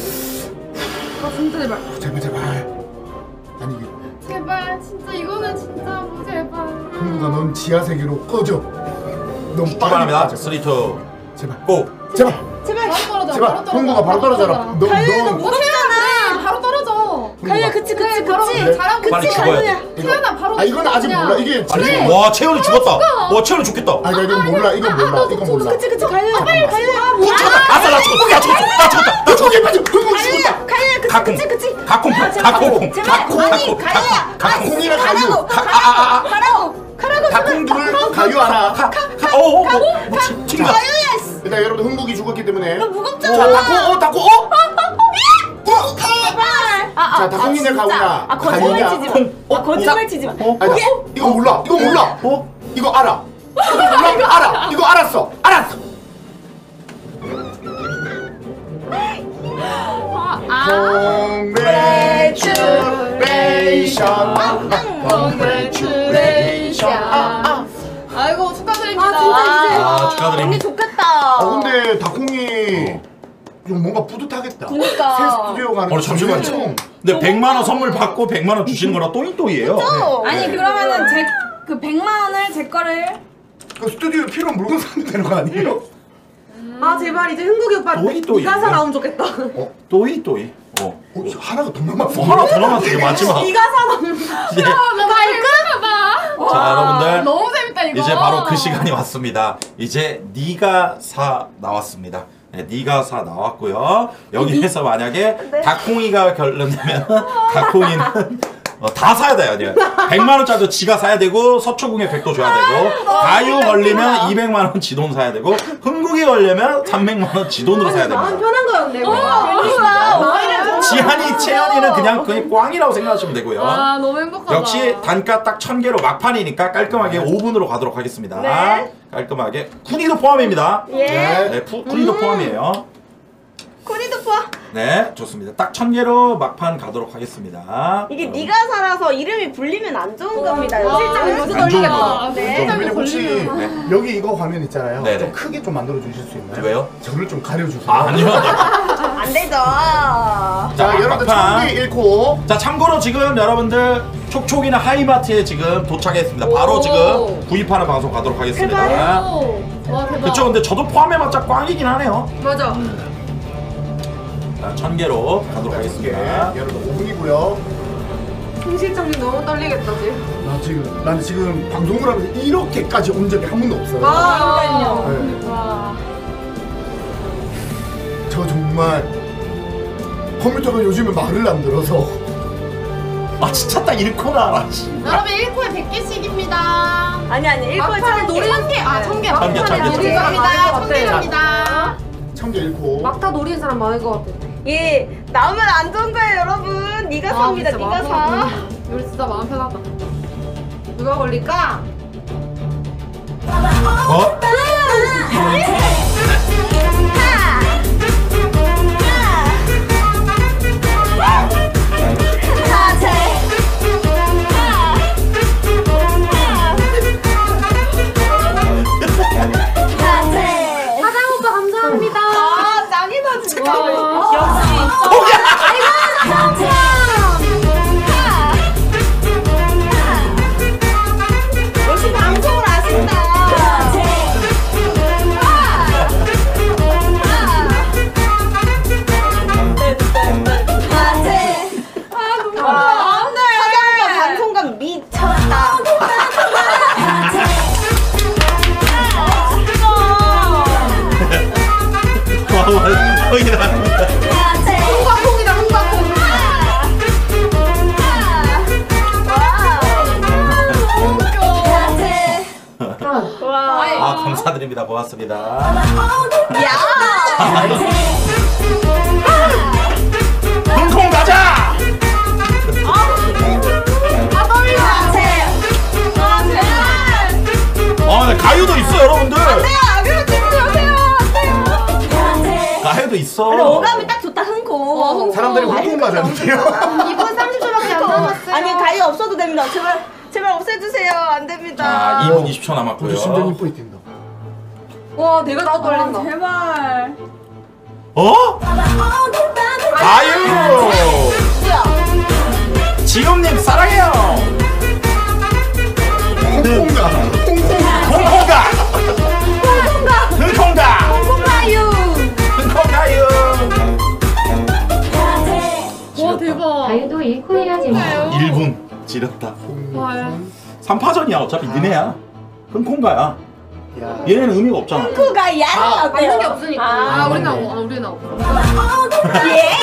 진짜 제발. 제발. 아니 이게 제발 진짜 이거는 진짜 뭐 제발. 형부가 넌 지하 세계로 꺼져. 넌 빨리 출발합니다. 꺼져. 3, 2, 제발. 고! 제발. 바로 떨어져. 제발. 형부가 바로 떨어져라. 가위가 넌 무섭잖아. 바로 가유야 그치 그치 그치. 잘하고 빨리 그치 죽어야 돼. 가유야. 태연아 바로 아 이건 아직 몰라. 이게 아니, 지금 와 채연이 죽었다. 와 채연이 죽겠다. 아 이건 몰라. 이건 몰라. 이건 몰라. 그치 그치 가유야. 가유야. 아싸 나 죽었다. 나 죽었다. 나 죽었다. 나 죽었다. 맞아. 흥국 죽었다. 가유야 그치 가콩. 그치 그치. 가콩. 가콩. 제발 아니 가유야. 가콩이랑 가유. 가라고. 가콩 둘 가유 하나. 튕겨. 가유야. 일단 여러분 흥국이 죽었기 때문에. 무겁잖아. 자 다콩 다콩 자 다콩이네 가우나. 아 거짓말 치지 마. 아 거짓말 치지 마. 아니다. 이거 몰라. 이거 몰라. 이거 알아. 이거 몰라. 알아. 이거 알았어. 알았어. Congratulation. 아이고 축하드립니다. 아 축하드립니다. 언니 좋겠다. 근데 다콩이 좀 뭔가 뿌듯하겠다. 그니까. 새 스튜디오 가는 잠시만요. 처음. 근데 100만 원 선물 받고 100만 원 주시는 거라 또이또이예요. 아니 그러면은 제 그 100만 원을 제 거를 그 스튜디오에 필요한 물건 사면 되는 거 아니에요? 아 제발 이제 흥국이 오빠 또이 가사 나오면 좋겠다. 또이. 하나가 더 남았어. 하나 더 남았어요. 마지막. 이 가사 나오면 예. 봐. 자 여러분들 너무 재밌다 이거. 이제 바로 그 시간이 왔습니다. 이제 네가 사 나왔습니다. 네, 네가 사 나왔고요. 여기에서 만약에 닭콩이가 결론되면 닭콩이는 다 사야 돼요. 100만 원짜리도 지가 사야 되고 서초궁에 100도 줘야 되고 가유 걸리면 200만 원 지돈 사야 되고 흥국이 걸려면 300만 원 지돈으로 사야 됩니다. 편한 거였네. 지한이 채연이는 그냥 꽝이라고 생각하시면 되고요. 아 너무 행복하다. 역시 단가 딱 1000개로 막판이니까 깔끔하게 5분으로 가도록 하겠습니다. 네. 깔끔하게 쿠니도 포함입니다. 예. 네, 쿠니도 포함이에요. 코리도 포. 네, 좋습니다. 딱 1000개로 막판 가도록 하겠습니다. 이게 네가 살아서 이름이 불리면 안 좋은 겁니다. 실장 실장 이거 안 좋은 떨리겠다. 거. 네. 근데 혹시 여기 이거 화면 있잖아요. 네네. 좀 크게 좀 만들어 주실 수 있나요? 왜요? 저를 좀 가려주세요. 아니요. 안 되죠. 자 여러분들 막판. 1000개 잃고 자, 참고로 지금 여러분들 촉촉이나 하이마트에 지금 도착했습니다. 바로 지금 구입하는 방송 가도록 하겠습니다. 와 대박. 그쵸, 근데 저도 포함해봤자 꽝이긴 하네요. 맞아. 자, 1000개로 가도록 하겠습니다. 여러분 5분이고요. 흥 실장님 너무 떨리겠다 지금. 난 지금 방송을 하면서 이렇게까지 온 적이 한 번도 없어요. 아. 네. 와. 저 정말 컴퓨터가 요즘에 말을 안 들어서 아, 진짜 딱 잃고나 알아. 여러분 1코에 100개씩입니다. 아니 1코에 막판에 노래 1000개. 아 1000개. 천 개, 천 개, 천 개. 감사합니다. 1000개 갑니다. 1000개 잃고 막다 노리는 사람 많을 것 같아. 예 나오면 안 좋은 거예요 여러분. 네가 삽니다. 진짜 네가 사. 우리 진짜 마음 편하다. 누가 걸릴까? 어? 사장 오빠 감사합니다. 아 짱이다 진짜. 와. 역시. 역시 방송을 아신다. 사장과 방송감 미쳤다. 흥과콩이다 흥과콩. 와. 아, 감사드립니다. 고맙습니다. 야. 흥콩 가자! 아, 네, 가유도 있어, 여러분들. 가유도 있어. 오감이 딱 좋다 흥콩. 사람들이 홍콩 맞았는데요. 2분 30초밖에 안 남았어요. 아니 가위 없어도 됩니다. 제발 없애주세요. 안 됩니다. 자, 2분 20초 남았고요. 우리 심장이 뿌이 뛴다. 와 내가 나도 떨린다. 제발. 어? 가유! 지금님 사랑해요. 홍콩가. 홍콩가. 흥콩가. 흥콩가유. 와 대박. 가유도 지렸다. 와요. 3파전이야. 어차피 니네야. 흥콩가야. 얘네는 의미가 없잖아. 그가 야 맞는 게 없으니까. 아, 우리는 없어. 예.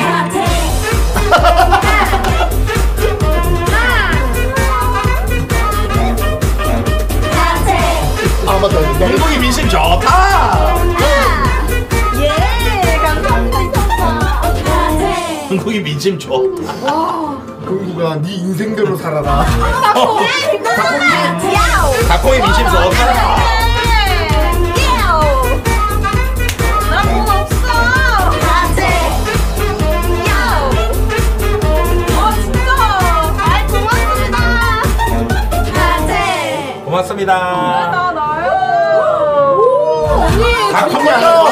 아 맞다. 흥국이 민심 좋다. 예. 감사합니다 이성아. 흥국이 민심 좋다. 흥국아 네 인생대로 살아라. 닭콩이 민심 좋다. 고맙습니다. 닭콩이요.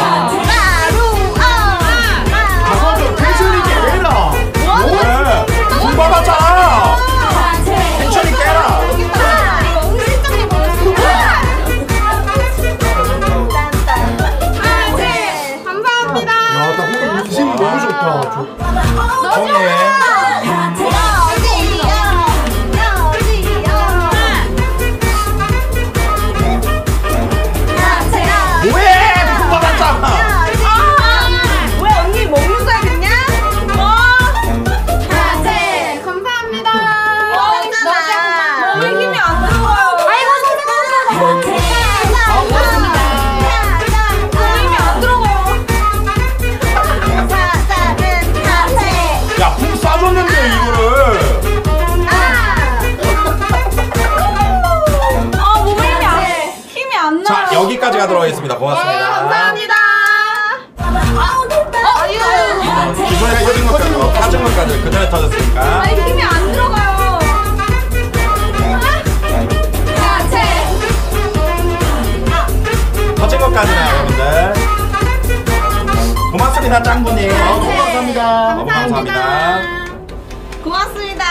가서 텐션이 깨라. 뭐해? 돈 받았잖아. 텐션이 깨라. 감사합니다. 야, 나 오늘 민심이 너무 좋다. 형님. 뭐해? 돈 받았잖아. 왜 언니 먹는 거야 그냥? 감사합니다. 몸에 힘이 안 들어가요. 아이고, 몸에 힘이 안 들어가요. 야, 품 싸줬는데 이거를. 힘이 안 나. 자, 여기까지 가도록 하겠습니다. 고맙습니다. 감사합니다. 기존에 터진 것까지 그 전에 터졌으니까. 아니 힘이 안 들어가요. 터진 것까지는 여러분들. 고맙습니다, 짱구님. 감사합니다. 너무 감사합니다. 고맙습니다.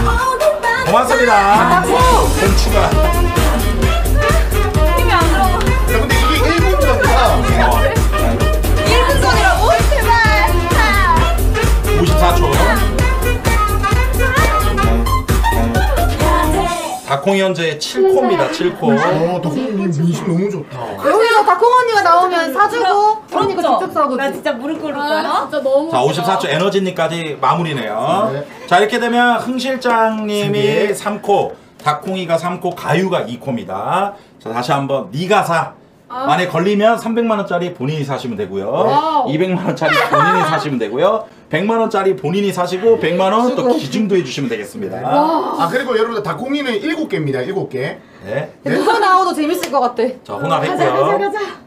고맙습니다. 공추가. 힘이 안 들어가. 야, 근데 이게 1분 전이야. 1분 전이라고? 제발. 54초. 닭콩이 현재 7코입니다. 7코. 덕분님 민심 너무 좋다. 여기서 닭콩 언니가 나오면 사주고 언니가 직접 사고. 나 진짜 무릎 꿇을 거야. 진짜 너무. 자, 54초 에너지님까지 마무리네요. 네. 자, 이렇게 되면 흥 실장님이 네. 3코, 닭콩이가 3코, 가유가 2코입니다. 자, 다시 한번 니가 사. 만에 걸리면 300만원짜리 본인이 사시면 되고요. 와우. 200만원짜리 본인이 사시면 되고요. 100만원짜리 본인이 사시고 100만원 또 기증도 해주시면 되겠습니다. 아 그리고 여러분들 닭콩이는 7개입니다. 7개. 네. 누가 나와도 재밌을 것 같아. 자, 혼합했고요.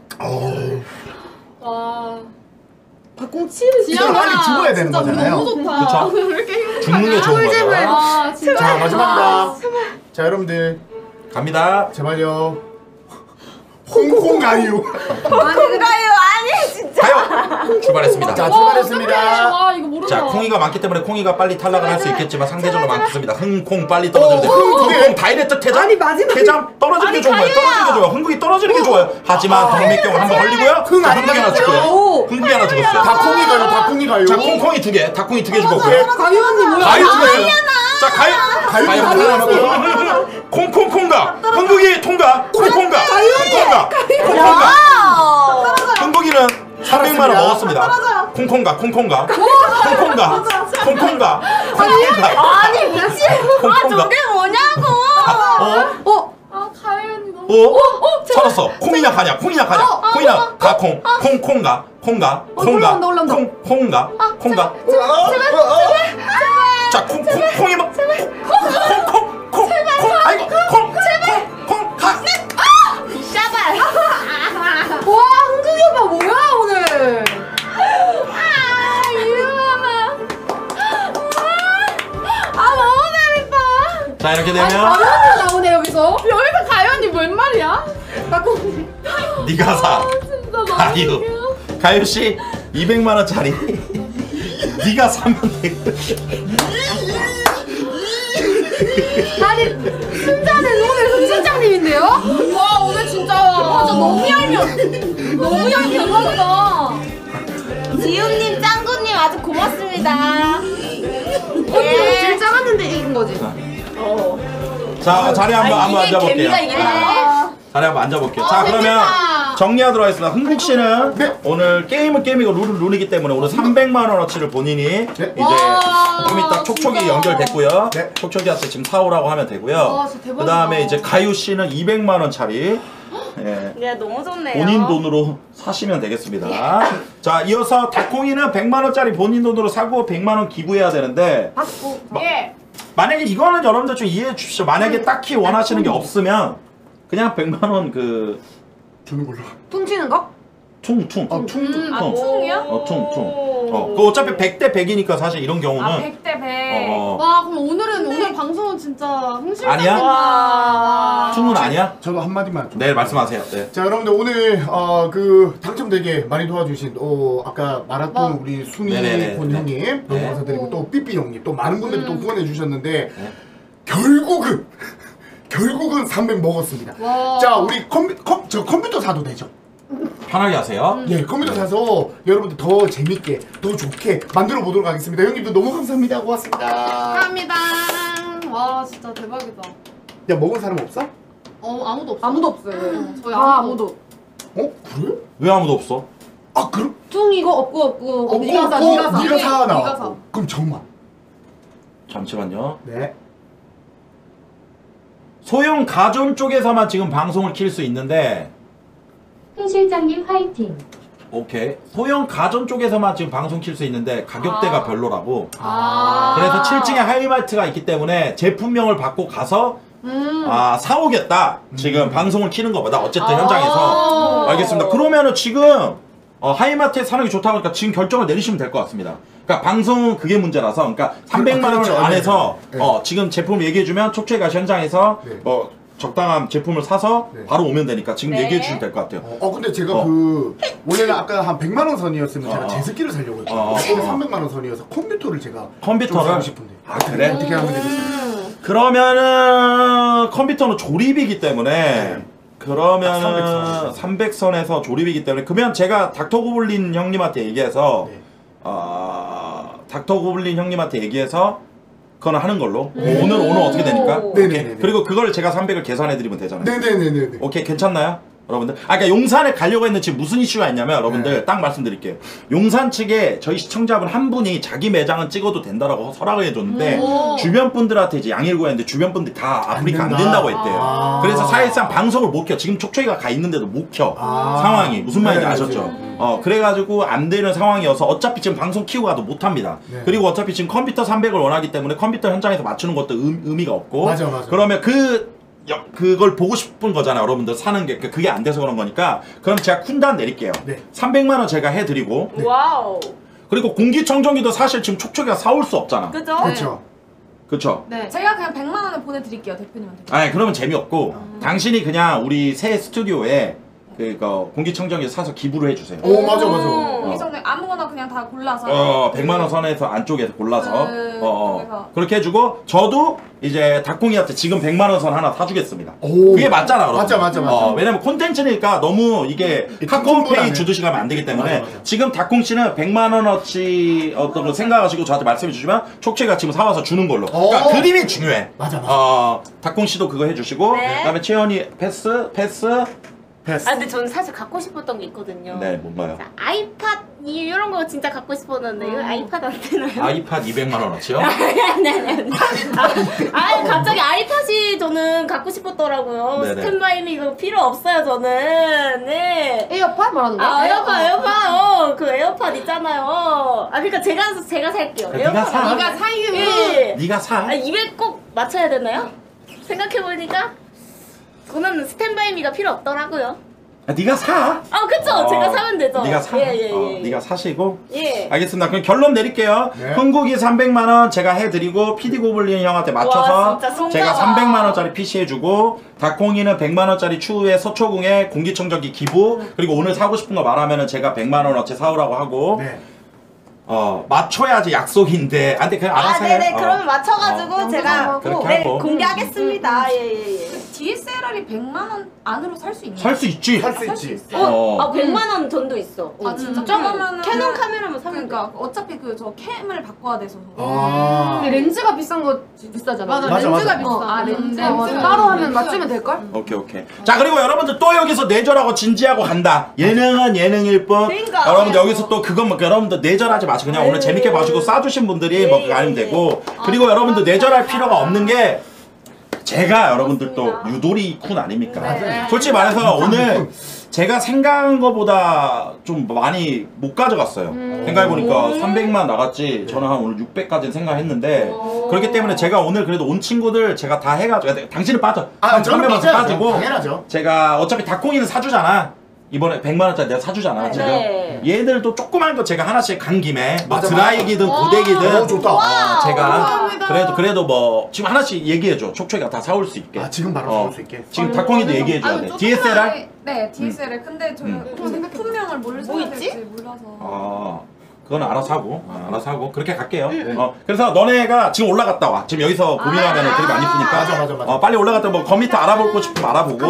와. 닭콩 치즈 진짜 빨리 죽어야 되는 거잖아요. 너무 좋다. 그쵸? 왜 이렇게 힘들어? 죽는 게 좋은 거죠. 아, 진짜. 자 마지막이다. 자 여러분들 갑니다. 제발요. 홍콩 가유. 아니 그가요. 아니 진짜. 가요! 출발했습니다. 자 출발했습니다. 아, 이거 모른다. 자, 콩이가 많기 때문에 콩이가 빨리 탈락을 할 수 있겠지만 상대적으로 많습니다. 흥콩 빨리 떨어지는데 흥콩 다이렉트 퇴장? 아니, 마지막에. 퇴장 떨어지는 게 좋은 거예요. 떨어지는 게 좋아요. 흥국이 떨어지는 게 좋아요. 하지만 동맥경을 한번 걸리고요. 흥 자, 안 흥국이 하나 맞았어요. 죽고요. 흥국이 하나 죽었어요. 닭콩이 가요. 닭콩이 가요. 자, 콩콩이 두 개, 닭콩이 두 개 죽었고요. 가위 언니 뭐야? 가위 두 개. 자, 가위 하나 남았고요. 콩콩콩가. 흥국이 통과. 콩콩가. 콩콩가. 콩콩가. 흥국이는 300만 원 먹었습니다. 콩콩가. 콩콩가. 콩콩가. 콩콩가. 콩콩가. 아니 미친. 아 저게 뭐냐고. 아, 가위 언니 너무. 찾았어. 콩이냐 가냐. 콩이냐 가냐. 콩이냐 가콩. 콩콩가. 콩가. 콩가. 올라온다. 콩콩가. 콩가. 자, 콩이 막 콩콩콩콩. 아이고. 콩콩콩 가. 샤발. 와, 흥국이 오빠 뭐야 오늘? 너무 재밌다. 자, 이렇게 아니, 되면 가위 언니가 나오네 여기서. 여기서 가위 언니 웬 말이야? 닭콩. 네가 사. 진짜 너무 가유. 웃겨. 가유 씨 200만 원짜리. 네가 사면 돼. 아니, 승자는 오늘 흥 실장님인데요? 와, 오늘 진짜. 너무 얄미워. 너무 얄미워. 대박이다. 지훈님, 짱구님 아주 고맙습니다. 제일 작았는데 이긴 거지. 자, 자리 한번 앉아볼게요. 개미가 이긴다. 자리 한번 앉아볼게요. 자, 그러면 정리하도록 하겠습니다. 흥국 씨는 네. 오늘 게임은 게임이고 룰은 룰이기 때문에 오늘 300만 원어치를 본인이 이제 좀 이따 촉촉이 연결됐고요. 네. 촉촉이한테 지금 사오라고 하면 되고요. 와, 진짜 대박이다. 그 다음에 이제 가유 씨는 200만 원짜리 예, 네, 너무 좋네요. 본인 돈으로 사시면 되겠습니다. 자, 이어서 닭콩이는 100만 원짜리 본인 돈으로 사고 100만 원 기부해야 되는데 박수. 만약에 이거는 여러분들 좀 이해해 주십시오. 만약에 딱히 원하시는 게 없으면 그냥 100만 원 그 주는 걸로. 퉁치는 거? 퉁. 퉁. 퉁이요? 퉁. 그 어차피 100대 100이니까 사실 이런 경우는 100대 100. 와, 그럼 오늘 방송은 진짜 흥실장. 아니야? 와. 퉁은 아니야? 저도 한마디만 좀. 네, 말씀하세요. 네. 자, 여러분들 오늘 그 당첨되게 많이 도와주신 아까 말했던 우리 순이 네네네. 군 형님 너무 네. 감사드리고 또 삐삐 형님 또 많은 분들이 또 후원해 주셨는데 결국은 300 먹었습니다. 와. 자, 우리 저 컴퓨터 사도 되죠? 편하게 하세요. 예, 컴퓨터 사서 여러분들 더 재밌게 더 좋게 만들어 보도록 하겠습니다. 형님도 너무 감사합니다. 고맙습니다. 감사합니다. 와, 진짜 대박이다. 야, 먹은 사람 없어? 아무도 없어. 아무도 없어요. 저희 아무도. 그래? 왜 아무도 없어? 아, 그럼? 퉁 이거 없고 네가 사. 네가 사. 네가 사. 그럼 정말. 잠시만요. 네. 소형 가전 쪽에서만 지금 방송을 킬 수 있는데 흥 실장님 화이팅. 오케이. 소형 가전 쪽에서만 지금 방송 킬 수 있는데 가격대가 별로라고. 아. 그래서 7층에 하이마트가 있기 때문에 제품명을 받고 가서 사오겠다. 지금 방송을 키는 것보다 어쨌든 현장에서. 알겠습니다. 그러면은 지금 하이마트에 사는 게 좋다고 하니까 지금 결정을 내리시면 될 것 같습니다. 그러니까 방송은 그게 문제라서 그러니까 300만 원 그렇죠. 안에서 네, 네. 지금 제품을 얘기해주면 촉촉이가 현장에서 네. 적당한 제품을 사서 네. 바로 오면 되니까 지금 네. 얘기해 주시면 될 것 같아요. 근데 제가 원래는 아까 한 100만 원 선이었으면 제가 제습기를 살려고 했거든요. 근데 300만 원 선이어서 컴퓨터를 제가 좀 컴퓨터를 사고 싶은데. 아 그래? 어떻게 하면 되겠습니까? 그러면은 컴퓨터는 조립이기 때문에 네. 그러면은 300선에서 조립이기 때문에 그러면 제가 닥터 고블린 형님한테 얘기해서 네. 닥터 고블린 형님한테 얘기해서 그거는 하는 걸로 오늘 어떻게 되니까 네네네. 그리고 그걸 제가 300을 계산해 드리면 되잖아요. 네네네네. 오케이 괜찮나요? 여러분들 그러니까 용산에 가려고 했는데 지금 무슨 이슈가 있냐면 여러분들 딱 말씀드릴게요. 용산 측에 저희 시청자분 한 분이 자기 매장은 찍어도 된다라고 허락을 해줬는데 주변 분들한테 이제 양해를 구했는데 주변 분들이 다 아프리카 안 된다고 했대요. 그래서 사실상 방송을 못 켜. 지금 촉촉이가 가 있는데도 못 켜. 상황이 무슨 말인지 네, 아셨죠? 그래가지고 안 되는 상황이어서 어차피 지금 방송 키우고 가도 못 합니다. 네. 그리고 어차피 지금 컴퓨터 300을 원하기 때문에 컴퓨터 현장에서 맞추는 것도 의미가 없고 맞아. 그러면 그걸 보고 싶은 거잖아요. 여러분들 사는 게 그게 안 돼서 그런 거니까 그럼 제가 쿤단 내릴게요. 네. 300만 원 제가 해드리고 와우. 그리고 공기청정기도 사실 지금 촉촉이가 사올 수 없잖아. 그죠? 그렇죠. 그쵸? 네. 제가 그냥 100만 원을 보내드릴게요 대표님한테. 아니 그러면 재미없고 당신이 그냥 우리 새 스튜디오에 공기청정기 사서 기부를 해주세요. 오, 맞아. 공기청정 아무거나 그냥 다 골라서. 100만 원 선에서 안쪽에서 골라서 거기서. 그렇게 해주고 저도 이제 닭콩이한테 지금 100만 원 선 하나 사주겠습니다. 오. 그게 맞잖아, 여러분. 맞아. 왜냐면 콘텐츠니까 너무 이게 카카오페이 주듯이 가면 안 되기 때문에 맞아. 지금 닭콩 씨는 100만 원어치 어떤 거 생각하시고 저한테 말씀해 주시면 촉채가 지금 사와서 주는 걸로. 그러니까 그림이 중요해. 맞아. 닭콩 씨도 그거 해주시고 네. 그다음에 채연이 패스. 패스. 근데 저는 사실 갖고 싶었던 게 있거든요. 네, 뭔가요? 자, 아이팟 이런 거 진짜 갖고 싶었는데 이거 아이팟 안 되나요? 아이팟 200만 원어치요? 아니. 갑자기 아이팟이 저는 갖고 싶었더라고요. 네네. 스탠바이미 이거 필요 없어요 저는. 네. 에어팟 말하는 거야? 에어팟. 그 에어팟 있잖아요. 그러니까 제가 살게요. 네가 사. 네가 사이면 예. 네가 사. 200 꼭 맞춰야 되나요? 생각해보니까 저는 스탠바이미가 필요 없더라고요. 네가 사. 그쵸. 제가 사면 되죠. 네가 사. 예. 네가 사시고. 예. 알겠습니다. 그럼 결론 내릴게요. 네. 흥국이 300만 원 제가 해드리고 PD 고블린 형한테 맞춰서 와, 진짜 송가다. 제가 300만 원짜리 PC 해주고 닭콩이는 100만 원짜리 추후에 서초궁에 공기청정기 기부 그리고 오늘 사고 싶은 거 말하면은 제가 100만 원어치 사오라고 하고 네. 맞춰야지 약속인데 안돼 그냥 알아서 해. 네네. 그러면 맞춰가지고 제가 그렇게 하고. 공개하겠습니다. 예. DSLR이 100만 원 안으로 살 수 있나요? 살 수 있지. 살 수 있지. 아 100만 원 전도 있어. 아 진짜? 그러면은 캐논 카메라만 사면 그러니까 어차피 그 저 캠을 바꿔야 돼서. 근데 렌즈가 비싼 거 비싸잖아. 맞아, 맞아, 렌즈가 맞아. 비싸. 아, 렌즈. 따로 하면 맞추면 될걸? 오케이. 자, 그리고 여러분들 또 여기서 내절하고 진지하고 간다. 예능은 예능일 뿐. 그러니까. 여러분들 여기서 또 그건 뭐 여러분들 내절하지 마시고 그냥 오늘 재밌게 봐주고 싸주신 분들이 뭐 그거 아니면 되고. 그리고 여러분들 내절할 필요가 없는 게 제가 여러분들 또 유도리 쿤 아닙니까? 솔직히 말해서 오늘 제가 생각한 것보다 좀 많이 못 가져갔어요. 생각해보니까 300만 나갔지 저는 한 오늘 600까지는 생각했는데 그렇기 때문에 제가 오늘 그래도 온 친구들 제가 다 해가지고 당신은 빠져. 저는 300만 빠지고 당연하죠. 제가 어차피 닭콩이는 사주잖아. 이번에 100만원짜리 내가 사주잖아 지금. 네. 얘들도 조그만 거 제가 하나씩 간 김에 뭐 맞아, 드라이기든 고데기든 좋다. 제가 그래도 뭐 지금 하나씩 얘기해줘. 촉촉이가 다 사올 수 있게. 지금 바로 사올 수 있게. 지금 닭콩이도 얘기해줘야 돼. DSLR? 네, DSLR. 근데 저는 품명을 뭘 써야 될지 몰라서. 그건 알아서 하고 그렇게 갈게요. 그래서 너네가 지금 올라갔다 와. 지금 여기서 고민하면 되게 많이 푸니까 맞아. 빨리 올라갔다 뭐 컴퓨터 알아보고 싶으면 알아보고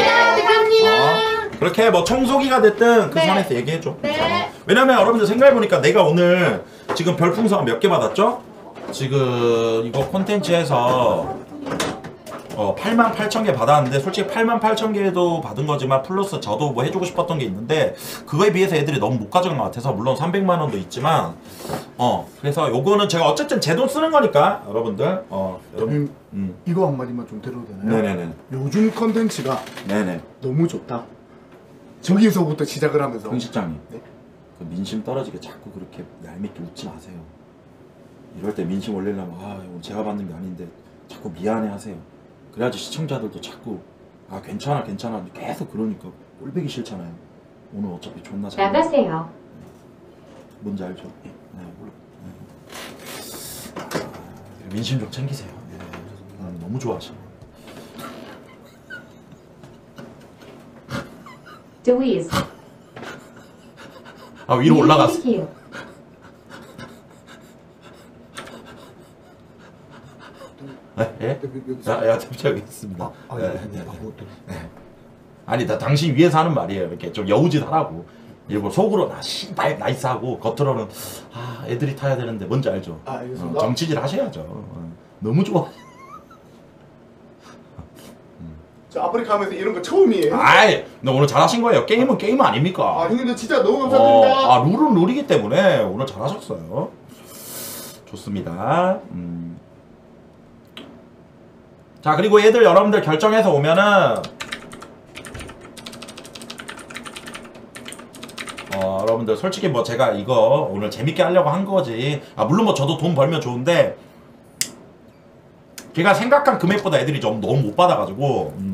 그렇게 뭐 청소기가 됐든 그 선에서 얘기해줘. 왜냐면 여러분들 생각해보니까 내가 오늘 지금 별풍선 몇 개 받았죠? 지금 이거 콘텐츠에서 88,000개 받았는데 솔직히 88,000개도 받은 거지만 플러스 저도 뭐 해주고 싶었던 게 있는데 그거에 비해서 애들이 너무 못 가져간 것 같아서 물론 300만 원도 있지만 그래서 요거는 제가 어쨌든 제 돈 쓰는 거니까 여러분들 여러분 이거 한마디만 좀 들어도 되나요? 네네네. 요즘 컨텐츠가 네네. 너무 좋다. 저기서부터 시작을 하면서 홍 실장님 네? 그 민심 떨어지게 자꾸 그렇게 얄밉게 웃지 마세요. 이럴 때 민심 올리려면 이거 제가 받는 게 아닌데 자꾸 미안해 하세요. 그래야지 시청자들도 자꾸 괜찮아 계속 그러니까 꼴보기 싫잖아요. 오늘 어차피 존나 잘 나가세요. 뭔지 알죠? 네, 민심 좀 챙기세요. 너무 좋아하시네. 드위즈. 위로 올라갔어. 예? 잠시만 있습니다. 아니 나 당신 위해서 하는 말이에요. 이렇게 좀 여우짓 하라고. 일부러 속으로 나 씨발 나이스하고 겉으로는 애들이 타야 되는데 뭔지 알죠? 알겠습니다. 정치질 하셔야죠. 너무 좋아. 저 아프리카 하면서 이런 거 처음이에요. 너 오늘 잘하신 거예요. 게임은 게임 아닙니까? 형님들 진짜 너무 감사드립니다. 룰은 룰이기 때문에 오늘 잘하셨어요. 좋습니다. 자, 그리고 얘들 여러분들 결정해서 오면은 여러분들 솔직히 뭐 제가 이거 오늘 재밌게 하려고 한 거지. 물론 뭐 저도 돈 벌면 좋은데 제가 생각한 금액보다 애들이 좀 너무 못 받아가지고